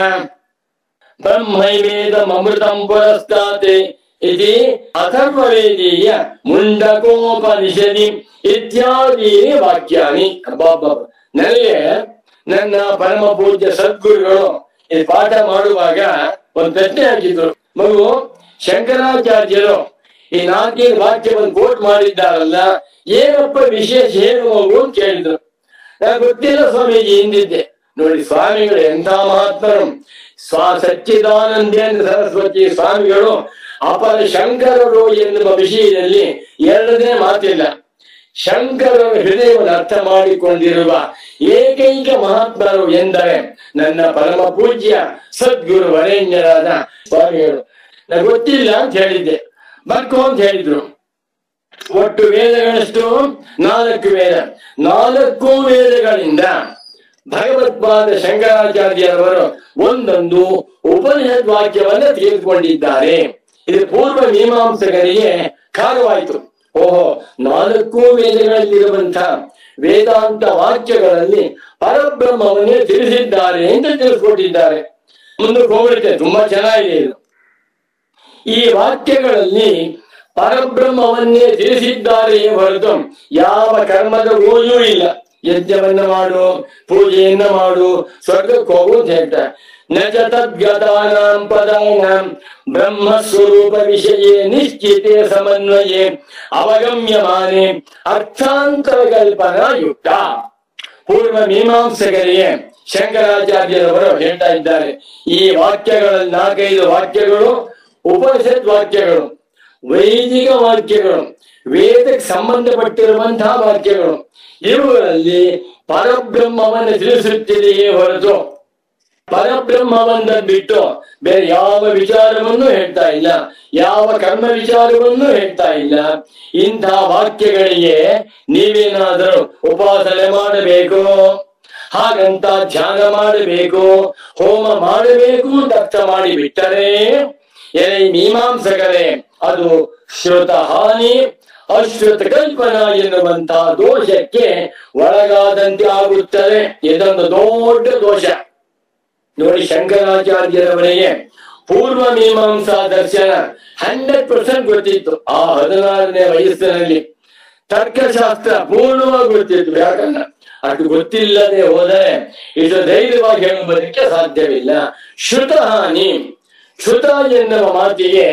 ಬ್ರಹ್ಮೈವೇದಮೃತಂ ಪುರಸ್ತಾತ್ ಇತಿ ಅಥರ್ವವೇದೀಯ ಮುಂಡಕೋಪನಿಷದಿ ಇತ್ಯಾದಿ ವಾಕ್ಯಾನಿ. ನನಗೆ ನನ್ನ ಪರಮ ಪೂಜ್ಯ ಸದ್ಗುರುಗಳು ಈ ಪಾಠ ಮಾಡುವಾಗ ಒಂದು ಪ್ರಶ್ನೆ ಹಾಕಿದ್ರು. ಮಗು, ಶಂಕರಾಚಾರ್ಯರು ಈ ನಾಲ್ಕೈದು ವಾಕ್ಯವನ್ನು ಕೋಟ್ ಮಾಡಿದ್ದಾರಲ್ಲ, ಏನಪ್ಪ ವಿಶೇಷ ಏನು ಮಗು ಅಂತ ಕೇಳಿದ್ರು. ನಾನು ಗೊತ್ತಿಲ್ಲ ಸ್ವಾಮೀಜಿ ಹಿಂದಿದ್ದೆ. ನೋಡಿ ಸ್ವಾಮಿಗಳು ಎಂಥ ಮಹಾತ್ಮರು. ಸ್ವಾ ಸಚ್ಚಿದಾನಂದೇಂದ್ರ ಸರಸ್ವತಿ ಸ್ವಾಮಿಗಳು ಅಪರ ಶಂಕರರು ಎನ್ನುವ ವಿಷಯದಲ್ಲಿ ಎರಡನೇ ಮಾತಿಲ್ಲ. ಶಂಕರರ ಹೃದಯವನ್ನು ಅರ್ಥ ಮಾಡಿಕೊಂಡಿರುವ ಏಕೈಕ ಮಹಾತ್ಮರು ಎಂದರೆ ನನ್ನ ಪರಮ ಪೂಜ್ಯ ಸದ್ಗುರು ವರೇಣ್ಯರಾದ ಸ್ವಾಮಿಗಳು. ನನಗೆ ಗೊತ್ತಿಲ್ಲ ಅಂತ ಹೇಳಿದ್ದೆ, ಬರ್ಕೋ ಅಂತ ಹೇಳಿದ್ರು. ಒಟ್ಟು ವೇದಗಳಷ್ಟು ನಾಲ್ಕು ವೇದ. ನಾಲ್ಕು ವೇದಗಳಿಂದ ಭಗವತ್ಪಾದ ಶಂಕರಾಚಾರ್ಯರವರು ಒಂದೊಂದು ಉಪನಿಷತ್ ವಾಕ್ಯವನ್ನ ತೆಗೆದುಕೊಂಡಿದ್ದಾರೆ. ಇದು ಪೂರ್ವ ಮೀಮಾಂಸಕರಿಗೆ ಖಾರವಾಯಿತು. ಓಹೋ, ನಾಲ್ಕು ವೇದಗಳಲ್ಲಿರುವಂತಹ ವೇದಾಂತ ವಾಕ್ಯಗಳಲ್ಲಿ ಪರಬ್ರಹ್ಮವನ್ನೇ ತಿಳಿಸಿದ್ದಾರೆ ಅಂತ ತಿಳಿಸ್ಕೊಟ್ಟಿದ್ದಾರೆ. ಮುಂದಕ್ಕೆ ಹೋಗ್ಬಿಡುತ್ತೆ. ತುಂಬಾ ಚೆನ್ನಾಗಿದೆ ಇದು. ಈ ವಾಕ್ಯಗಳಲ್ಲಿ ಪರಬ್ರಹ್ಮವನ್ನೇ ತಿಳಿಸಿದ್ದಾರೆಯೇ ಹೊರತು ಯಾವ ಕರ್ಮದ ಗೋಯೂ ಇಲ್ಲ. ಯಜ್ಞವನ್ನ ಮಾಡು, ಪೂಜೆಯನ್ನ ಮಾಡು, ಸ್ವರ್ಗಕ್ಕೆ ಹೋಗು ಅಂತ ಹೇಳ್ತಾರೆ. ನಚ ತದ್ಗತಾನಾಂ ಪದಾನಾಂ ಬ್ರಹ್ಮಸ್ವರೂಪ ವಿಷಯೇ ನಿಶ್ಚಿತೆ ಸಮನ್ವಯೇ ಅವಗಮ್ಯಮಾನೆ ಅರ್ಥಾಂತರ ಕಲ್ಪನಾ ಯುಕ್ತ. ಪೂರ್ವ ಮೀಮಾಂಸಕರಿಗೆ ಶಂಕರಾಚಾರ್ಯರವರು ಹೇಳ್ತಾ ಇದ್ದಾರೆ, ಈ ವಾಕ್ಯಗಳಲ್ಲಿ ನಾಲ್ಕೈದು ವಾಕ್ಯಗಳು ಉಪನಿಷತ್ ವಾಕ್ಯಗಳು, ವೈದಿಕ ವಾಕ್ಯಗಳು, ವೇದಕ್ಕೆ ಸಂಬಂಧಪಟ್ಟಿರುವಂತಹ ವಾಕ್ಯಗಳು. ಇವುಗಳಲ್ಲಿ ಪರಬ್ರಹ್ಮವನ್ನು ತಿಳಿಸುತ್ತಿದೆಯೇ ಹೊರತು ಪರಬ್ರಹ್ಮವನ್ನ ಬಿಟ್ಟು ಬೇರೆ ಯಾವ ವಿಚಾರವನ್ನು ಹೇಳ್ತಾ ಇಲ್ಲ, ಯಾವ ಕರ್ಮ ವಿಚಾರವನ್ನು ಹೇಳ್ತಾ ಇಲ್ಲ. ಇಂತಹ ವಾಕ್ಯಗಳಿಗೆ ನೀವೇನಾದರೂ ಉಪಾಸನೆ ಮಾಡಬೇಕು, ಹಾಗಂತ ಧ್ಯಾನ ಮಾಡಬೇಕು, ಹೋಮ ಮಾಡಬೇಕು ಅಂತ ಅರ್ಥ ಮಾಡಿ ಬಿಟ್ಟರೆ ಎಲೆ ಮೀಮಾಂಸಕರೇ ಅದು ಶ್ರುತ ಹಾನಿ ಅಶ್ರುತ ಕಲ್ಪನಾ ಎನ್ನುವಂತಹ ದೋಷಕ್ಕೆ ಒಳಗಾದಂತೆ ಆಗುತ್ತದೆ. ಇದೊಂದು ದೊಡ್ಡ ದೋಷ. ನೋಡಿ, ಶಂಕರಾಚಾರ್ಯರವರಿಗೆ ಪೂರ್ವ ಮೀಮಾಂಸಾ ದರ್ಶನ ಹಂಡ್ರೆಡ್ ಪರ್ಸೆಂಟ್ ಗೊತ್ತಿತ್ತು. ಆ ಹದಿನಾರನೇ ವಯಸ್ಸಿನಲ್ಲಿ ತರ್ಕಶಾಸ್ತ್ರ ಪೂರ್ಣವಾಗಿ ಗೊತ್ತಿತ್ತು. ಯಾಕಂದ್ರೆ ಅದು ಗೊತ್ತಿಲ್ಲದೆ ಹೋದರೆ ಇದು ಧೈರ್ಯವಾಗಿ ಹೇಳುವುದಕ್ಕೆ ಸಾಧ್ಯವಿಲ್ಲ. ಶ್ರುತ ಹಾನಿ, ಶ್ರುತ ಎನ್ನುವ ಮಾತಿಗೆ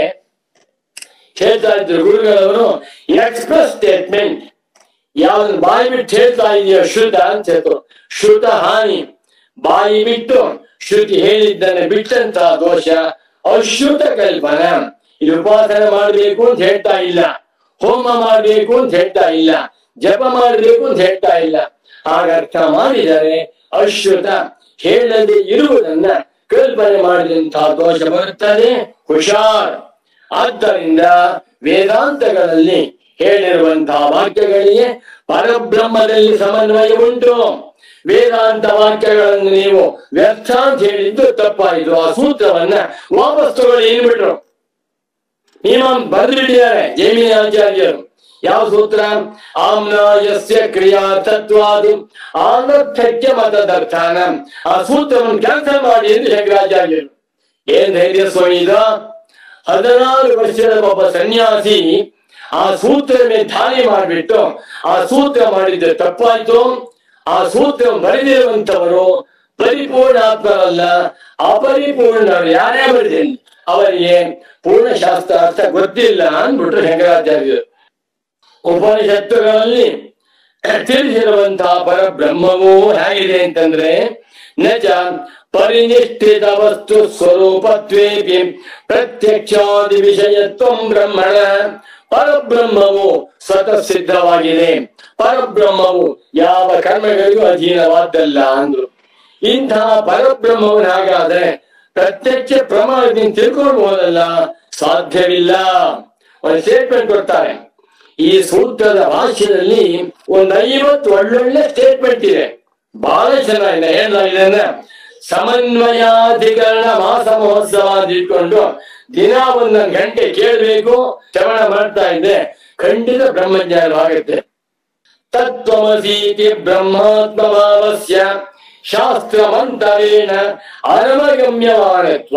ಹೇಳ್ತಾ ಇದ್ರು ಗುರುಗಳವರು, ಎಕ್ಸ್ಪ್ರೆಸ್ ಸ್ಟೇಟ್ಮೆಂಟ್, ಯಾವ್ದು ಬಾಯಿ ಬಿಟ್ಟು ಹೇಳ್ತಾ ಇದೆಯೋ ಶ್ರುತ ಅಂತ ಹೇಳ್ತು. ಶ್ರುತ ಹಾನಿ, ಬಾಯಿ ಬಿಟ್ಟು ಶ್ರುತಿ ಹೇಳಿದ್ದನ್ನು ಬಿಟ್ಟಂತಹ ದೋಷ. ಅಶ್ರುತ ಕಲ್ಪನಾ, ಇದು ಉಪಾಸನೆ ಮಾಡಬೇಕು ಅಂತ ಹೇಳ್ತಾ ಇಲ್ಲ, ಹೋಮ ಮಾಡಬೇಕು ಅಂತ ಹೇಳ್ತಾ ಇಲ್ಲ, ಜಪ ಮಾಡಬೇಕು ಅಂತ ಹೇಳ್ತಾ ಇಲ್ಲ. ಆಗ ಅರ್ಥ ಮಾಡಿದರೆ ಅಶ್ರುತ, ಹೇಳದೆ ಇರುವುದನ್ನ ಕಲ್ಪನೆ ಮಾಡಿದಂತಹ ದೋಷ ಬರುತ್ತದೆ. ಹುಷಾರ್. ಆದ್ದರಿಂದ ವೇದಾಂತಗಳಲ್ಲಿ ಹೇಳಿರುವಂತಹ ವಾಕ್ಯಗಳಿಗೆ ಪರಬ್ರಹ್ಮದಲ್ಲಿ ಸಮನ್ವಯ ಉಂಟು. ವೇದಾಂತ ವಾಕ್ಯಗಳನ್ನು ನೀವು ವ್ಯರ್ಥ ಅಂತ ಹೇಳಿದ್ದು ತಪ್ಪಾಯಿತು. ಆ ಸೂತ್ರವನ್ನ ವಾಪಸ್ ತಗೊಳ್ಳಿ ಏನ್ಬಿಟ್ರು, ಮೀಮಾಂ ಬರೆದ್ಬಿಟ್ಟಿದ್ದಾರೆ ಜೈಮಿನಿ ಆಚಾರ್ಯರು. ಯಾವ ಸೂತ್ರ? ಆಮ್ನಾಯಸ್ಯ ಕ್ರಿಯಾ ತತ್ವಾದು ಆನರ್ಥಕ್ಯ ಮತದರ್ಥಾನ. ಆ ಸೂತ್ರವನ್ನು ಕ್ಯಾನ್ಸಲ್ ಮಾಡಿ ಎಂದು ಶಂಕರಾಚಾರ್ಯರು. ಏನ್ ಧೈರ್ಯ ಸ್ವಾಮಿ ಇದ? ಹದಿನಾರು ವರ್ಷದ ಒಬ್ಬ ಸನ್ಯಾಸಿ ಆ ಸೂತ್ರ ಮೇಲೆ ದಾಳಿ ಮಾಡಿಬಿಟ್ಟು ಆ ಸೂತ್ರ ಮಾಡಿದ್ರೆ ತಪ್ಪಾಯ್ತು. ಆ ಸೂತ್ರ ಬರೆದಿರುವಂತವರು ಪರಿಪೂರ್ಣಾತ್ಮರಲ್ಲ, ಅಪರಿಪೂರ್ಣರು. ಯಾರೇ ಬರೆದಿಲ್ಲ ಅವರಿಗೆ ಪೂರ್ಣ ಶಾಸ್ತ್ರಾರ್ಥ ಗೊತ್ತಿಲ್ಲ ಅಂದ್ಬಿಟ್ರು ಶಂಕರಾಚಾರ್ಯರು. ಉಪನಿಷತ್ತುಗಳಲ್ಲಿ ತಿಳಿಸಿರುವಂತಹ ಪರಬ್ರಹ್ಮವು ಹೇಗಿದೆ ಅಂತಂದ್ರೆ, ನಜ ಪರಿನಿಷ್ಠಿತ ವಸ್ತು ಸ್ವರೂಪತ್ವೇಪಿ ಪ್ರತ್ಯಕ್ಷಾದಿ ವಿಷಯತ್ವ ಬ್ರಹ್ಮಣ. ಪರಬ್ರಹ್ಮವು ಸ್ವತಃ ಸಿದ್ಧವಾಗಿದೆ, ಪರಬ್ರಹ್ಮವು ಯಾವ ಕರ್ಮಗಳಿಗೂ ಅಧೀನವಾದ್ದಲ್ಲ ಅಂದ್ರು. ಇಂತಹ ಪರಬ್ರಹ್ಮವನ್ನು ಹಾಗಾದ್ರೆ ಪ್ರತ್ಯಕ್ಷ ಪ್ರಮಾಣದಿಂದ ತಿಳ್ಕೊಳ್ಬಹುದಲ್ಲ? ಸಾಧ್ಯವಿಲ್ಲ. ಒಂದು ಸ್ಟೇಟ್ಮೆಂಟ್ ಕೊಡ್ತಾರೆ. ಈ ಸೂತ್ರದ ಭಾಷ್ಯದಲ್ಲಿ ಒಂದು ಐವತ್ತು ಒಳ್ಳೊಳ್ಳೆ ಸ್ಟೇಟ್ಮೆಂಟ್ ಇದೆ, ಬಹಳ ಚೆನ್ನಾಗಿದೆ. ಹೇಳಲಾಗಿದೆ ಅಂದ್ರೆ ಸಮನ್ವಯಾಧಿಕರಣ ಮಾಸ ಮಹೋತ್ಸವ ಅಂತ ಇಟ್ಕೊಂಡು ದಿನ ಒಂದೊಂದು ಗಂಟೆ ಕೇಳಬೇಕು, ಶ್ರವಣ ಮಾಡ್ತಾ ಇದ್ದೆ ಖಂಡಿತ ಬ್ರಹ್ಮಜ್ಞಾನವಾಗುತ್ತೆ. ತತ್ವಮಸೀತಿ ಬ್ರಹ್ಮಾತ್ಮಭಾವಸ್ಯ ಶಾಸ್ತ್ರಮಂತರೇಣ ಅನವಗಮ್ಯಮಾನತ್ವ.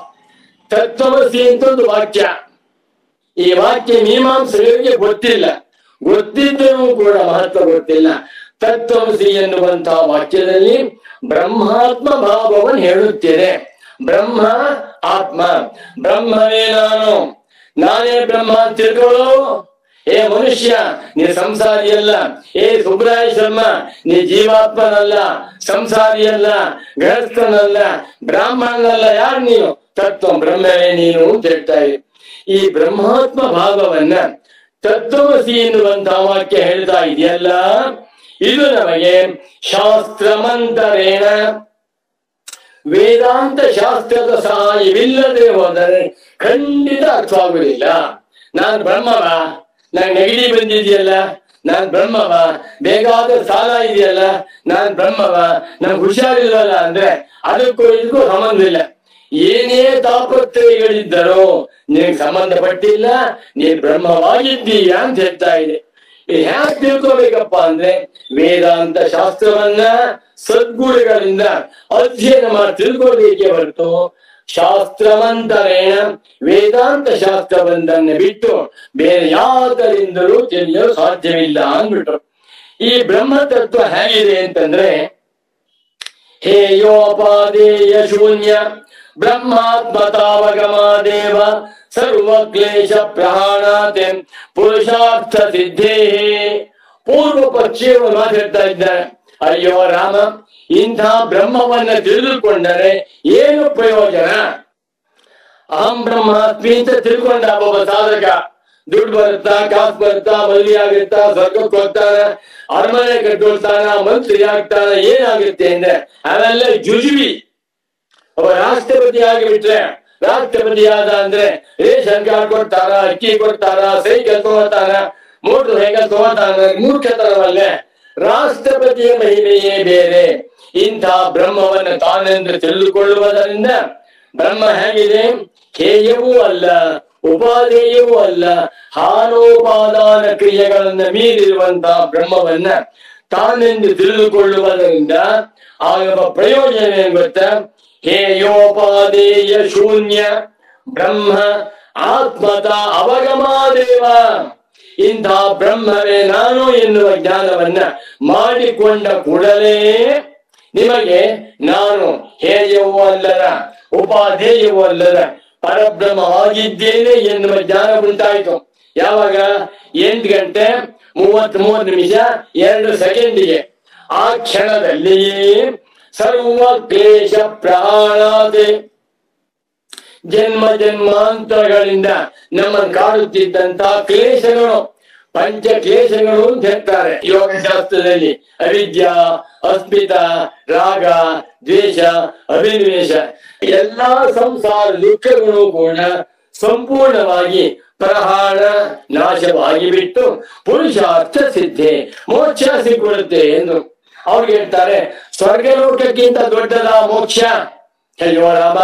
ತತ್ವಮಸಿ ಅಂತ ಒಂದು ವಾಕ್ಯ. ಈ ವಾಕ್ಯ ಮೀಮಾಂಸಕರಿಗೆ ಗೊತ್ತಿಲ್ಲ, ಗೊತ್ತಿದ್ದರೂ ಕೂಡ ಮಹತ್ವ ಗೊತ್ತಿಲ್ಲ. ತತ್ವಮಸಿ ಎನ್ನುವಂತಹ ವಾಕ್ಯದಲ್ಲಿ ಬ್ರಹ್ಮಾತ್ಮ ಭಾವವನ್ನು ಹೇಳುತ್ತೇನೆ. ಬ್ರಹ್ಮ ಆತ್ಮ, ಬ್ರಹ್ಮವೇ ನಾನು, ನಾನೇ ಬ್ರಹ್ಮ ಅಂತ ತಿಳ್ಕೊಳ್ಳೋ. ಏ ಮನುಷ್ಯ, ನೀ ಸಂಸಾರಿಯಲ್ಲ. ಏ ಸುಬ್ರಾಯ ಶರ್ಮ, ನೀ ಜೀವಾತ್ಮನಲ್ಲ, ಸಂಸಾರಿಯಲ್ಲ, ಗೃಹಸ್ಥನಲ್ಲ, ಬ್ರಾಹ್ಮಣನಲ್ಲ. ಯಾರು ನೀನು? ತತ್ವ ಬ್ರಹ್ಮವೇ ನೀನು ಅಂತ ಹೇಳ್ತಾ ಇದೆ. ಈ ಬ್ರಹ್ಮಾತ್ಮ ಭಾವವನ್ನ ತತ್ವಮಸಿ ಎನ್ನುವಂತಹ ವಾಕ್ಯ ಹೇಳ್ತಾ ಇದೆಯಲ್ಲ, ಇದು ನಮಗೆ ಶಾಸ್ತ್ರಮಂತರೇಣ, ವೇದಾಂತ ಶಾಸ್ತ್ರದ ಸಹಾಯವಿಲ್ಲದೆ ಹೋದರೆ ಖಂಡಿತ ಅರ್ಥವಾಗುವುದಿಲ್ಲ. ನಾನ್ ಬ್ರಹ್ಮವ, ನಂಗೆ ನೆಗಡಿ ಬಂದಿದೆಯಲ್ಲ, ನಾನ್ ಬ್ರಹ್ಮವ, ಬೇಕಾದ ಸಾಲ ಇದೆಯಲ್ಲ, ನಾನ್ ಬ್ರಹ್ಮವ, ನಂಗೆ ಹುಷಾರಿಲ್ವಲ್ಲ ಅಂದ್ರೆ ಅದಕ್ಕೂ ಇದಕ್ಕೂ ಸಂಬಂಧ ಇಲ್ಲ. ಏನೇ ತಾಪತ್ರಯಗಳಿದ್ದರೋ ನಿನಗೆ ಸಂಬಂಧಪಟ್ಟಿಲ್ಲ, ನೀನ್ ಬ್ರಹ್ಮವಾಗಿದ್ದೀಯಾ ಅಂತ ಹೇಳ್ತಾ ಇದೆ. ಹ್ಯಾಕ್ ತಿಳ್ಕೋಬೇಕಪ್ಪ ಅಂದ್ರೆ ವೇದಾಂತ ಶಾಸ್ತ್ರವನ್ನ ಸದ್ಗುರುಗಳಿಂದ ಅಧ್ಯಯನ ಮಾಡಿ ತಿಳ್ಕೋಬೇಕೇ ಹೊರತು ಶಾಸ್ತ್ರಮಂತರೇಣ ವೇದಾಂತ ಶಾಸ್ತ್ರ ಬಂದನ್ನು ಬಿಟ್ಟು ಬೇರೆ ಯಾವುದರಿಂದಲೂ ತಿಳಿಯಲು ಸಾಧ್ಯವಿಲ್ಲ ಅಂದ್ಬಿಟ್ರು. ಈ ಬ್ರಹ್ಮತತ್ವ ಹೇಗಿದೆ ಅಂತಂದ್ರೆ, ಹೇಯೋಪಾದೇಯ ಶೂನ್ಯ ಬ್ರಹ್ಮಾತ್ಮತಾವಗಮಾದೇವ ಸರ್ವ ಕ್ಲೇಶ ಪ್ರಹಾಣಾತೆ ಪುರುಷಾರ್ಥ ಸಿದ್ಧೇ. ಪೂರ್ವ ಪಕ್ಷಿಯವರು ಮಾತಾಡ್ತಾ ಇದ್ದಾರೆ, ಅಯ್ಯೋ ರಾಮ, ಇಂಥ ಬ್ರಹ್ಮವನ್ನ ತಿಳಿದುಕೊಂಡರೆ ಏನು ಪ್ರಯೋಜನ? ಅಹಂ ಬ್ರಹ್ಮಾಸ್ಮಿ ಅಂತ ತಿಳ್ಕೊಂಡ ಒಬ್ಬ ಸಾಧಕ ದುಡ್ಡು ಬರುತ್ತಾ, ಕಾಸು ಬರುತ್ತಾ, ಮದುವೆ ಆಗುತ್ತಾ, ಸ್ವರ್ಗಕ್ಕೆ ಹೋಗ್ತಾನ, ಅರಮನೆ ಕಟ್ಕೊಳ್ತಾನ, ಮಂತ್ರಿ ಆಗ್ತಾನ, ಏನಾಗುತ್ತೆ ಅಂದ್ರೆ ಅವೆಲ್ಲ ಜುಜುಬಿ. ಒಬ್ಬ ರಾಷ್ಟ್ರಪತಿ ಆಗಿಬಿಟ್ರೆ, ರಾಷ್ಟ್ರಪತಿ ಆದ ಅಂದ್ರೆ ರೇಷನ್ ಕಾರ್ಡ್ ಕೊಡ್ತಾರ, ಅಕ್ಕಿ ಕೊಡ್ತಾರ, ಸೈಕಲ್ ತಗೋತಾನ, ಮೋಟರ್ ಸೈಕಲ್ ತಗೋತಾನ, ಮೂರ್ಖತನವಲ್ಲೇ. ರಾಷ್ಟ್ರಪತಿಯ ಮಹಿಮೆಯೇ ಬೇರೆ. ಇಂಥ ಬ್ರಹ್ಮವನ್ನು ತಾನೆಂದು ತಿಳಿದುಕೊಳ್ಳುವುದರಿಂದ ಬ್ರಹ್ಮ ಹೇಗಿದೆ? ಹೇಯವೂ ಅಲ್ಲ, ಉಪಾದೇಯವೂ ಅಲ್ಲ, ಹಾನೋಪಾದಾನ ಕ್ರಿಯೆಗಳನ್ನ ಮೀರಿರುವಂತಹ ಬ್ರಹ್ಮವನ್ನ ತಾನೆಂದು ತಿಳಿದುಕೊಳ್ಳುವುದರಿಂದ ಆಗುವ ಪ್ರಯೋಜನ ಏನ್ ಗೊತ್ತಾ? ಹೇಯೋಪಾದೇಯ ಶೂನ್ಯ ಬ್ರಹ್ಮ ಆತ್ಮತ ಅವಗಮಾದೇವ. ಇಂಥ ಬ್ರಹ್ಮವೇ ನಾನು ಎನ್ನುವ ಜ್ಞಾನವನ್ನ ಮಾಡಿಕೊಂಡ ಕೂಡಲೇ ನಿಮಗೆ ನಾನು ಹೇಯವೂ ಅಲ್ಲದ, ಉಪಾದೇಯವೂ ಅಲ್ಲದ ಪರಬ್ರಹ್ಮ ಆಗಿದ್ದೇನೆ ಎನ್ನುವ ಜ್ಞಾನ ಉಂಟಾಯಿತು. ಯಾವಾಗ? ಎಂಟು ಗಂಟೆ ಮೂವತ್ತ್ ಮೂರು ನಿಮಿಷ ಎರಡು ಸೆಕೆಂಡಿಗೆ. ಆ ಕ್ಷಣದಲ್ಲಿಯೇ ಸರ್ವ ಕ್ಲೇಶ ಪ್ರಹಾಣಾದೆ. ಜನ್ಮ ಜನ್ಮಾಂತರಗಳಿಂದ ನಮ್ಮನ್ನು ಕಾಡುತ್ತಿದ್ದಂತಹ ಕ್ಲೇಶಗಳು, ಪಂಚ ಕ್ಲೇಶಗಳು ಅಂತ ಹೇಳ್ತಾರೆ ಯೋಗಶಾಸ್ತ್ರದಲ್ಲಿ. ಅವಿದ್ಯಾ, ಅಸ್ಮಿತ, ರಾಗ, ದ್ವೇಷ, ಅಭಿನಿವೇಶ, ಎಲ್ಲಾ ಸಂಸಾರ ದುಃಖಗಳು ಕೂಡ ಸಂಪೂರ್ಣವಾಗಿ ಪ್ರಹಾಣ ನಾಶವಾಗಿ ಬಿಟ್ಟು ಪುರುಷಾರ್ಥ ಸಿದ್ಧಿ, ಮೋಕ್ಷ ಸಿಕ್ಕಿಕೊಳ್ಳುತ್ತೆ ಎಂದು ಅವ್ರಿಗೆ ಹೇಳ್ತಾರೆ. ಸ್ವರ್ಗಲೋಕಕ್ಕಿಂತ ದೊಡ್ಡದ ಮೋಕ್ಷ? ಅಯ್ಯೋ ರಾಮ,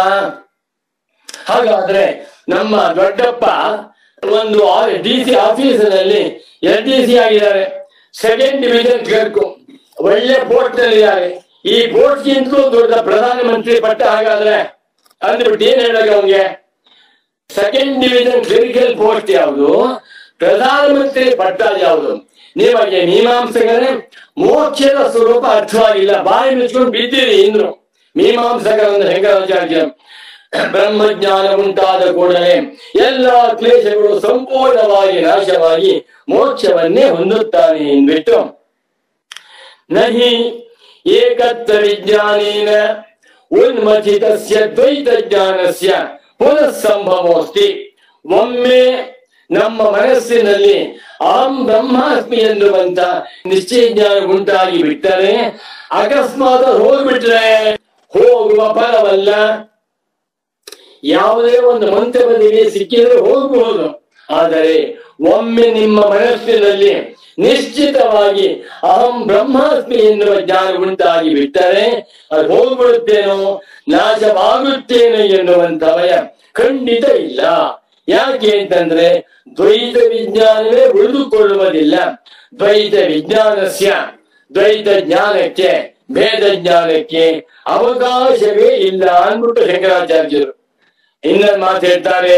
ಹಾಗಾದ್ರೆ ನಮ್ಮ ದೊಡ್ಡಪ್ಪ ಒಂದು ಡಿ ಸಿ ಆಫೀಸಿನಲ್ಲಿ ಎಲ್ ಡಿ ಸಿ ಆಗಿದ್ದಾರೆ, ಸೆಕೆಂಡ್ ಡಿವಿಷನ್ ಕ್ಲರ್ಕ್, ಒಳ್ಳೆ ಪೋಸ್ಟ್ ನಲ್ಲಿದ್ದಾರೆ. ಈ ಪೋಸ್ಟ್ಗಿಂತಲೂ ದೊಡ್ಡ ಪ್ರಧಾನಮಂತ್ರಿ ಪಟ್ಟ ಹಾಗಾದ್ರೆ ಅಂದ್ಬಿಟ್ಟು ಏನ್ ಹೇಳೋದು ಅವನಿಗೆ? ಸೆಕೆಂಡ್ ಡಿವಿಷನ್ ಕ್ಲರಿಕಲ್ ಪೋಸ್ಟ್ ಯಾವುದು, ಪ್ರಧಾನಮಂತ್ರಿ ಪಟ್ಟ ಯಾವುದು? ನಿಮಗೆ ಮೀಮಾಂಸಕರೇ ಮೋಕ್ಷದ ಸ್ವರೂಪ ಅರ್ಥವಾಗಿಲ್ಲ, ಬಾಯಿ ಮುಚ್ಕೊಂಡು ಬಿದ್ದೀರಿ ಇಂದ್ರು ಮೀಮಾಂಸಕರನ್ನು ಶಂಕರಾಚಾರ್ಯ. ಬ್ರಹ್ಮಜ್ಞಾನ ಉಂಟಾದ ಕೂಡಲೇ ಎಲ್ಲಾ ಕ್ಲೇಶಗಳು ಸಂಪೂರ್ಣವಾಗಿ ನಾಶವಾಗಿ ಮೋಕ್ಷವನ್ನೇ ಹೊಂದುತ್ತಾನೆ ಎಂದ್ಬಿಟ್ಟು, ನಹಿ ಏಕತ್ವ ವಿಜ್ಞಾನೇನ ಉನ್ಮಥಿತಸ್ಯ ದ್ವೈತ ಜ್ಞಾನಸ್ಯ ಪುನಃ ಸಂಭವೋಸ್ತಿ. ಒಮ್ಮೆ ನಮ್ಮ ಮನಸ್ಸಿನಲ್ಲಿ ಅಹಂ ಬ್ರಹ್ಮಾಸ್ಮಿ ಎನ್ನುವಂತ ನಿಶ್ಚಯ ಜ್ಞಾನ ಉಂಟಾಗಿ ಬಿಟ್ಟರೆ, ಅಕಸ್ಮಾತ್ ಹೋಗ್ಬಿಟ್ರೆ ಹೋಗುವ ಫಲವಲ್ಲ. ಯಾವುದೇ ಒಂದು ಮಂತ್ರಪದಿಗೆ ಸಿಕ್ಕಿದ್ರೆ ಹೋಗಬಹುದು, ಆದರೆ ಒಮ್ಮೆ ನಿಮ್ಮ ಮನಸ್ಸಿನಲ್ಲಿ ನಿಶ್ಚಿತವಾಗಿ ಅಹಂ ಬ್ರಹ್ಮಾಸ್ಮಿ ಎನ್ನುವ ಜ್ಞಾನ ಉಂಟಾಗಿ ಬಿಟ್ಟರೆ ಅದು ಹೋಗ್ಬಿಡುತ್ತೇನೋ, ನಾಶವಾಗುತ್ತೇನೋ ಎನ್ನುವಂತ ಭಯ ಖಂಡಿತ ಇಲ್ಲ. ಯಾಕೆ ಅಂತಂದ್ರೆ ದ್ವೈತ ವಿಜ್ಞಾನವೇ ಉಳಿದುಕೊಳ್ಳುವುದಿಲ್ಲ. ದ್ವೈತ ವಿಜ್ಞಾನಸ್ಯ, ದ್ವೈತ ಜ್ಞಾನಕ್ಕೆ, ಭೇದ ಜ್ಞಾನಕ್ಕೆ ಅವಕಾಶವೇ ಇಲ್ಲ ಅಂದ್ಬಿಟ್ಟು ಶಂಕರಾಚಾರ್ಯರು ಇನ್ನೊಂದು ಮಾತು ಹೇಳ್ತಾರೆ.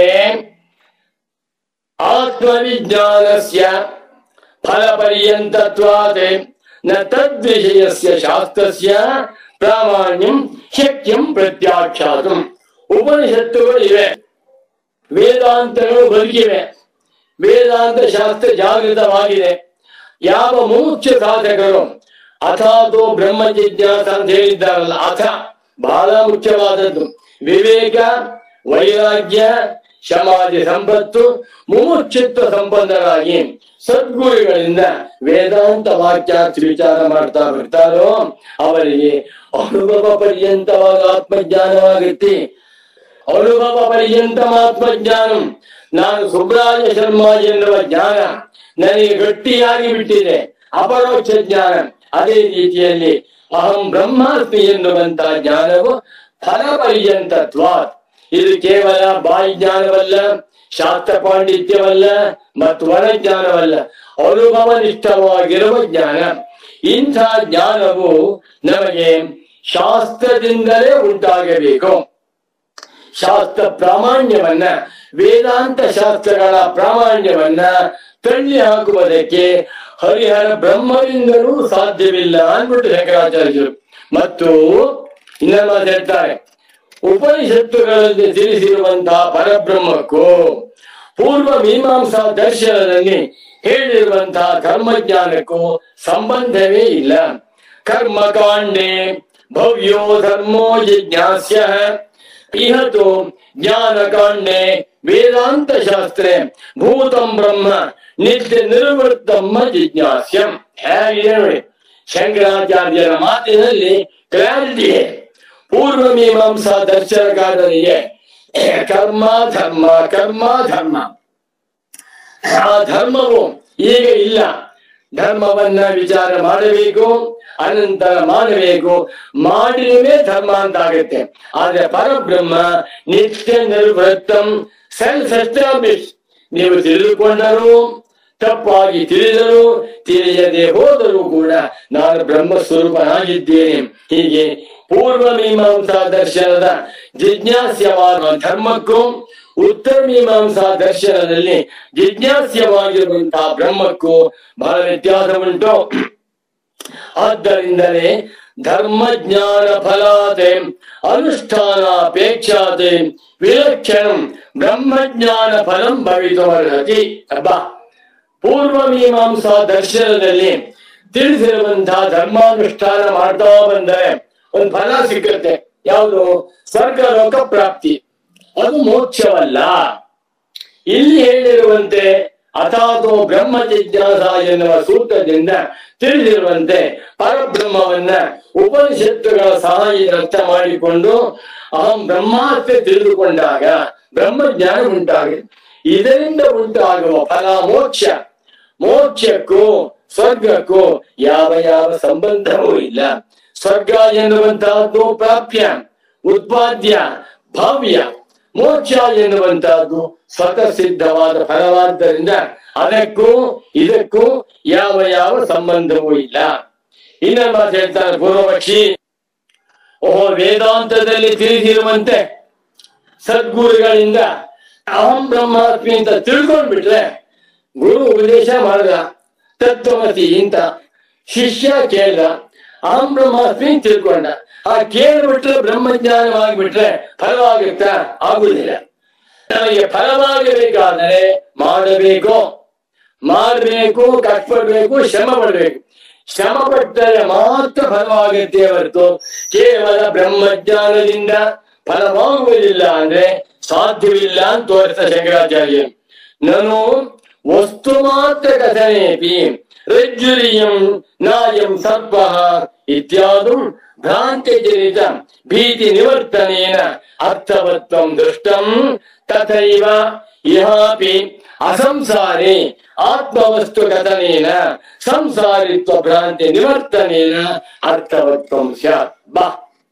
ಆತ್ಮವಿಜ್ಞಾನಸ್ಯ ಫಲಪರ್ಯಂತತ್ವಾದೆ ನ ತದ್ವಿಷಯಸ್ಯ ಶಾಸ್ತ್ರಸ್ಯ ಪ್ರಾಮಾಣ್ಯಂ ಶಕ್ಯಂ ಪ್ರತ್ಯಾಖ್ಯಾತು. ಉಪನಿಷತ್ತುಗಳು ಇವೆ, ವೇದಾಂತಗಳು ಬದುಕಿವೆ, ವೇದಾಂತ ಶಾಸ್ತ್ರ ಜಾಗೃತವಾಗಿದೆ. ಯಾವ ಮುಖ್ಯ ಸಾಧಕರು ಅಥಾತೋ ಬ್ರಹ್ಮ ಜಿಜ್ಞಾಸ ಅಂತ ಹೇಳಿದ್ದಾರಲ್ಲ, ಅಥ ಬಹಳ ಮುಖ್ಯವಾದದ್ದು. ವಿವೇಕ, ವೈರಾಗ್ಯ, ಸಮಾಧಿ ಸಂಪತ್ತು, ಮುಮುಕ್ಷುತ್ವ ಸಂಪನ್ನರಾಗಿ ಸದ್ಗುರುಗಳಿಂದ ವೇದಾಂತ ವಾಕ್ಯಾರ್ಥ ವಿಚಾರ ಮಾಡ್ತಾ ಬರ್ತಾರೋ ಅವರಿಗೆ ಅನುಭವ ಪರ್ಯಂತವಾದ ಆತ್ಮಜ್ಞಾನವಾಗುತ್ತೆ. ಅನುಭವ ಪರ್ಯಂತ ಆತ್ಮಜ್ಞಾನ. ನಾನು ಸುಬ್ರಾಯ ಶರ್ಮಾ ಎನ್ನುವ ಜ್ಞಾನ ನನಗೆ ಗಟ್ಟಿಯಾಗಿ ಬಿಟ್ಟಿದೆ, ಅಪರೋಕ್ಷ ಜ್ಞಾನ. ಅದೇ ರೀತಿಯಲ್ಲಿ ಅಹಂ ಬ್ರಹ್ಮಾಸ್ಮಿ ಎನ್ನುವಂತ ಜ್ಞಾನವು ಫಲಪರ್ಯಂತತ್ವಾತ್. ಇದು ಕೇವಲ ಬಾಯಿ ಜ್ಞಾನವಲ್ಲ, ಶಾಸ್ತ್ರ ಪಾಂಡಿತ್ಯವಲ್ಲ ಮತ್ತು ವರಜ್ಞಾನವಲ್ಲ, ಅನುಭವನಿಷ್ಠವಾಗಿರುವ ಜ್ಞಾನ. ಇಂಥ ಜ್ಞಾನವು ನಮಗೆ ಶಾಸ್ತ್ರದಿಂದಲೇ ಉಂಟಾಗಬೇಕು. ಶಾಸ್ತ್ರ ಪ್ರಾಮಾಣ್ಯವನ್ನ, ವೇದಾಂತ ಶಾಸ್ತ್ರಗಳ ಪ್ರಾಮಾಣ್ಯವನ್ನ ತಳ್ಳಿ ಹಾಕುವುದಕ್ಕೆ ಹರಿಹರ ಬ್ರಹ್ಮರಿಂದಲೂ ಸಾಧ್ಯವಿಲ್ಲ ಅಂದ್ಬಿಟ್ಟು ಶಂಕರಾಚಾರ್ಯರು. ಮತ್ತು ಇನ್ನೊಂದು ಮಾತು ಹೇಳ್ತಾರೆ, ಉಪನಿಷತ್ತುಗಳಲ್ಲಿ ತಿಳಿಸಿರುವಂತಹ ಪರಬ್ರಹ್ಮಕ್ಕೂ ಪೂರ್ವ ಮೀಮಾಂಸಾ ದರ್ಶನದಲ್ಲಿ ಹೇಳಿರುವಂತಹ ಕರ್ಮಜ್ಞಾನಕ್ಕೂ ಸಂಬಂಧವೇ ಇಲ್ಲ. ಕರ್ಮಕಾಂಡೇ ಭವ್ಯೋ ಧರ್ಮೋ ಜಿಜ್ಞಾಸ್ಯ ಇಹತು ಜ್ಞಾನಕಾಂಡೇ ವೇದಾಂತ ಶಾಸ್ತ್ರೇ ಭೂತಂ ಬ್ರಹ್ಮ ನಿತ್ಯ ನಿರ್ವೃತ್ತಮ್ಮ ಜಿಜ್ಞಾಸ್ಯಂ. ಹೇಗಿದೆ ನೋಡಿ, ಶಂಕರಾಚಾರ್ಯರ ಮಾತಿನಲ್ಲಿ ಕ್ಲಾರಿಟಿ. ಪೂರ್ವ ಮೀಮಾಂಸಾ ದರ್ಶನಕಾರರಿಗೆ ಕರ್ಮ ಧರ್ಮ ಕರ್ಮ ಧರ್ಮ, ಆ ಧರ್ಮವು ಈಗ ಇಲ್ಲ. ಧರ್ಮವನ್ನ ವಿಚಾರ ಮಾಡಬೇಕು, ಅನಂತರ ಮಾಡಬೇಕು, ಮಾಡಿರುವೇ ಧರ್ಮ ಅಂತ ಆಗುತ್ತೆ. ಆದ್ರೆ ಪರಬ್ರಹ್ಮ ನಿತ್ಯ ನಿರ್ವೃತ್ತಂ, ಸೆಲ್ಫ್ ಎಸ್ಟಾಬ್ಲಿಷ್. ನೀವು ತಿಳಿದುಕೊಂಡರೂ ತಪ್ಪಾಗಿ ತಿಳಿದರು, ತಿಳಿಯದೆ ಹೋದರೂ ಕೂಡ ನಾನು ಬ್ರಹ್ಮ ಸ್ವರೂಪನಾಗಿದ್ದೇನೆ. ಹೀಗೆ ಪೂರ್ವ ಮೀಮಾಂಸಾ ದರ್ಶನದ ಜಿಜ್ಞಾಸ್ಯವಾದ ಧರ್ಮಕ್ಕೂ ಉತ್ತರ ಮೀಮಾಂಸಾ ದರ್ಶನದಲ್ಲಿ ಜಿಜ್ಞಾಸ್ಯವಾಗಿರುವಂತಹ ಬ್ರಹ್ಮಕ್ಕೂ ಬಹಳ ವ್ಯತ್ಯಾಸ ಉಂಟು. ಆದ್ದರಿಂದಲೇ ಧರ್ಮಜ್ಞಾನ ಫಲಾತೆ ಅನುಷ್ಠಾನಾಪೇಕ್ಷಾತೆ ವಿಲಕ್ಷಣಂ ಬ್ರಹ್ಮಜ್ಞಾನ ಫಲಂ ಭವಿತುಮರ್ಹತಿ. ಅಬ್ಬಾ, ಪೂರ್ವ ಮೀಮಾಂಸಾ ದರ್ಶನದಲ್ಲಿ ತಿಳಿಸಿರುವಂತಹ ಧರ್ಮಾನುಷ್ಠಾನ ಮಾಡ್ತಾ ಬಂದರೆ ಒಂದು ಫಲ ಸಿಕ್ಕತ್ತೆ. ಯಾವುದು? ಸ್ವರ್ಗ ಲೋಕ ಪ್ರಾಪ್ತಿ. ಅದು ಮೋಕ್ಷವಲ್ಲ. ಇಲ್ಲಿ ಹೇಳಿರುವಂತೆ ಅಥಾತೋ ಬ್ರಹ್ಮ ಜಿಜ್ಞಾಸ ಎನ್ನುವ ಸೂತ್ರದಿಂದ ತಿಳಿದಿರುವಂತೆ ಪರಬ್ರಹ್ಮವನ್ನ ಉಪನಿಷತ್ತುಗಳ ಸಹಾಯ ಅರ್ಥ ಮಾಡಿಕೊಂಡು ಅಹಂ ಬ್ರಹ್ಮಾಸ್ತಿ ತಿಳಿದುಕೊಂಡಾಗ ಬ್ರಹ್ಮಜ್ಞಾನ ಉಂಟಾಗಿದೆ. ಇದರಿಂದ ಉಂಟಾಗುವ ಫಲ ಮೋಕ್ಷ. ಮೋಕ್ಷಕ್ಕೂ ಸ್ವರ್ಗಕ್ಕೂ ಯಾವ ಯಾವ ಸಂಬಂಧವೂ ಇಲ್ಲ. ಸ್ವರ್ಗ ಎನ್ನುವಂತಹದ್ದು ಪ್ರಾಪ್ಯ, ಉತ್ಪಾದ್ಯ, ಭಾವ್ಯ. ಮೋಕ್ಷ ಎನ್ನುವಂತಹದ್ದು ಸ್ವತಃ ಸಿದ್ಧವಾದ ಫಲವಾದ್ದರಿಂದ ಅದಕ್ಕೂ ಇದಕ್ಕೂ ಯಾವ ಯಾವ ಸಂಬಂಧವೂ ಇಲ್ಲ. ಇನ್ನೊಂದು ಮಾತು ಹೇಳ್ತಾರೆ ಪೂರ್ವಪಕ್ಷಿ, ಓಹೋ ವೇದಾಂತದಲ್ಲಿ ತಿಳಿಸಿರುವಂತೆ ಸದ್ಗುರುಗಳಿಂದ ಅಹಂ ಬ್ರಹ್ಮಾಸ್ಮಿ ಅಂತ ತಿಳ್ಕೊಂಡ್ಬಿಟ್ರೆ, ಗುರು ಉಪದೇಶ ಮಾಡಿದ ತತ್ವಮಸಿ ಇಂತ, ಶಿಷ್ಯ ಕೇಳ್ದ ಅಹಂ ಬ್ರಹ್ಮಾಸ್ಮಿ ತಿಳ್ಕೊಂಡ, ಆ ಕೇಳ್ಬಿಟ್ರೆ ಬ್ರಹ್ಮಜ್ಞಾನವಾಗಿಬಿಟ್ರೆ ಫಲವಾಗುತ್ತಾ? ಆಗುದಿಲ್ಲ. ನಮಗೆ ಫಲವಾಗಬೇಕಾದರೆ ಮಾಡಬೇಕು, ಮಾಡಬೇಕು, ಕಷ್ಟಪಡ್ಬೇಕು, ಶ್ರಮ ಪಡ್ಬೇಕು. ಶ್ರಮ ಪಟ್ಟರೆ ಮಾತ್ರ ಫಲವಾಗುತ್ತೆ ಹೊರತು ಕೇವಲ ಬ್ರಹ್ಮಜ್ಞಾನದಿಂದ ಫಲವಾಗುವುದಿಲ್ಲ ಅಂದ್ರೆ ಸಾಧ್ಯವಿಲ್ಲ ಅಂತ ತೋರಿಸ್ತ ಶಂಕರಾಚಾರ್ಯ. ನಾನು ವಸ್ತು ಮಾತ್ರ ಕಥನೇಪಿ ರಜ್ಜುರಿಯಂ ನಾಯಂ ಸರ್ಪ ಇತ್ಯಾದಿ ಭ್ರಾಂತಿ ಜನಿತ ಭೀತಿ ನಿವರ್ತನೇನ ಅರ್ಥವತ್ವಂ ದೃಷ್ಟಂ ತಥೈವ ಇಹಾಪಿ ಅಸಂಸಾರೇ ಆತ್ಮವಸ್ತು ಕಥನೇನ ಸಂಸಾರಿತ್ವ ಭ್ರಾಂತಿ ನಿವರ್ತನೇನ ಅರ್ಥವತ್ವಂ ಸ್ಯಾತ್. ಬಾ,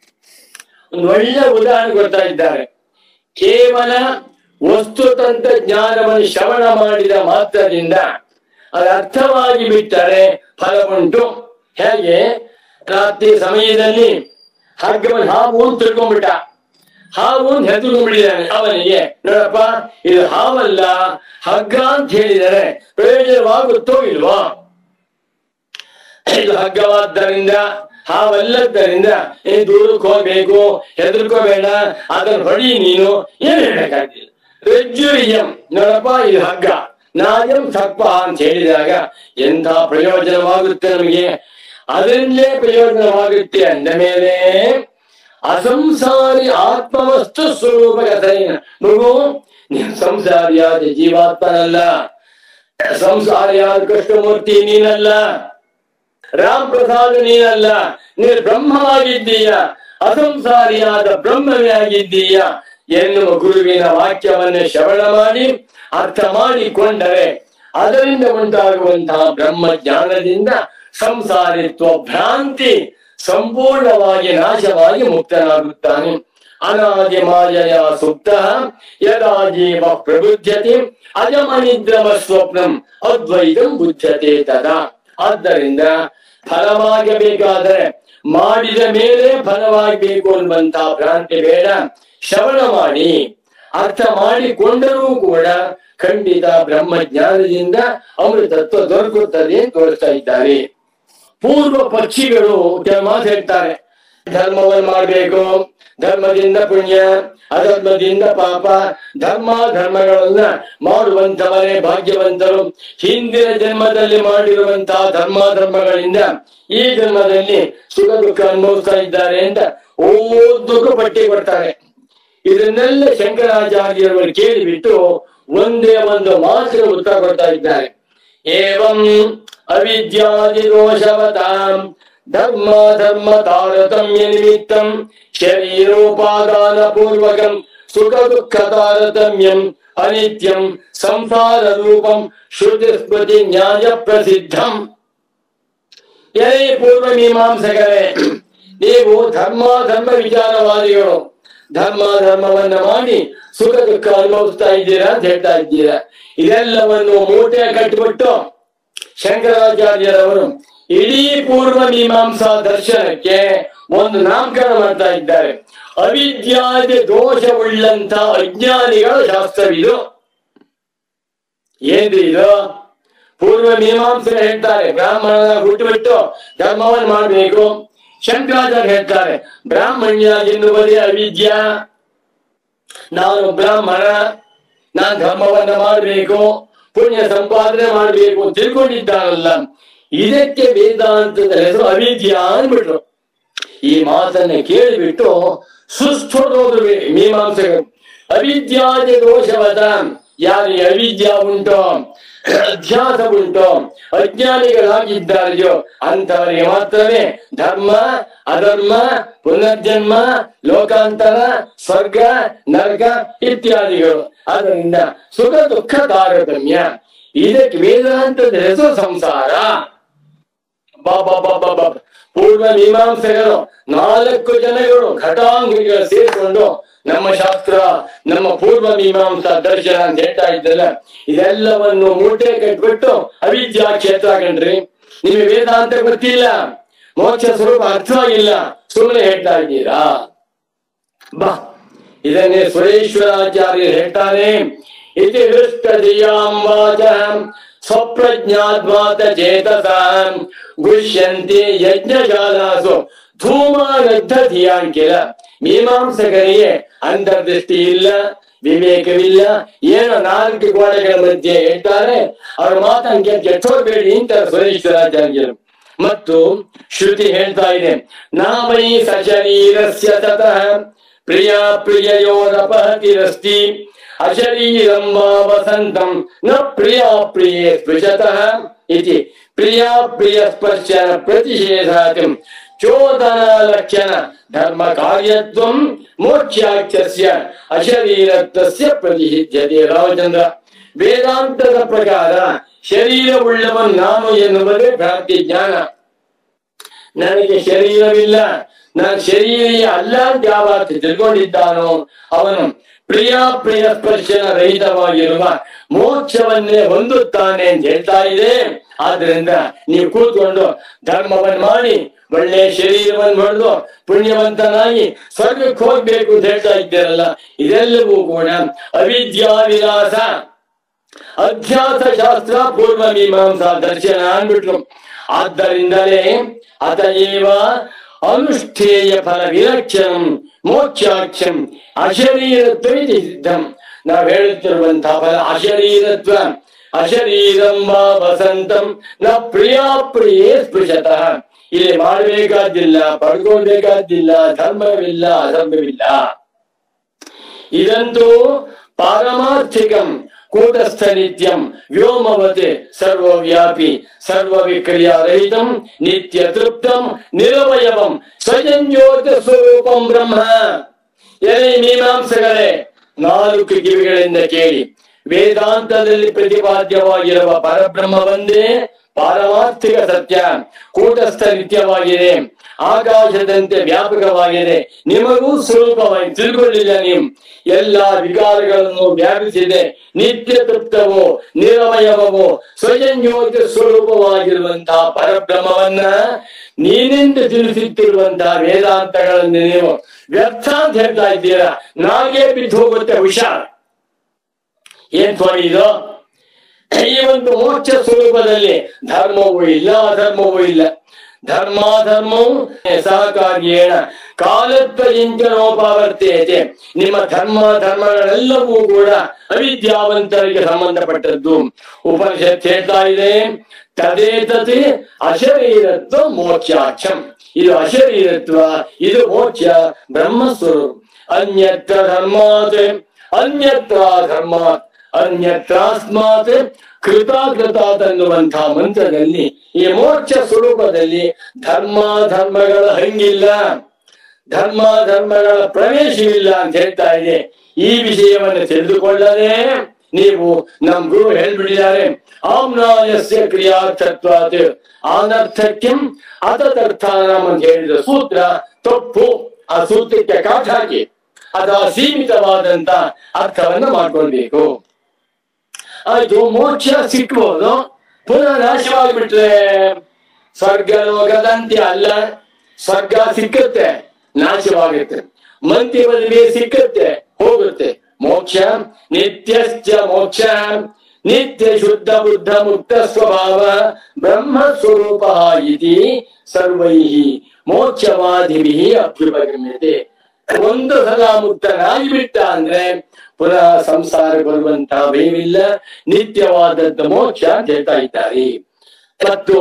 ಒಂದು ಒಳ್ಳೆ ಉದಾಹರಣೆ ಕೊಡ್ತಾ ಇದ್ದಾರೆ. ಕೇವಲ ವಸ್ತುತಂತ್ರ ಜ್ಞಾನವನ್ನು ಶ್ರವಣ ಮಾಡಿದ ಮಾತ್ರದಿಂದ ಅದು ಅರ್ಥವಾಗಿ ಬಿಟ್ಟರೆ ಫಲ ಉಂಟು. ಹೇಗೆ? ರಾತ್ರಿ ಸಮಯದಲ್ಲಿ ಹಗ್ಗವನ್ನು ಹಾವು ಅಂತ ತಿಳ್ಕೊಂಡ್ಬಿಟ್ಟ, ಹಾವು ಅಂತ ಹೆದರ್ಕೊಂಡ್ಬಿಟ್ಟಿದ್ದಾನೆ. ಅವನಿಗೆ ನೋಡಪ್ಪ ಇದು ಹಾವಲ್ಲ ಹಗ್ಗ ಅಂತ ಹೇಳಿದರೆ ಪ್ರಯೋಜನವಾಗುತ್ತೋ ಇಲ್ವೋ? ಇದು ಹಗ್ಗವಾದ್ದರಿಂದ ಹಾವಲ್ಲದ್ದರಿಂದ ಏ ದೂರಕ್ಕೆ ಹೋಗ್ಬೇಕು, ಹೆದರ್ಕೋಬೇಡ, ಅದನ್ನು ಹೊಡಿ ನೀನು, ಏನು ಹೇಳಕ್ಕಾಗ್ತಿಲ್ಲ. ರಜ್ಜುರಿಯಂ ನೋಡಪ್ಪ ಇದು ಹಗ್ಗ, ನಾಯಂ ಸರ್ಪ ಅಂತ ಹೇಳಿದಾಗ ಎಂಥ ಪ್ರಯೋಜನವಾಗುತ್ತೆ ನಮಗೆ. ಅದರಿಂದಲೇ ಪ್ರಯೋಜನವಾಗುತ್ತೆ ಅಂದ ಮೇಲೆ ಅಸಂಸಾರಿ ಆತ್ಮವಸ್ತು ಸ್ವರೂಪ ಕಥೆಯ ಮಗು, ನೀನು ಸಂಸಾರಿಯಾದ ಜೀವಾತ್ಮನಲ್ಲ, ಸಂಸಾರಿಯಾದ ಕೃಷ್ಣಮೂರ್ತಿ ನೀನಲ್ಲ, ರಾಮ್ ಪ್ರಸಾದ್ ನೀನಲ್ಲ, ನೀನು ಬ್ರಹ್ಮವಾಗಿದ್ದೀಯ, ಅಸಂಸಾರಿಯಾದ ಬ್ರಹ್ಮವೇ ಆಗಿದ್ದೀಯ ಎನ್ನುವ ಗುರುವಿನ ವಾಕ್ಯವನ್ನು ಶ್ರವಣ ಮಾಡಿ ಅರ್ಥ ಮಾಡಿಕೊಂಡರೆ ಅದರಿಂದ ಉಂಟಾಗುವಂತಹ ಬ್ರಹ್ಮ ಜ್ಞಾನದಿಂದ ಸಂಸಾರಿತ್ವ ಭ್ರಾಂತಿ ಸಂಪೂರ್ಣವಾಗಿ ನಾಶವಾಗಿ ಮುಕ್ತನಾಗುತ್ತಾನೆ. ಅನಾದಿ ಮಾಯೆಯ ಸುಪ್ತ ಯದಾ ಜೀವ ಪ್ರಬುದ್ಧತೆ ಅಜಮನಿದ್ರಮ ಸ್ವಪ್ನಂ ಅದ್ವೈತಂ ಬುದ್ಧತೆ ತದಾ. ಆದ್ದರಿಂದ ಫಲವಾಗಬೇಕಾದರೆ ಮಾಡಿದ ಮೇಲೆ ಫಲವಾಗಬೇಕು ಅನ್ನುವಂತಹ ಭ್ರಾಂತಿ ಬೇಡ. ಶ್ರವಣ ಮಾಡಿ ಅರ್ಥ ಮಾಡಿಕೊಂಡರೂ ಕೂಡ ಖಂಡಿತ ಬ್ರಹ್ಮಜ್ಞಾನದಿಂದ ಅಮೃತತ್ವ ದೊರಕುತ್ತದೆ ಅಂತ ತೋರಿಸ್ತಾ ಇದ್ದಾರೆ. ಪೂರ್ವ ಪಕ್ಷಿಗಳು ಕೆಲ ಮಾತು ಹೇಳ್ತಾರೆ, ಧರ್ಮವನ್ನು ಮಾಡಬೇಕು, ಧರ್ಮದಿಂದ ಪುಣ್ಯ, ಅಧರ್ಮದಿಂದ ಪಾಪ, ಧರ್ಮ ಧರ್ಮಗಳನ್ನ ಮಾಡುವಂತವರೇ ಭಾಗ್ಯವಂತರು. ಹಿಂದಿನ ಜನ್ಮದಲ್ಲಿ ಮಾಡಿರುವಂತಹ ಧರ್ಮ ಧರ್ಮಗಳಿಂದ ಈ ಜನ್ಮದಲ್ಲಿ ಸುಖ ದುಃಖ ಅನುಭವಿಸ್ತಾ ಇದ್ದಾರೆ ಅಂತ ಓದಕ್ಕೂ ಪಟ್ಟಿ ಕೊಡ್ತಾರೆ. ಇದನ್ನೆಲ್ಲ ಶಂಕರಾಚಾರ್ಯರವರು ಕೇಳಿಬಿಟ್ಟು ಒಂದೇ ಒಂದು ಮಾತ್ರ ಉತ್ತರ ಕೊಡ್ತಾ ಇದ್ದಾರೆ. ಏವಂ ಅವಿದ್ಯಾದಿ ದೋಷವತಾಂ ಧರ್ಮ ಧರ್ಮ ತಾರತಮ್ಯ ನಿಮಿತ್ತಂ ಶರೀರೋಪಾದಾನ ಪೂರ್ವಕಂ ಸುಖ ದುಃಖ ತಾರತಮ್ಯಂ ಅನಿತ್ಯಂ ಸಂಸಾರ ರೂಪಂ ಶ್ರುತಿ ಸ್ಮೃತಿ ನ್ಯಾಯ ಪ್ರಸಿದ್ಧಂ. ಎಲೆ ಪೂರ್ವ ಮೀಮಾಂಸಕರೇ, ನೀವು ಧರ್ಮ ಧರ್ಮ ವಿಚಾರವಾದಿಗಳು, ಧರ್ಮ ಧರ್ಮವನ್ನ ಮಾಡಿ ಸುಖ ದುಃಖ ಅನುಭವಿಸ್ತಾ ಇದ್ದೀರಾ ಅಂತ ಹೇಳ್ತಾ ಇದ್ದೀರಾ. ಇದೆಲ್ಲವನ್ನು ಮೂಟೆ ಕಟ್ಟಿಬಿಟ್ಟು ಶಂಕರಾಚಾರ್ಯರವರು ಇಡೀ ಪೂರ್ವ ಮೀಮಾಂಸಾ ದರ್ಶನಕ್ಕೆ ಒಂದು ನಾಮಕರಣ ಮಾಡ್ತಾ ಇದ್ದಾರೆ. ಅವಿದ್ಯಾದಿ ದೋಷವುಳ್ಳಂತ ಅಜ್ಞಾನಿಗಳ ಶಾಸ್ತ್ರವಿದು. ಏನ್ರಿ ಇದು? ಪೂರ್ವ ಮೀಮಾಂಸೆ ಹೇಳ್ತಾರೆ ಬ್ರಾಹ್ಮಣ ಹುಟ್ಟುಬಿಟ್ಟು ಧರ್ಮವನ್ನು ಮಾಡಬೇಕು. ಶಂಕರಾಚಾರ್ಯ ಹೇಳ್ತಾರೆ ಬ್ರಾಹ್ಮಣ್ಯ ಎನ್ನುವುದೇ ಅವಿದ್ಯಾ, ನಾನು ಬ್ರಾಹ್ಮಣ, ನಾನು ಧರ್ಮವನ್ನ ಮಾಡಬೇಕು, ಪುಣ್ಯ ಸಂಪಾದನೆ ಮಾಡಬೇಕು ತಿಳ್ಕೊಂಡಿದ್ದಾನಲ್ಲ, ಇದಕ್ಕೆ ವೇದಾಂತದ ಹೆಸರು ಅವಿದ್ಯಾ ಅಂದ್ಬಿಟ್ರು. ಈ ಮಾತನ್ನ ಕೇಳಿಬಿಟ್ಟು ಸುಸ್ಥೋದ್ರು ಮೀಮಾಂಸಕರು. ಅವಿದ್ಯಾದಿ ದೋಷವದ, ಯಾರಿಗೆ ಅವಿದ್ಯಾ ಉಂಟೋ, ಅಧ್ಯಾಸ ಉಂಟೋ, ಅಜ್ಞಾನಿಗಳಾಗಿದ್ದಾರೆಯೋ ಅಂತವರಿಗೆ ಮಾತ್ರವೇ ಧರ್ಮ ಅಧರ್ಮ ಪುನರ್ಜನ್ಮ ಲೋಕಾಂತರ ಸ್ವರ್ಗ ನರಕ ಇತ್ಯಾದಿಗಳು. ಅದರಿಂದ ಸುಖ ದುಃಖ ತಾರತಮ್ಯ, ಇದಕ್ಕೆ ವೇದಾಂತದ ಹೆಸರು ಸಂಸಾರ. ಬಾಬಾ ಬಾಬಾ ಬಾಬಾ ಪೂರ್ವ ಮೀಮಾಂಸಕರು ನಾಲ್ಕು ಜನಗಳು ಘಟಾಂಗಿಗಳು ಸೇರಿಕೊಂಡು ನಮ್ಮ ಶಾಸ್ತ್ರ ನಮ್ಮ ಪೂರ್ವ ಮೀಮಾಂಸಾ ದರ್ಶನ ಅಂತ ಹೇಳ್ತಾ ಇದ್ದಲ್ಲ, ಇದೆಲ್ಲವನ್ನು ಮೂಟೆ ಕಟ್ಬಿಟ್ಟು ಅವಿದ್ಯಾ ಕ್ಷೇತ್ರ ಕಂಡ್ರಿ. ನಿಮಗೆ ವೇದಾಂತ ಗೊತ್ತಿಲ್ಲ, ಮೋಕ್ಷ ಸ್ವರೂಪ ಅರ್ಥವಾಗಿಲ್ಲ, ಸುಮ್ಮನೆ ಹೇಳ್ತಾ ಇದ್ದೀರಾ. ಬಾ ಇದನ್ನೇ ಸುರೇಶ್ವರಾಚಾರ್ಯರು ಹೇಳ್ತಾರೆ. ಇತಿ ಹೃಷ್ಟ ಧಿಯಾಂವಾಚ ಸ್ವಪ್ರಜ್ಞಾದ್ವಾತ ಚೇತಸಾಂ ಗುಷ್ಯಂತಿ ಯಜ್ಞಶಾಲಾಸು ಧೂಮಾನದ್ಧ ಧಿಯಾಂಕಿಲ. ಮೀಮಾಂಸಕರಿಗೆ ಅಂತರ್ದೃಷ್ಟಿ ಇಲ್ಲ, ವಿವೇಕವಿಲ್ಲ, ಏನೋ ನಾಲ್ಕು ಗೋಡೆಗಳ ಮಧ್ಯೆ ಹೇಳ್ತಾರೆ. ಅವ್ರ ಮಾತಂಗೆ ಕೆಟ್ಟೋಗ್ಬೇಡಿ ಅಂತ ಸುರೇಶ್ವರಾಚಾರ್ಯರು. ಮತ್ತು ಶ್ರುತಿ ಹೇಳ್ತಾ ಇದೆ, ನಾವೈ ಸಶರೀರಸ್ಯ ತತಃ ಪ್ರಿಯ ಪ್ರಿಯಯೋರಪಹತಿರಸ್ತಿ ಅಶರೀರಂ ವಾ ವಸಂತಂ ನ ಪ್ರಿಯ ಪ್ರಿಯೇ ಸ್ಪೃಶತಃ ಇತಿ ಪ್ರಿಯ ಪ್ರಿಯ ಸ್ಪರ್ಶನ ಪ್ರತಿಷೇಧಾತಿಂ ಚೋದನ ಲಕ್ಷಣ ಧರ್ಮ ಕಾರ್ಯತ್ವಂ ಮೋಕ್ಷಾಖ್ಯಸ್ಯ ಅಶರೀರತ್ವಸ್ಯ ಪ್ರತಿಷಿಧ್ಯತೆ. ರಾಮಚಂದ್ರ, ವೇದಾಂತದ ಪ್ರಕಾರ ಶರೀರವುಳ್ಳವನ್ ನಾನು ಎನ್ನುವುದೇ ಭ್ರಾಂತಿ ಜ್ಞಾನ. ನನಗೆ ಶರೀರವಿಲ್ಲ, ನಾನು ಶರೀರಿಯ ಅಲ್ಲ ಅಂತ ಯಾವಾಗ ತಿಳ್ಕೊಂಡಿದ್ದಾನೋ ಅವನು ಪ್ರಿಯ ಪ್ರಿಯ ಸ್ಪರ್ಶನ ರಹಿತವಾಗಿರುವ ಮೋಕ್ಷವನ್ನೇ ಹೊಂದುತ್ತಾನೆ ಅಂತ ಹೇಳ್ತಾ ಇದೆ. ಆದ್ರಿಂದ ನೀವು ಕೂತ್ಕೊಂಡು ಧರ್ಮವನ್ನು ಮಾಡಿ ಒಳ್ಳೆ ಶರೀರವನ್ನು ಹೊಡೆದು ಪುಣ್ಯವಂತನಾಗಿ ಸ್ವರ್ಗಕ್ಕೆ ಹೋಗ್ಬೇಕು ಅಂತ ಹೇಳ್ತಾ ಇದ್ದೀರಲ್ಲ, ಇದೆಲ್ಲವೂ ಕೂಡ ಅವಿದ್ಯಾ ವಿಲಾಸ ಅಧ್ಯಾಸ ಶಾಸ್ತ್ರ ಪೂರ್ವ ಮೀಮಾಂಸಾ ದರ್ಶನ ಅಂದ್ಬಿಟ್ರು. ಆದ್ದರಿಂದಲೇ ಅತಏವ ಅನುಷ್ಠೇಯ ಫಲ ವಿಲಕ್ಷಣಂ ಮೋಕ್ಷಾಕ್ಷಂ ಅಶರೀರತ್ವ ಸಿದ್ಧಂ. ನಾವು ಹೇಳುತ್ತಿರುವಂತಹ ಫಲ ಅಶರೀರತ್ವ. ಅಶರೀರಂ ವಾ ವಸಂತಂ ನ ಪ್ರಿಯ ಪ್ರಿಯೇ ಸ್ಪೃಶತಃ. ಇಲ್ಲಿ ಮಾಡಬೇಕಾದ್ದಿಲ್ಲ, ಪಡ್ಕೊಳ್ಬೇಕಾದ್ದಿಲ್ಲ, ಧರ್ಮವಿಲ್ಲ ಅಧರ್ಮವಿಲ್ಲ. ಇದಂತೂ ಪಾರಮಾರ್ಥಿಕಂ ಕೂಟಸ್ಥ ನಿತ್ಯಂ ವ್ಯೋಮವತೆ ಸರ್ವವ್ಯಾಪಿ ಸರ್ವವಿಕ್ರಿಯಾರಹಿತಂ ನಿತ್ಯ ತೃಪ್ತಂ ನಿರವಯವಂ ಸ್ವಯಂಜ್ಯೋತಿ ಸ್ವರೂಪಂ ಬ್ರಹ್ಮ. ಎಲೆ ಮೀಮಾಂಸಗಳೇ, ನಾಲ್ಕು ಕಿವಿಗಳಿಂದ ಕೇಳಿ. ವೇದಾಂತದಲ್ಲಿ ಪ್ರತಿಪಾದ್ಯವಾಗಿರುವ ಪರಬ್ರಹ್ಮ ಒಂದೇ ಪಾರಮಾರ್ಥಿಕ ಸತ್ಯ, ಕೂಟಸ್ಥ ನಿತ್ಯವಾಗಿದೆ. ಆಕಾಶದಂತೆ ವ್ಯಾಪಕವಾಗಿದೆ, ನಿಮಗೂ ಸ್ವರೂಪವಾಗಿ ತಿಳ್ಕೊಳ್ಳಿಲ್ಲ. ನೀವು ಎಲ್ಲಾ ವಿಕಾರಗಳನ್ನು ವ್ಯಾಪಿಸಿದೆ, ನಿತ್ಯ ತೃಪ್ತವೋ ನಿರವಯವವೋ ಸ್ವಯಂಯೋಗ ಸ್ವರೂಪವಾಗಿರುವಂತಹ ಪರಬ್ರಹ್ಮವನ್ನ ನೀನೆಂದು ತಿಳಿಸುತ್ತಿರುವಂತಹ ವೇದಾಂತಗಳನ್ನು ನೀವು ವ್ಯರ್ಥ ಅಂತ ಹೇಳ್ತಾ ಇದ್ದೀರಾ. ನಾಗೇ ಬಿದ್ದು ಹೋಗುತ್ತೆ, ಹುಷಾರ್. ಏನ್ ಸ್ವಾಮಿ ಇದು? ಈ ಒಂದು ಮೋಕ್ಷ ಸ್ವರೂಪದಲ್ಲಿ ಧರ್ಮವೂ ಇಲ್ಲ ಅಧರ್ಮವೂ ಇಲ್ಲ. ಧರ್ಮಾಧರ್ಮವು ಸಹಕಾರ್ಯೇಣ ಕಾಲತ್ವಯಿಂಚನೋಪವರ್ತೇತೆ. ನಿಮ್ಮ ಧರ್ಮ ಧರ್ಮಗಳೆಲ್ಲವೂ ಕೂಡ ಅವಿದ್ಯಾವಂತರಿಗೆ ಸಂಬಂಧಪಟ್ಟದ್ದು. ಉಪನಿಷತ್ ಹೇಳ್ತಾ ಇದೆ, ತದೇತತಿ ಅಶರೀರತ್ವ ಮೋಕ್ಷಾಕ್ಷಂ. ಇದು ಅಶರೀರತ್ವ, ಇದು ಮೋಕ್ಷ ಬ್ರಹ್ಮಸ್ವರೂಪ. ಅನ್ಯತ್ರ ಧರ್ಮಾತ್ ಅನ್ಯತ್ರ ಧರ್ಮಾತ್ ಅನ್ಯತ್ರಾಸ್ಮಾತ್ ಕೃತಾಕೃತಾತ್ ಅನ್ನುವಂತಹ ಮಂತ್ರದಲ್ಲಿ ಈ ಮೋಕ್ಷ ಸ್ವರೂಪದಲ್ಲಿ ಧರ್ಮ ಧರ್ಮಗಳ ಹಂಗಿಲ್ಲ, ಧರ್ಮ ಧರ್ಮಗಳ ಪ್ರವೇಶವಿಲ್ಲ ಅಂತ ಹೇಳ್ತಾ ಇದೆ. ಈ ವಿಷಯವನ್ನು ತಿಳಿದುಕೊಳ್ಳದೆ ನೀವು ನಮ್ ಗುರು ಹೇಳ್ಬಿಟ್ಟಿದ್ದಾರೆ, ಆಮ್ನಾಯಸ್ಯ ಕ್ರಿಯಾರ್ಥತ್ವಾತ್ ಅನರ್ಥಕ್ಯಂ ಅತರ್ಥಾನಾಂ ಅಂತ ಹೇಳಿದ ಸೂತ್ರ ತಪ್ಪು. ಆ ಸೂತ್ರಕ್ಕೆ ಕಾಟ್ ಹಾಕಿ ಅದು ಸೀಮಿತವಾದಂತ ಅರ್ಥವನ್ನ ಮಾಡ್ಕೊಳ್ಬೇಕು. ಆಯ್ತು, ಮೋಕ್ಷ ಸಿಕ್ಬೋದು, ಪುನಃ ನಾಶವಾಗಿಬಿಟ್ರೆ ಸ್ವರ್ಗ ಲೋಕದಂತೆ ಅಲ್ಲ. ಸ್ವರ್ಗ ಸಿಕ್ಕತ್ತೆ, ನಾಶವಾಗುತ್ತೆ. ಮಂತಿ ಬದಲಿ ಸಿಕ್ಕತ್ತೆ, ಹೋಗುತ್ತೆ. ಮೋಕ್ಷ ನಿತ್ಯಶ್ಚ ಮೋಕ್ಷ ನಿತ್ಯ ಶುದ್ಧ ಬುದ್ಧ ಮುಕ್ತ ಸ್ವಭಾವ ಬ್ರಹ್ಮ ಸ್ವರೂಪ ಇತಿ ಸರ್ವೈಹಿ ಮೋಕ್ಷವಾದಿಭಿ ಅಭ್ಯುಪಗಮ್ಯತೆ. ಒಂದು ಸಲ ಮುಕ್ತನಾಗಿ ಬಿಟ್ಟ ಅಂದ್ರೆ ಪುನಃ ಸಂಸಾರ ಬರುವಂತಹ ಭಯವಿಲ್ಲ, ನಿತ್ಯವಾದದ್ದ ಮೋಕ್ಷ ಅಂತ ಹೇಳ್ತಾ ಇದ್ದಾರೆ. ಮತ್ತು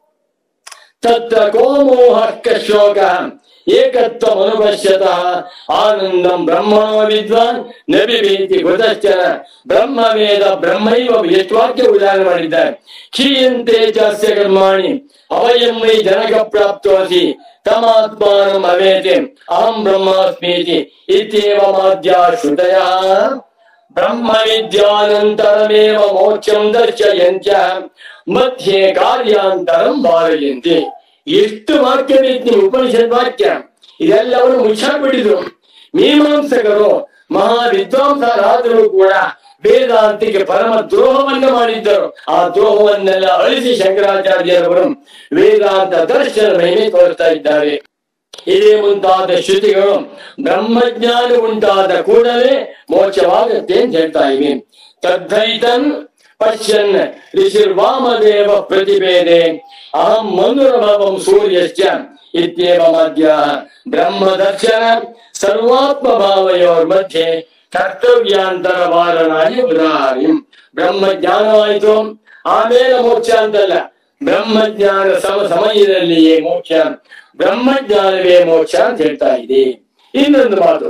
ತತ್ರ ಕೋಮೋಹ ಶೋಕ ಏಕತ್ವ ಅನುಪಶ್ಯತಃ ಆನಂದಂ ಬ್ರಹ್ಮಣೋ ವಿದ್ವಾನ್ ನಬಿವೇತಿ ಕೃತಶ್ಚನ ಬ್ರಹ್ಮವೇದ ಬ್ರಹ್ಮೈವ. ಎಷ್ಟು ವಾಕ್ಯ ಉದಾಹರಣೆ ಮಾಡಿದ್ದಾರೆ. ಕ್ಷೀಯಂತೆ ಚಾಸ್ಯ ಕರ್ಮಾಣಿ ಅವಯಂ ವೈ ಜನಕ ಪ್ರಾಪ್ತೋಸಿ ತಮಾತ್ಮಾನಂ ಅವೇತೆ ಅಹಂ ಬ್ರಹ್ಮಾಸ್ಮೀತಿ ಇತ್ಯೇವ ಮಾದ್ಯಾ ಶ್ರುತಯಃ ಬ್ರಹ್ಮ ವಿದ್ಯಾನಂತರಮೇವ ಮೋಕ್ಷಂ ದರ್ಶಯಂತ್ಯ ಮಧ್ಯೆ ಕಾರ್ಯಾಂತರಂ ಭಾರಯಂತಿ. ಎಷ್ಟು ವಾಕ್ಯ ಬೇಕು ಉಪನಿಷತ್ ವಾಕ್ಯ, ಇದೆಲ್ಲವನ್ನು ಮುಚ್ಚಾಕ್ಬಿಟ್ಟಿದ್ರು ಮೀಮಾಂಸಕರು. ಮಹಾ ವಿದ್ವಾಂಸರಾದರೂ ಕೂಡ ವೇದಾಂತಿಗೆ ಪರಮ ದ್ರೋಹವನ್ನು ಮಾಡಿದ್ದರು. ಆ ದ್ರೋಹವನ್ನೆಲ್ಲ ಅಳಿಸಿ ಶಂಕರಾಚಾರ್ಯರವರು ವೇದಾಂತ ದರ್ಶನ ಮಹಿಮೆ ತೋರಿಸ್ತಾ ಇದ್ದಾರೆ. ಇದೇ ಮುಂತಾದ ಶ್ರುತಿಗಳು ಬ್ರಹ್ಮಜ್ಞಾನ ಉಂಟಾದ ಕೂಡಲೇ ಮೋಕ್ಷವಾಗತ್ತೆ ಅಂತ ಹೇಳ್ತಾ ಇವೆ. ತದ್ಧೈತನ್ ಪಶ್ಯನ್ ಋಷಿರ್ವಾಮದೇವ ಪ್ರತಿಭೇದೆ ಅಹಂ ಮನುರಭವಂ ಸೂರ್ಯಶ್ಚ ಇತ್ಯೇವ ಮಧ್ಯ ಬ್ರಹ್ಮ ದರ್ಶನ ಸರ್ವಾತ್ಮ ಭಾವಯೋರ್ ಮಧ್ಯೆ ಕರ್ತವ್ಯಾಂತರ ವಾರಣಾಗಿ ಉದಾಹರಣೆ. ಬ್ರಹ್ಮಜ್ಞಾನವಾಯಿತು, ಆಮೇಲೆ ಮೋಕ್ಷ ಅಂತಲ್ಲ. ಬ್ರಹ್ಮಜ್ಞಾನ ಸಮ ಸಮಯದಲ್ಲಿಯೇ ಮೋಕ್ಷ, ಬ್ರಹ್ಮಜ್ಞಾನವೇ ಮೋಕ್ಷ ಅಂತ ಹೇಳ್ತಾ ಇದೆ. ಇನ್ನೊಂದು ಮಾತು,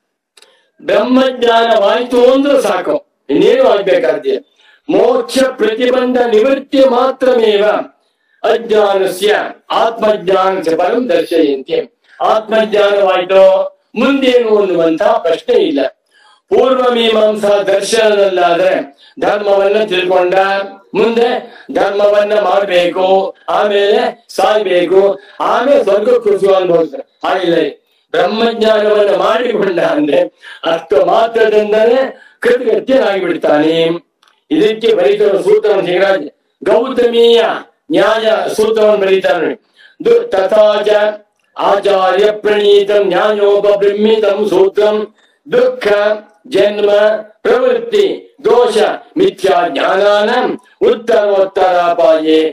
ಬ್ರಹ್ಮಜ್ಞಾನವಾಯಿತು ಅಂದ್ರೆ ಸಾಕು, ಇನ್ನೇನು ಆಗ್ಬೇಕಾದ್ಯ. ಮೋಕ್ಷ ಪ್ರತಿಬಂಧ ನಿವೃತ್ತಿ ಮಾತ್ರಮೇವ ಅಜ್ಞಾನಸ್ಯ ಆತ್ಮಜ್ಞಾನಸ್ಯ ಪರಂ ದರ್ಶಯಂತೆ. ಆತ್ಮಜ್ಞಾನವಾಯಿತು, ಮುಂದೇನು ಅನ್ನುವಂತಹ ಪ್ರಶ್ನೆ ಇಲ್ಲ. ಪೂರ್ವ ಮೀಮಾಂಸಾ ದರ್ಶನದಲ್ಲಾದ್ರೆ ಧರ್ಮವನ್ನ ತಿಳ್ಕೊಂಡ, ಮುಂದೆ ಧರ್ಮವನ್ನ ಮಾಡಬೇಕು, ಆಮೇಲೆ ಸಾಯ್ಬೇಕು, ಆಮೇಲೆ ಸ್ವರ್ಗ ಕೃಷಿ ಅನ್ಬೋದು. ಹಾಗಿಲ್ಲ, ಬ್ರಹ್ಮಜ್ಞಾನವನ್ನ ಮಾಡಿಕೊಂಡ ಅಂದ್ರೆ ಅಷ್ಟು ಮಾತ್ರದಿಂದಲೇ ಕೃತಕೃತ್ಯನಾಗಿ ಬಿಡ್ತಾನೆ. ಇದಕ್ಕೆ ಬರೀತಾರ ಸೂತ್ರವನ್ನು ಸಿಗರಾಜ್ ಗೌತಮೀಯ ನ್ಯಾಯ ಸೂತ್ರವನ್ನು ಬರೀತಾನೆ. ತಥಾಚ ಆಚಾರ್ಯ ಪ್ರಣೀತಂ ನ್ಯಾಯೋಪಬ್ರಹ್ಮಿತಂ ಸೂತ್ರಂ ದುಃಖ ಜನ್ಮ ಪ್ರವೃತ್ತಿ ದೋಷ ಮಿಥ್ಯಾ ಜ್ಞಾನಾನ ಉತ್ತರೋತ್ತರಾಪಾಯೇ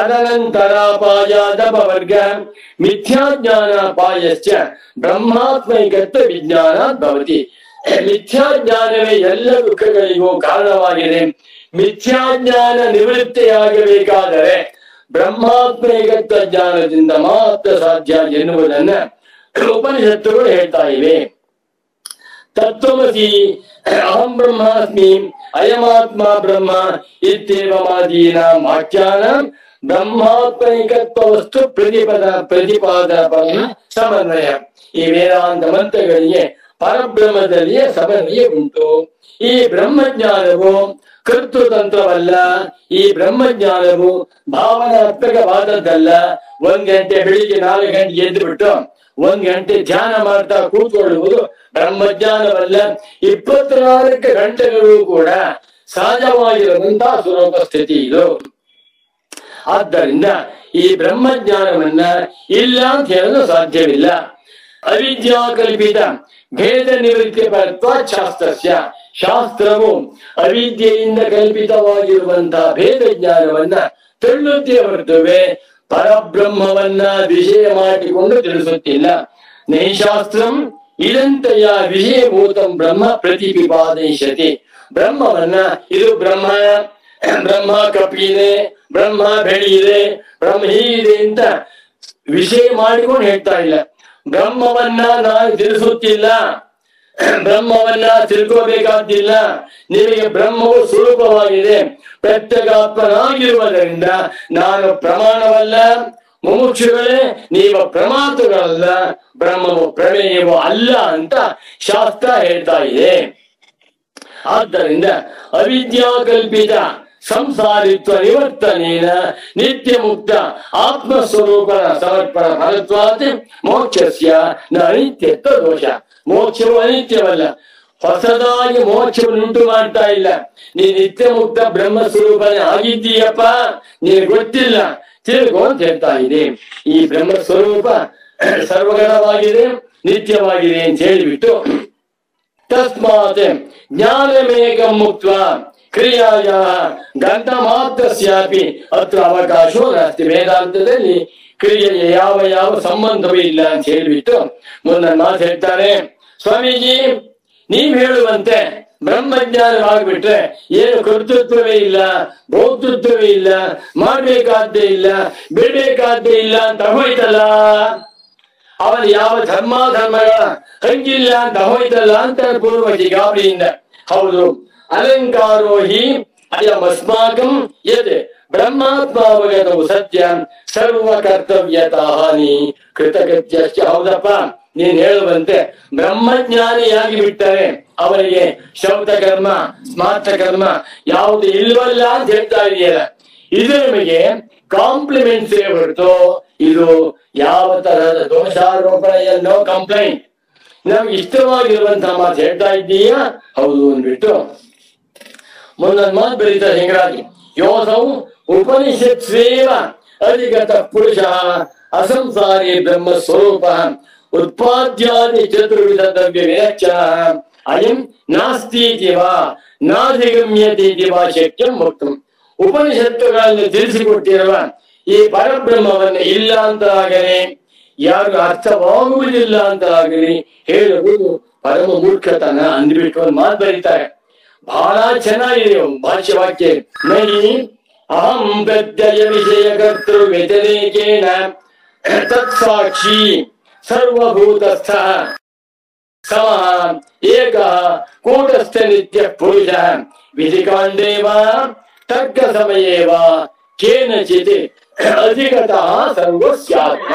ತದನಂತರಾಪಾಯಾದಪವರ್ಗ ಮಿಥ್ಯಾಜ್ಞಾನಾಪಾಯಶ್ಚ ಬ್ರಹ್ಮಾತ್ಮೈಕತ್ವ ವಿಜ್ಞಾನಾತ್ ಭವತಿ. ಮಿಥ್ಯಾಜ್ಞಾನವೇ ಎಲ್ಲ ದುಃಖಗಳಿಗೂ ಕಾರಣವಾಗಿದೆ. ಮಿಥ್ಯಾಜ್ಞಾನ ನಿವೃತ್ತಿಯಾಗಬೇಕಾದರೆ ಬ್ರಹ್ಮಾತ್ಮೈಕತ್ವ ಜ್ಞಾನದಿಂದ ಮಾತ್ರ ಸಾಧ್ಯ ಎನ್ನುವುದನ್ನ ಉಪನಿಷತ್ತುಗಳು ಹೇಳ್ತಾ ಇವೆ. ತತ್ವಮಸಿ ಅಹಂ ಬ್ರಹ್ಮಾಸ್ಮಿ ಅಯಮಾತ್ಮ ಬ್ರಹ್ಮ ಇತ್ಯೇವ ಮಾದೀನ ವಾಕ್ಯಾನ ಬ್ರಹ್ಮಾತ್ಮೈಕತ್ವ ವಸ್ತು ಪ್ರತಿಪದ ಪ್ರತಿಪಾದನ ಸಮನ್ವಯ. ಈ ವೇದಾಂತ ಮಂತ್ರಗಳಿಗೆ ಪರಬ್ರಹ್ಮದಲ್ಲಿಯೇ ಸಮನ್ವಯ ಉಂಟು. ಈ ಬ್ರಹ್ಮಜ್ಞಾನವು ಕರ್ತೃತಂತ್ರವಲ್ಲ. ಈ ಬ್ರಹ್ಮಜ್ಞಾನವು ಭಾವನಾತ್ಮಕವಾದದ್ದಲ್ಲ. ಒಂದ್ ಗಂಟೆ ಬೆಳಿಗ್ಗೆ ನಾಲ್ಕು ಗಂಟೆಗೆ ಎದ್ದು ಬಿಟ್ಟು ಒಂದ್ ಗಂಟೆ ಧ್ಯಾನ ಮಾಡ್ತಾ ಕೂತ್ಕೊಳ್ಳುವುದು ಬ್ರಹ್ಮಜ್ಞಾನವಲ್ಲ. ಇಪ್ಪತ್ನಾಲ್ಕು ಗಂಟೆಗಳು ಕೂಡ ಸಹಜವಾಗಿರುವಂತಹ ಸ್ವರೂಪ ಸ್ಥಿತಿ ಇದು. ಆದ್ದರಿಂದ ಈ ಬ್ರಹ್ಮಜ್ಞಾನವನ್ನ ಇಲ್ಲ ಅಂತ ಹೇಳಲು ಸಾಧ್ಯವಿಲ್ಲ. ಅವಿದ್ಯಾ ಕಲ್ಪಿತ ಭೇದ ನಿವೃತ್ತಿ ಪರತ್ವ ಶಾಸ್ತ್ರಸ್ಯ, ಶಾಸ್ತ್ರವು ಅವಿದ್ಯೆಯಿಂದ ಕಲ್ಪಿತವಾಗಿರುವಂತಹ ಭೇದ ಜ್ಞಾನವನ್ನ ತಳ್ಳುತ್ತೆ ಹೊರತುವೆ ಪರಬ್ರಹ್ಮವನ್ನ ವಿಷಯ ಮಾಡಿಕೊಂಡು ತಿಳಿಸುತ್ತಿಲ್ಲ. ನೈಶಾಸ್ತ್ರಂ ಇದಂತೆಯ ವಿಷಯಭೂತಂ ಬ್ರಹ್ಮ ಪ್ರತಿಪಿಪಾದಯಿಷ್ಯತಿ. ಬ್ರಹ್ಮವನ್ನ ಇದು ಬ್ರಹ್ಮ ಬ್ರಹ್ಮ ಕಪ್ಪಿದೆ, ಬ್ರಹ್ಮ ಬೆಳಿ ಇದೆ, ಬ್ರಹ್ಮ ಹೀಗಿದೆ ಅಂತ ವಿಷಯ ಮಾಡಿಕೊಂಡು ಹೇಳ್ತಾ ಇಲ್ಲ. ಬ್ರಹ್ಮವನ್ನ ನಾನು ತಿಳಿಸುತ್ತಿಲ್ಲ, ಬ್ರಹ್ಮವನ್ನ ತಿಳ್ಕೋಬೇಕಾದ್ದಿಲ್ಲ. ನಿಮಗೆ ಬ್ರಹ್ಮವು ಸ್ವರೂಪವಾಗಿದೆ, ಪ್ರತ್ಯಗಾತ್ಮನಾಗಿರುವುದರಿಂದ ನಾನು ಪ್ರಮಾಣವಲ್ಲ. ಮುಮುಕ್ಷುಗಳೇ, ನೀವು ಪ್ರಮಾತುಗಳಲ್ಲ, ಬ್ರಹ್ಮವು ಪ್ರಮೇಯವೂ ಅಲ್ಲ ಅಂತ ಶಾಸ್ತ್ರ ಹೇಳ್ತಾ ಇದೆ. ಆದ್ದರಿಂದ ಅವಿದ್ಯಾ ಕಲ್ಪಿತ ಸಂಸಾರಿತ್ವ ನಿವರ್ತನೇನ ನಿತ್ಯ ಮುಕ್ತ ಆತ್ಮಸ್ವರೂಪನ ಸಮರ್ಪಣ ಫಲತ್ವಾತ್ ಮೋಕ್ಷಸ್ಯ ನ ಅನಿತ್ಯತ್ವ ದೋಷ. ಮೋಕ್ಷವು ಅನಿತ್ಯವಲ್ಲ, ಹೊಸದಾಗಿ ಮೋಕ್ಷವನ್ನುಂಟು ಮಾಡ್ತಾ ಇಲ್ಲ. ನೀ ನಿತ್ಯ ಮುಕ್ತ ಬ್ರಹ್ಮ ಸ್ವರೂಪನೇ ಆಗಿದ್ದೀಯಪ್ಪ, ನೀನು ಗೊತ್ತಿಲ್ಲ, ತಿಳ್ಕೊ ಅಂತ ಹೇಳ್ತಾ ಇದೆ. ಈ ಬ್ರಹ್ಮ ಸ್ವರೂಪ ಸರ್ವಗಣವಾಗಿದೆ, ನಿತ್ಯವಾಗಿದೆ ಅಂತ ಹೇಳಿಬಿಟ್ಟು ತಸ್ಮಾತ್ ಜ್ಞಾನಮೇಕ ಮುಕ್ತ ಕ್ರಿಯಾಯ ಗಂಧ ಮಾತ್ರಸ್ಯಾಪಿ ಅತ್ರ ಅವಕಾಶೋ ನಾಸ್ತಿ. ವೇದಾಂತದಲ್ಲಿ ಕ್ರಿಯೆಗೆ ಯಾವ ಯಾವ ಸಂಬಂಧವೂ ಇಲ್ಲ ಅಂತ ಹೇಳಿಬಿಟ್ಟು ಮುಂದೆ ಮಾತು ಹೇಳ್ತಾರೆ. ಸ್ವಾಮೀಜಿ, ನೀವ್ ಹೇಳುವಂತೆ ಬ್ರಹ್ಮಜ್ಞಾನವಾಗ್ಬಿಟ್ರೆ ಏನು ಕರ್ತೃತ್ವವೇ ಇಲ್ಲ, ಭೋಕ್ತೃತ್ವವೇ ಇಲ್ಲ, ಮಾಡ್ಬೇಕಾದ್ದೇ ಇಲ್ಲ, ಬಿಡ್ಬೇಕಾದ್ದೇ ಇಲ್ಲ ಅಂತ ಹೋಯ್ತಲ್ಲ, ಅವನು ಯಾವ ಧರ್ಮಾಧರ್ಮಗಳ ಹಂಗಿಲ್ಲ ಅಂತ ಹೋಯ್ತಲ್ಲ ಅಂತ ಪೂರ್ವಜಿ ಗಾಬರಿಯಿಂದ. ಹೌದು, ಅಲಂಕಾರೋ ಹಿ ಅಯಮಸ್ಮಾಕಂ ಯದ್ ಬ್ರಹ್ಮಾತ್ಮಾವಗತವು ಸತ್ಯ ಸರ್ವ ಕರ್ತವ್ಯತಾ ಹಾನಿ ಕೃತಕೃತ್ಯಶ್ಚ. ಹೌದಪ್ಪ, ನೀನ್ ಹೇಳುವಂತೆ ಬ್ರಹ್ಮಜ್ಞಾನಿಯಾಗಿ ಬಿಟ್ಟರೆ ಅವರಿಗೆ ಶೌತ ಕರ್ಮ ಸ್ಮಾರ್ಥ ಕರ್ಮ ಯಾವುದು ಇಲ್ವಲ್ಲ ಅಂತ ಹೇಳ್ತಾ ಇದೆಯಲ್ಲ, ಇದು ನಮಗೆ ಕಾಂಪ್ಲಿಮೆಂಟ್ಸ್ ಹೊರತು ಇದು ಯಾವ ತರಹದ ದೋಷಾರೋಪಣ ನೋ ಕಂಪ್ಲೇಂಟ್. ನಮ್ಗೆ ಇಷ್ಟವಾಗಿರುವಂತಹ ಮಾತು ಹೇಳ್ತಾ ಇದ್ದೀಯಾ? ಹೌದು ಅಂದ್ಬಿಟ್ಟು ಮುಂದೊಂದು ಮಾತು ಬರೀತಾರೆ ಹಿಂಗರಾಗಿ. ಯೋಸೌ ಉಪನಿಷತ್ಸ್ವೇವ ಅಧಿಗತ ಪುರುಷ ಅಸಂಸಾರಿ ಬ್ರಹ್ಮ ಸ್ವರೂಪ ಉತ್ಪಾದ್ಯಾದಿ ಚತುರ್ವಿಧ ದ್ರವ್ಯ ವಿರಚ್ಚ ಅಯಂ ನಾಸ್ತೀತಿ ವಾ ನಾಧಿಗಮ್ಯತೀತಿ ವಾ ಶಕ್ಯಂ ವಕ್ತುಂ. ಉಪನಿಷತ್ತುಗಳನ್ನು ತಿಳಿಸಿಕೊಟ್ಟಿರುವ ಈ ಪರಬ್ರಹ್ಮವನ್ನು ಇಲ್ಲ ಅಂತ ಆಗಲಿ, ಯಾರು ಅರ್ಥವಾಗುವುದಿಲ್ಲ ಅಂತ ಆಗಲಿ ಹೇಳುವುದು ಪರಮ ಮೂರ್ಖತನ ಅಂದ್ಬಿಟ್ಟು ಒಂದು ಮಾತು ಬರೀತಾರೆ. ಬಹಳ ಚೆನ್ನಾಗಿದೆ ಭಾಷ್ಯವಾಕ್ಯ. ನಹಿ ಅಹಂ ಪ್ರತ್ಯಯ ವಿಷಯ ಕರ್ತೃ ವ್ಯತಿರೇಕೇಣ ತತ್ಸಾಕ್ಷಿ ಸರ್ವಭೂತಸ್ಥ ಸಮಃ ಏಕಃ ಕೂಟಸ್ಥ ನಿತ್ಯ ಪುರುಷ ವಿಧಿಕಾಂಡೇ ವಾ ತರ್ಕ ಸಮಯೇ ವಾ ಕೇನಚಿತ್ ಅಧಿಗತಃ ಸರ್ವಸ್ಯಾತ್ಮ.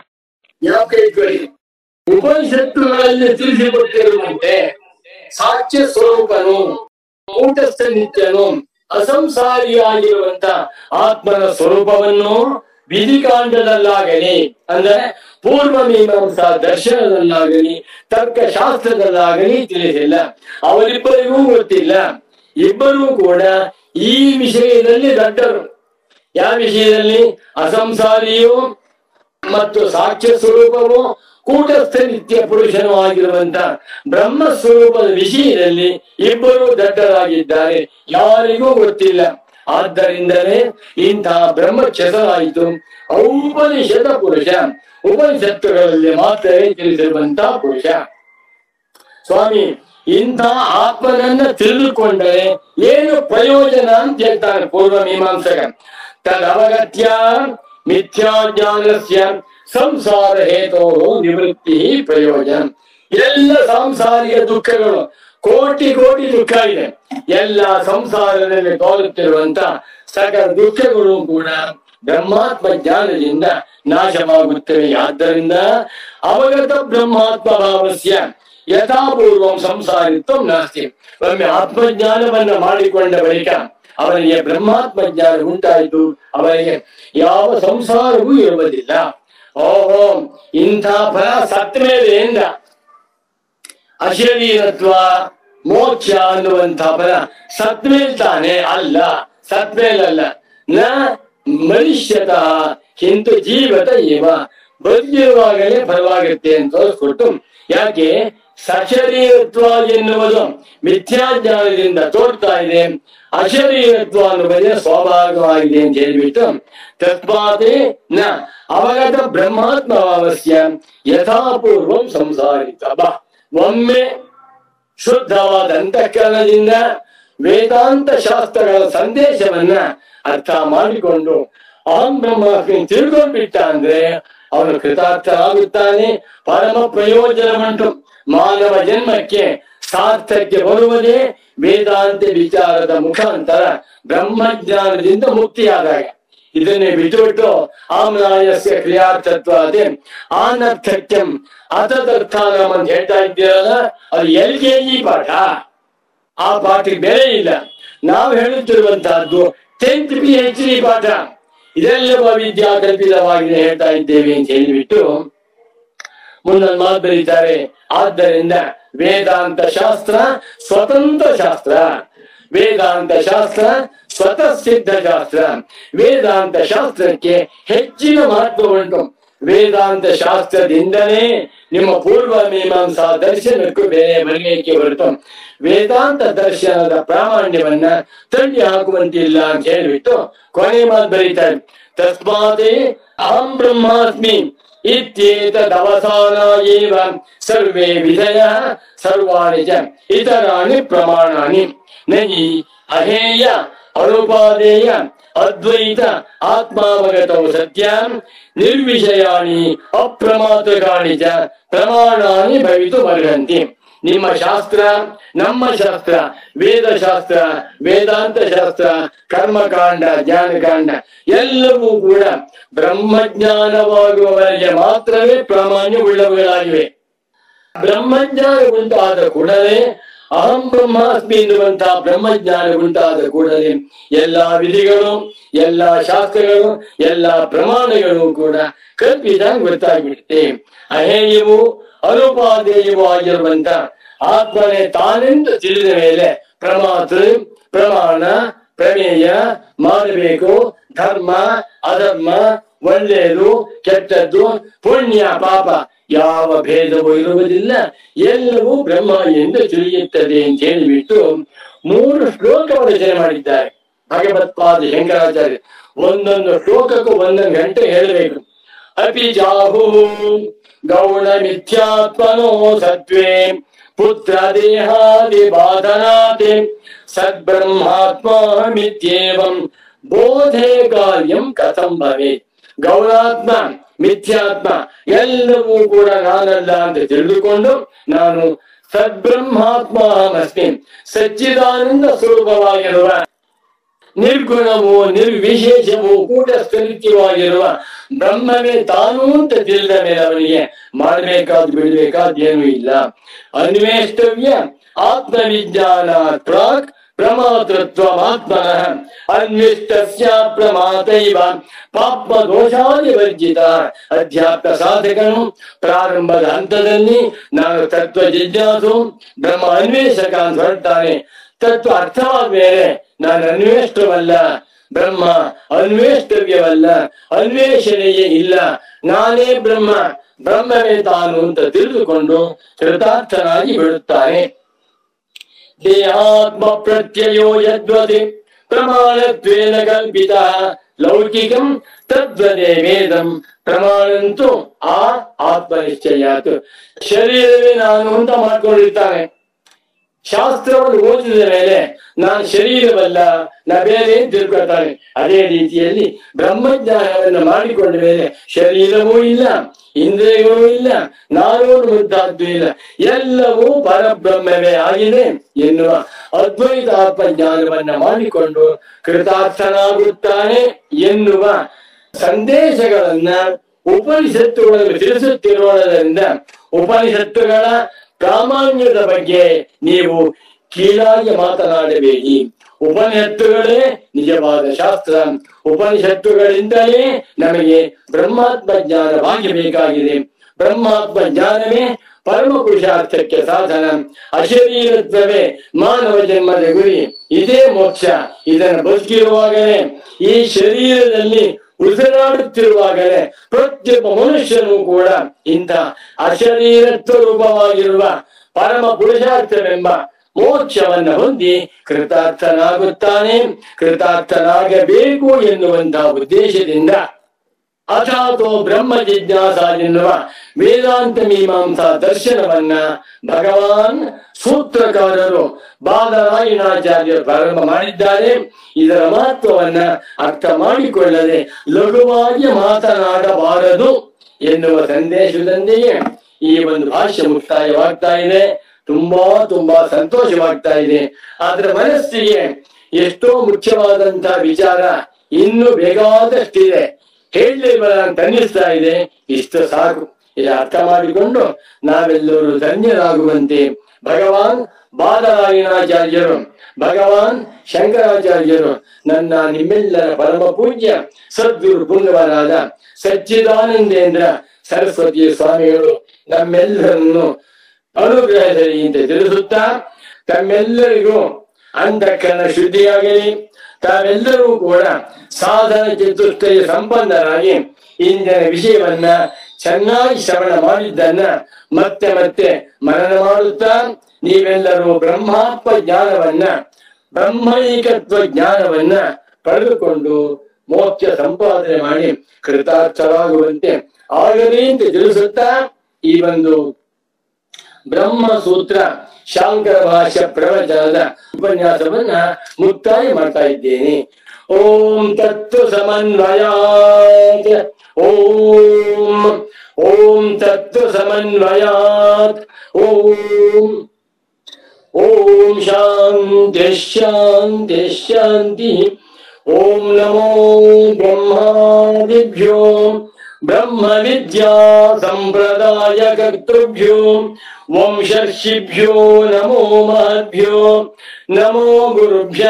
ಉಪನಿಷತ್ತುಗಳಲ್ಲಿ ತಿಳಿಸಿಕೊಟ್ಟಿರುವಂತೆ ಸಾಕ್ಷ್ಯ ಸ್ವರೂಪನು, ಕೂಟಸ್ಥ ನಿತ್ಯನು, ಅಸಂಸಾರಿಯಾಗಿರುವಂತ ಆತ್ಮನ ಸ್ವರೂಪವನ್ನು ವಿಧಿಕಾಂಡದಲ್ಲಾಗಲಿ ಅಂದ್ರೆ ಪೂರ್ವ ಮೀಮಾಂಸಾ ದರ್ಶನದಲ್ಲಾಗಲಿ ತರ್ಕಶಾಸ್ತ್ರದಲ್ಲಾಗಲಿ ತಿಳಿಸಿಲ್ಲ. ಅವರಿಬ್ಬರಿಗೂ ಗೊತ್ತಿಲ್ಲ. ಇಬ್ಬರೂ ಕೂಡ ಈ ವಿಷಯದಲ್ಲಿ ದಡ್ಡರು. ಯಾವ ವಿಷಯದಲ್ಲಿ? ಅಸಂಸಾರಿಯು ಮತ್ತು ಸಾಕ್ಷ್ಯ ಸ್ವರೂಪವು ಕೂಟಸ್ಥ ನಿತ್ಯ ಪುರುಷನು ಆಗಿರುವಂತ ಬ್ರಹ್ಮ ಸ್ವರೂಪದ ವಿಷಯದಲ್ಲಿ ಇಬ್ಬರು ದಡ್ಡರಾಗಿದ್ದಾರೆ, ಯಾರಿಗೂ ಗೊತ್ತಿಲ್ಲ. ಆದ್ದರಿಂದಲೇ ಇಂತಹ ಬ್ರಹ್ಮ ಕ್ಷಸರಾಯಿತು. ಔಪನಿಷದ ಪುರುಷ, ಉಪನಿಷತ್ತುಗಳಲ್ಲಿ ಮಾತ್ರವೇ ತಿಳಿಸಿರುವಂತಹ ಪುರುಷ. ಸ್ವಾಮಿ, ಇಂತಹ ಆತ್ಮನನ್ನ ತಿಳಿದುಕೊಂಡರೆ ಏನು ಪ್ರಯೋಜನ ಅಂತ ಹೇಳ್ತಾರೆ ಪೂರ್ವ ಮೀಮಾಂಸಕ. ತದವಗತ್ಯ ಮಿಥ್ಯಾಜ್ಞಾನಸ್ಯ ಸಂಸಾರ ಹೇತೋ ನಿವೃತ್ತಿ ಪ್ರಯೋಜನ. ಎಲ್ಲ ಸಂಸಾರಿಕ ದುಃಖಗಳು, ಕೋಟಿ ಕೋಟಿ ದುಃಖ ಇದೆ. ಎಲ್ಲ ಸಂಸಾರದಲ್ಲಿ ತೋರುತ್ತಿರುವಂತ ಸಕಲ ದುಃಖಗಳು ಕೂಡ ಬ್ರಹ್ಮಾತ್ಮ ಜ್ಞಾನದಿಂದ ನಾಶವಾಗುತ್ತವೆ. ಆದ್ದರಿಂದ ಅವಗತ ಬ್ರಹ್ಮಾತ್ಮ ಭಾವಸ್ಯ ಯಥಾಪೂರ್ವಂ ಸಂಸಾರಿತ್ವ ನಾಸ್ತಿ. ಒಮ್ಮೆ ಆತ್ಮಜ್ಞಾನವನ್ನ ಮಾಡಿಕೊಂಡ ಬಳಿಕ ಅವನಿಗೆ ಬ್ರಹ್ಮಾತ್ಮ ಜ್ಞಾನ ಉಂಟಾಯಿತು, ಅವನಿಗೆ ಯಾವ ಸಂಸಾರವೂ ಇರುವುದಿಲ್ಲ. ಓಹೋ, ಇಂಥ ಫಲ ಸತ್ತ ಮೇಲೆ ಎಂದ ಅಶರೀರತ್ವ ಮೋಕ್ಷ ಅನ್ನುವಂಥ ಫಲ ಸತ್ ಮೇಲೆ ತಾನೆ ಅಲ್ಲ, ಸತ್ ಮೇಲಲ್ಲ. ನ ಮನುಷ್ಯತಃ ಕಿಂತು ಜೀವತ ಇವ, ಬದುಕಿರುವಾಗಲೇ ಫಲವಾಗುತ್ತೆ ಅಂತ ತೋರಿಸ್ಕೊಟ್ಟು, ಯಾಕೆ ಸಶರೀರತ್ವ ಎನ್ನುವುದು ಮಿಥ್ಯಾಜ್ಞಾನದಿಂದ ತೋರ್ತಾ ಇದೆ, ಅಶರೀರತ್ವ ಅನ್ನುವುದೇ ಸ್ವಾಭಾವಿಕವಾಗಿದೆ ಅಂತ ಹೇಳಿಬಿಟ್ಟು ತಸ್ಮಾತ್ ನ ಅವಗತ ಬ್ರಹ್ಮಾತ್ಮ ಅವಶ್ಯ ಯಥಾಪೂರ್ವಂ ಸಂಸಾರಿತ. ಬಾ, ಒಮ್ಮೆ ಶುದ್ಧವಾದ ಅಂತಃಕರಣದಿಂದ ವೇದಾಂತ ಶಾಸ್ತ್ರಗಳ ಸಂದೇಶವನ್ನ ಅರ್ಥ ಮಾಡಿಕೊಂಡು ಅಹಂ ಬ್ರಹ್ಮಾಸ್ಮಿ ತಿಳ್ಕೊಂಡ್ಬಿಟ್ಟ ಅಂದ್ರೆ ಅವನು ಕೃತಾರ್ಥನಾಗುತ್ತಾನೆ. ಪರಮ ಪ್ರಯೋಜನ ಉಂಟು. ಮಾನವ ಜನ್ಮಕ್ಕೆ ಸಾರ್ಥಕ್ಕೆ ಬರುವುದೇ ವೇದಾಂತ ವಿಚಾರದ ಮುಖಾಂತರ ಬ್ರಹ್ಮಜ್ಞಾನದಿಂದ ಮುಕ್ತಿಯಾದಾಗ. ಇದನ್ನೇ ಬಿಟ್ಟುಬಿಟ್ಟು ಆಮ್ನಾಯಸ್ಯ ಕ್ರಿಯಾರ್ಥತ್ವ ಅದೇ ಆನರ್ಥಕ್ಯಂ ಅತದರ್ಥಾನಂ ಅಂತ ಹೇಳ್ತಾ ಇದ್ದೀರಲ್ಲ, ಅದು ಎಲ್ ಕೆ ಜಿ ಪಾಠ. ಆ ಪಾಠಕ್ಕೆ ಬೆಲೆ ಇಲ್ಲ. ನಾವು ಹೇಳುತ್ತಿರುವಂತಹದ್ದು ಟೆಂತ್ ಪಿ ಎಚ್ ಡಿ ಪಾಠ. ಇದೆಲ್ಲವ ವಿದ್ಯಾ ಕಲ್ಪಿತವಾಗಿದೆ ಹೇಳ್ತಾ ಇದ್ದೇವೆ ಅಂತ ಹೇಳಿಬಿಟ್ಟು ಮುಂದೊಂದು ಮಾತು ಬರೀತಾರೆ. ಆದ್ದರಿಂದ ವೇದಾಂತ ಶಾಸ್ತ್ರ ಸ್ವತಂತ್ರ ಶಾಸ್ತ್ರ, ವೇದಾಂತ ಶಾಸ್ತ್ರ ಸ್ವತಃ ಸಿದ್ಧ ಶಾಸ್ತ್ರ. ವೇದಾಂತ ಶಾಸ್ತ್ರಕ್ಕೆ ಹೆಚ್ಚಿನ ಮಹತ್ವ ಉಂಟು. ವೇದಾಂತ ಶಾಸ್ತ್ರದಿಂದಲೇ ನಿಮ್ಮ ಪೂರ್ವ ಮೀಮಾಂಸಾ ದರ್ಶನಕ್ಕೂ ಬೇರೆ ಬರಲಿಕ್ಕೆ ಹೊರತು ವೇದಾಂತ ದರ್ಶನದ ಪ್ರಾಮಾಣ್ಯವನ್ನ ತಳ್ಳಿ ಹಾಕುವಂತಿಲ್ಲ ಅಂತ ಹೇಳಿಬಿಟ್ಟು ಕೊನೆ ಮಾತು ಬರೀತಾರೆ. ತಸ್ಮಾತ್ ಅಹಂ ಬ್ರಹ್ಮಾಸ್ಮಿ ಇತ್ಯೇತದವಸಾನ ಏವ ಸರ್ವೇ ವಿಧಯ ಸರ್ವಾಣಿ ಚ ಇತರಾಣಿ ಪ್ರಮಾಣಾನಿ ನಹಿ ಅಹೇಯ ಅನುಪಾದೇಯ ಅದ್ವೈತ ಆತ್ಮಾವಗತೌ ಸತ್ಯಂ ನಿರ್ವಿಷಯಾಣಿ ಅಪ್ರಮಾತ್ರಕಾಣಿ ಚ ಪ್ರಮಾಣಾನಿ ಭವಿತುಮರ್ಹಂತಿ. ನಿಮ್ಮ ಶಾಸ್ತ್ರ, ನಮ್ಮ ಶಾಸ್ತ್ರ, ವೇದಶಾಸ್ತ್ರ, ವೇದಾಂತ ಶಾಸ್ತ್ರ, ಕರ್ಮಕಾಂಡ, ಜ್ಞಾನಕಾಂಡ ಎಲ್ಲವೂ ಕೂಡ ಬ್ರಹ್ಮಜ್ಞಾನವಾಗುವವರೆಗೆ ಮಾತ್ರವೇ ಪ್ರಾಮಾಣ್ಯವುಳ್ಳವುಗಳಾಗಿವೆ. ಬ್ರಹ್ಮಜ್ಞಾನ ಉಂಟಾದ ಕೂಡಲೇ ಅಹಂ ಬ್ರಹ್ಮಾಸ್ಮಿ ಎನ್ನುವಂತಹ ಬ್ರಹ್ಮಜ್ಞಾನ ಉಂಟಾದ ಕೂಡಲೇ ಎಲ್ಲಾ ವಿಧಿಗಳು, ಎಲ್ಲಾ ಶಾಸ್ತ್ರಗಳು, ಎಲ್ಲಾ ಪ್ರಮಾಣಗಳು ಕೂಡ ಕಲ್ಪಿತ ಗೊತ್ತಾಗ್ಬಿಡುತ್ತೆ. ಅಹೇಯವು ಅನುಪಾದೇಯವೂ ಆಗಿರುವಂತ ಆತ್ಮನೇ ತಾನೆಂದು ತಿಳಿದ ಮೇಲೆ ಪ್ರಮಾತೃ, ಪ್ರಮಾಣ, ಪ್ರಮೇಯ, ಮಾಡಬೇಕು, ಧರ್ಮ, ಅಧರ್ಮ, ಒಳ್ಳೆಯದು, ಕೆಟ್ಟದ್ದು, ಪುಣ್ಯ, ಪಾಪ ಯಾವ ಭೇದವೂ ಇರುವುದಿಲ್ಲ. ಎಲ್ಲವೂ ಬ್ರಹ್ಮ ಎಂದು ತಿಳಿಯುತ್ತದೆ ಅಂತ ಹೇಳಿಬಿಟ್ಟು ಮೂರು ಶ್ಲೋಕ ರಚನೆ ಮಾಡಿದ್ದಾರೆ ಭಗವತ್ಪಾದ ಶಂಕರಾಚಾರ್ಯ. ಒಂದೊಂದು ಶ್ಲೋಕಕ್ಕೂ ಒಂದೊಂದು ಗಂಟೆ ಹೇಳಬೇಕು. ಅಪಿ ಜಾಹು ಗೌಣ ಮಿಥ್ಯಾತ್ಮನೋ ಸತ್ವೇ ಪುತ್ರ ದೇಹಾದಿ ಬಾಧನಾತೆ ಸದ್ಬ್ರಹ್ಮಾತ್ಮ ಮಿಥ್ಯೇವಂ ಬೋಧೆ ಕಾರ್ಯಂ ಕಥಂ ಭವೇತ್. ಗೌಣಾತ್ಮ, ಮಿಥ್ಯಾತ್ಮ ಎಲ್ಲವೂ ಕೂಡ ನಾನಲ್ಲ ಅಂತ ತಿಳಿದುಕೊಂಡು ನಾನು ಸದ್ಬ್ರಹ್ಮಾತ್ಮ ಅಸ್ಮಿ, ಸಚ್ಚಿದಾನಂದ ಸ್ವರೂಪವಾಗಿರುವ ನಿರ್ಗುಣವೂ ನಿರ್ವಿಶೇಷವೂ ಕೂಟಸ್ಥಿತಿವಾಗಿರುವ ಬ್ರಹ್ಮವೇ ತಾನು ಅಂತ ತಿಳಿದ ಮೇಲೆ ಅವನಿಗೆ ಮಾಡಬೇಕಾದ್ ಬಿಡಬೇಕಾದ್ ಏನೂ ಇಲ್ಲ. ಅನ್ವೇಷ್ಟವ್ಯ ಆತ್ಮವಿಜ್ಞಾನ ಪ್ರಾಕ್ ಪ್ರಮಾತೃತ್ವ ಆತ್ಮನಃ ಅನ್ವಿಷ್ಟಸ್ಯ ಪ್ರಮಾತೈವ ಪಾಪ ದೋಷಾದಿ ವರ್ಜಿತ. ಅಧ್ಯಾತ್ಮ ಸಾಧಕನು ಪ್ರಾರಂಭದ ಹಂತದಲ್ಲಿ ನಾನು ತತ್ವ ಜಿಜ್ಞಾಸು ಬ್ರಹ್ಮ ಅನ್ವೇಷಕ ಅಂತ ಹೊರಡ್ತಾನೆ. ತತ್ವ ಅರ್ಥವಾದ ಮೇಲೆ ನಾನು ಅನ್ವೇಷ್ಟವಲ್ಲ, ಬ್ರಹ್ಮ ಅನ್ವೇಷ್ಟವ್ಯವಲ್ಲ, ಅನ್ವೇಷಣೆಯೇ ಇಲ್ಲ, ನಾನೇ ಬ್ರಹ್ಮ, ಬ್ರಹ್ಮವೇ ತಾನು ಅಂತ ತಿಳಿದುಕೊಂಡು ಕೃತಾರ್ಥನಾಗಿ ಬಿಡುತ್ತಾನೆ. ದೇಹಾತ್ಮ ಪ್ರತ್ಯಯೋ ಯದ್ವತಿ ಪ್ರಮಾಣತ್ವೇನ ಕಲ್ಪಿತ ಲೌಕಿಕಂ ತದ್ವದೇ ವೇದಂ ಪ್ರಮಾಣಂತೂ ಆ ಆತ್ಮನಿಶ್ಚಯಾತ್. ಶರೀರವೇ ನಾನು ಅಂತ ಮಾಡ್ಕೊಂಡಿರ್ತಾನೆ. ಶಾಸ್ತ್ರವನ್ನು ಓದಿದ ಮೇಲೆ ನಾನು ಶರೀರವಲ್ಲ, ನಾ ಬೇರೆ ತಿಳ್ಕೊಳ್ತಾನೆ. ಅದೇ ರೀತಿಯಲ್ಲಿ ಬ್ರಹ್ಮಜ್ಞಾನವನ್ನು ಮಾಡಿಕೊಂಡ ಮೇಲೆ ಶರೀರವೂ ಇಲ್ಲ, ಇಂದ್ರಿಯಗಳೂ ಇಲ್ಲ, ನಾನು ಮುದ್ದಾದ್ದು ಇಲ್ಲ, ಎಲ್ಲವೂ ಪರಬ್ರಹ್ಮವೇ ಆಗಿದೆ ಎನ್ನುವ ಅದ್ವೈತ ಆತ್ಮಜ್ಞಾನವನ್ನ ಮಾಡಿಕೊಂಡು ಕೃತಾರ್ಥನಾಗುತ್ತಾನೆ ಎನ್ನುವ ಸಂದೇಶಗಳನ್ನ ಉಪನಿಷತ್ತುಗಳನ್ನು ತಿಳಿಸುತ್ತಿರುವುದರಿಂದ ಉಪನಿಷತ್ತುಗಳ ಪ್ರಾಮಾಣ್ಯದ ಬಗ್ಗೆ ನೀವು ಕೀಳಾಗಿ ಮಾತನಾಡಬೇಡಿ. ಉಪನಿಷತ್ತುಗಳೇ ನಿಜವಾದ ಶಾಸ್ತ್ರ. ಉಪನಿಷತ್ತುಗಳಿಂದಲೇ ನಮಗೆ ಬ್ರಹ್ಮಾತ್ಮ ಜ್ಞಾನವಾಗಬೇಕಾಗಿದೆ. ಬ್ರಹ್ಮಾತ್ಮ ಜ್ಞಾನವೇ ಪರಮ ಪುರುಷಾರ್ಥಕ್ಕೆ ಸಾಧನ. ಅಶರೀರತ್ವವೇ ಮಾನವ ಜನ್ಮದ ಗುರಿ. ಇದೇ ಮೋಕ್ಷ. ಇದನ್ನು ಬದುಕಿರುವಾಗಲೇ, ಈ ಶರೀರದಲ್ಲಿ ಉಸಿರಾಡುತ್ತಿರುವಾಗಲೇ ಪ್ರತಿಯೊಬ್ಬ ಮನುಷ್ಯನೂ ಕೂಡ ಇಂಥ ಅಶರೀರತ್ವ ರೂಪವಾಗಿರುವ ಪರಮ ಪುರುಷಾರ್ಥವೆಂಬ ಮೋಕ್ಷವನ್ನು ಹೊಂದಿ ಕೃತಾರ್ಥನಾಗುತ್ತಾನೆ. ಕೃತಾರ್ಥನಾಗಬೇಕು ಎನ್ನುವಂತಹ ಉದ್ದೇಶದಿಂದ ಅಥಾತೋ ಬ್ರಹ್ಮ ಜಿಜ್ಞಾಸ ಎನ್ನುವ ವೇದಾಂತ ಮೀಮಾಂಸಾ ದರ್ಶನವನ್ನ ಭಗವಾನ್ ಸೂತ್ರಕಾರರು ಬಾದರಾಯಣಾಚಾರ್ಯರು ಪ್ರಾರಂಭ ಮಾಡಿದ್ದಾರೆ. ಇದರ ಮಹತ್ವವನ್ನ ಅರ್ಥ ಮಾಡಿಕೊಳ್ಳದೆ ಲಘುವಾಗಿ ಮಾತನಾಡಬಾರದು ಎನ್ನುವ ಸಂದೇಶದೊಂದಿಗೆ ಈ ಒಂದು ಭಾಷ್ಯ ಮುಕ್ತಾಯವಾಗ್ತಾ ಇದೆ. ತುಂಬಾ ತುಂಬಾ ಸಂತೋಷವಾಗ್ತಾ ಇದೆ. ಆದ್ರೆ ಮನಸ್ಸಿಗೆ ಎಷ್ಟೋ ಮುಖ್ಯವಾದಂತಹ ವಿಚಾರ ಇನ್ನು ಬೇಕಾದಷ್ಟಿದೆ, ಹೇಳಲಿಲ್ಲ ಅಂತ ಅನ್ನಿಸ್ತಾ ಇದೆ. ಇಷ್ಟು ಸಾಕು. ಇದು ಅರ್ಥ ಮಾಡಿಕೊಂಡು ನಾವೆಲ್ಲರೂ ಧನ್ಯರಾಗುವಂತೆ ಭಗವಾನ್ ಬಾದರಾಯಣಾಚಾರ್ಯರು, ಭಗವಾನ್ ಶಂಕರಾಚಾರ್ಯರು, ನನ್ನ ನಿಮ್ಮೆಲ್ಲರ ಪರಮ ಪೂಜ್ಯ ಸದ್ಗುರು ಪುಂಗವರಾದ ಸಚ್ಚಿದಾನಂದೇಂದ್ರ ಸರಸ್ವತಿ ಸ್ವಾಮಿಗಳು ನಮ್ಮೆಲ್ಲರನ್ನು ಅನುಗ್ರಹದಲ್ಲಿ ಅಂತ ತಿಳಿಸುತ್ತಾ, ತಮ್ಮೆಲ್ಲರಿಗೂ ಅಂತಃಕರಣ ಶುದ್ಧಿಯಾಗಲಿ, ತಾವೆಲ್ಲರೂ ಕೂಡ ಸಾಧನ ಚತುಷ್ಟಯ ಸಂಪನ್ನರಾಗಿ ಇಂದಿನ ವಿಷಯವನ್ನ ಚೆನ್ನಾಗಿ ಶ್ರವಣ ಮಾಡಿದ್ದನ್ನ ಮತ್ತೆ ಮತ್ತೆ ಮನನ ಮಾಡುತ್ತಾ ನೀವೆಲ್ಲರೂ ಬ್ರಹ್ಮಾತ್ಮ ಜ್ಞಾನವನ್ನ, ಬ್ರಹ್ಮೈಕತ್ವ ಜ್ಞಾನವನ್ನ ಪಡೆದುಕೊಂಡು ಮೋಕ್ಷ ಸಂಪಾದನೆ ಮಾಡಿ ಕೃತಾರ್ಥರಾಗುವಂತೆ ಆಗಲಿ ಅಂತ ತಿಳಿಸುತ್ತಾ ಈ ಒಂದು ಬ್ರಹ್ಮಸೂತ್ರ ಶಾಂಕರ ಭಾಷ್ಯ ಪ್ರವಚನದ ಉಪನ್ಯಾಸವನ್ನ ಮುಕ್ತಾಯ ಮಾಡ್ತಾ ಇದ್ದೇನೆ. ಓಂ ತತ್ವ ಸಮನ್ವಯಾತ್. ಓಂ ಓಂ ತತ್ವ ಸಮನ್ವಯಾತ್. ಓಂ ಓಂ ಶಾಂತಿ ಶಾಂತಿ ಶಾಂತಿ. ಓಂ ನಮೋ ಬ್ರಹ್ಮಾದಿಭ್ಯೋ ಬ್ರಹ್ಮ ವಿದ್ಯಾ ಸಂಪ್ರದಾಯ ಕರ್ತೃಭ್ಯೋ ವಂಶರ್ಷಿಭ್ಯೋ ನಮೋ ಮಹದ್ಭ್ಯೋ ನಮೋ ಗುರುಭ್ಯ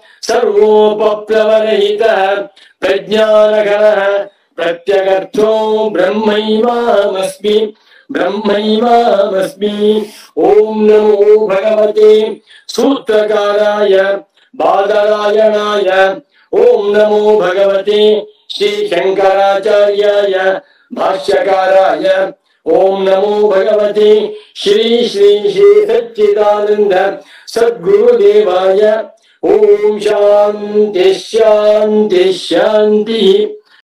ಸರ್ವೋಪಪ್ಲವರಹಿತ ಪ್ರಜ್ಞಾನಘನ ಪ್ರತ್ಯಗರ್ಥೋ ಬ್ರಹ್ಮೈವಾಮಸ್ಮಿ ಬ್ರಹ್ಮೈವಾಮಸ್ಮಿ. ಓಂ ನಮೋ ಭಗವತೆ ಸೂತ್ರಕಾರಾಯ ಬಾದರಾಯಣಾಯ. ಓಂ ನಮೋ ಭಗವತೆ ಶ್ರೀ ಶಂಕರಾಚಾರ್ಯಾಯ ಭಾಷ್ಯಕಾರಾಯ. ಓಂ ನಮೋ ಭಗವತೆ ಶ್ರೀ ಶ್ರೀ ಶ್ರೀ ಸಚ್ಚಿದಾನಂದ ಸದ್ಗುರುದೇವಾಯ. ಓಂ ಶಾಂತಿ ಶಾಂತಿ ಶಾಂತಿ.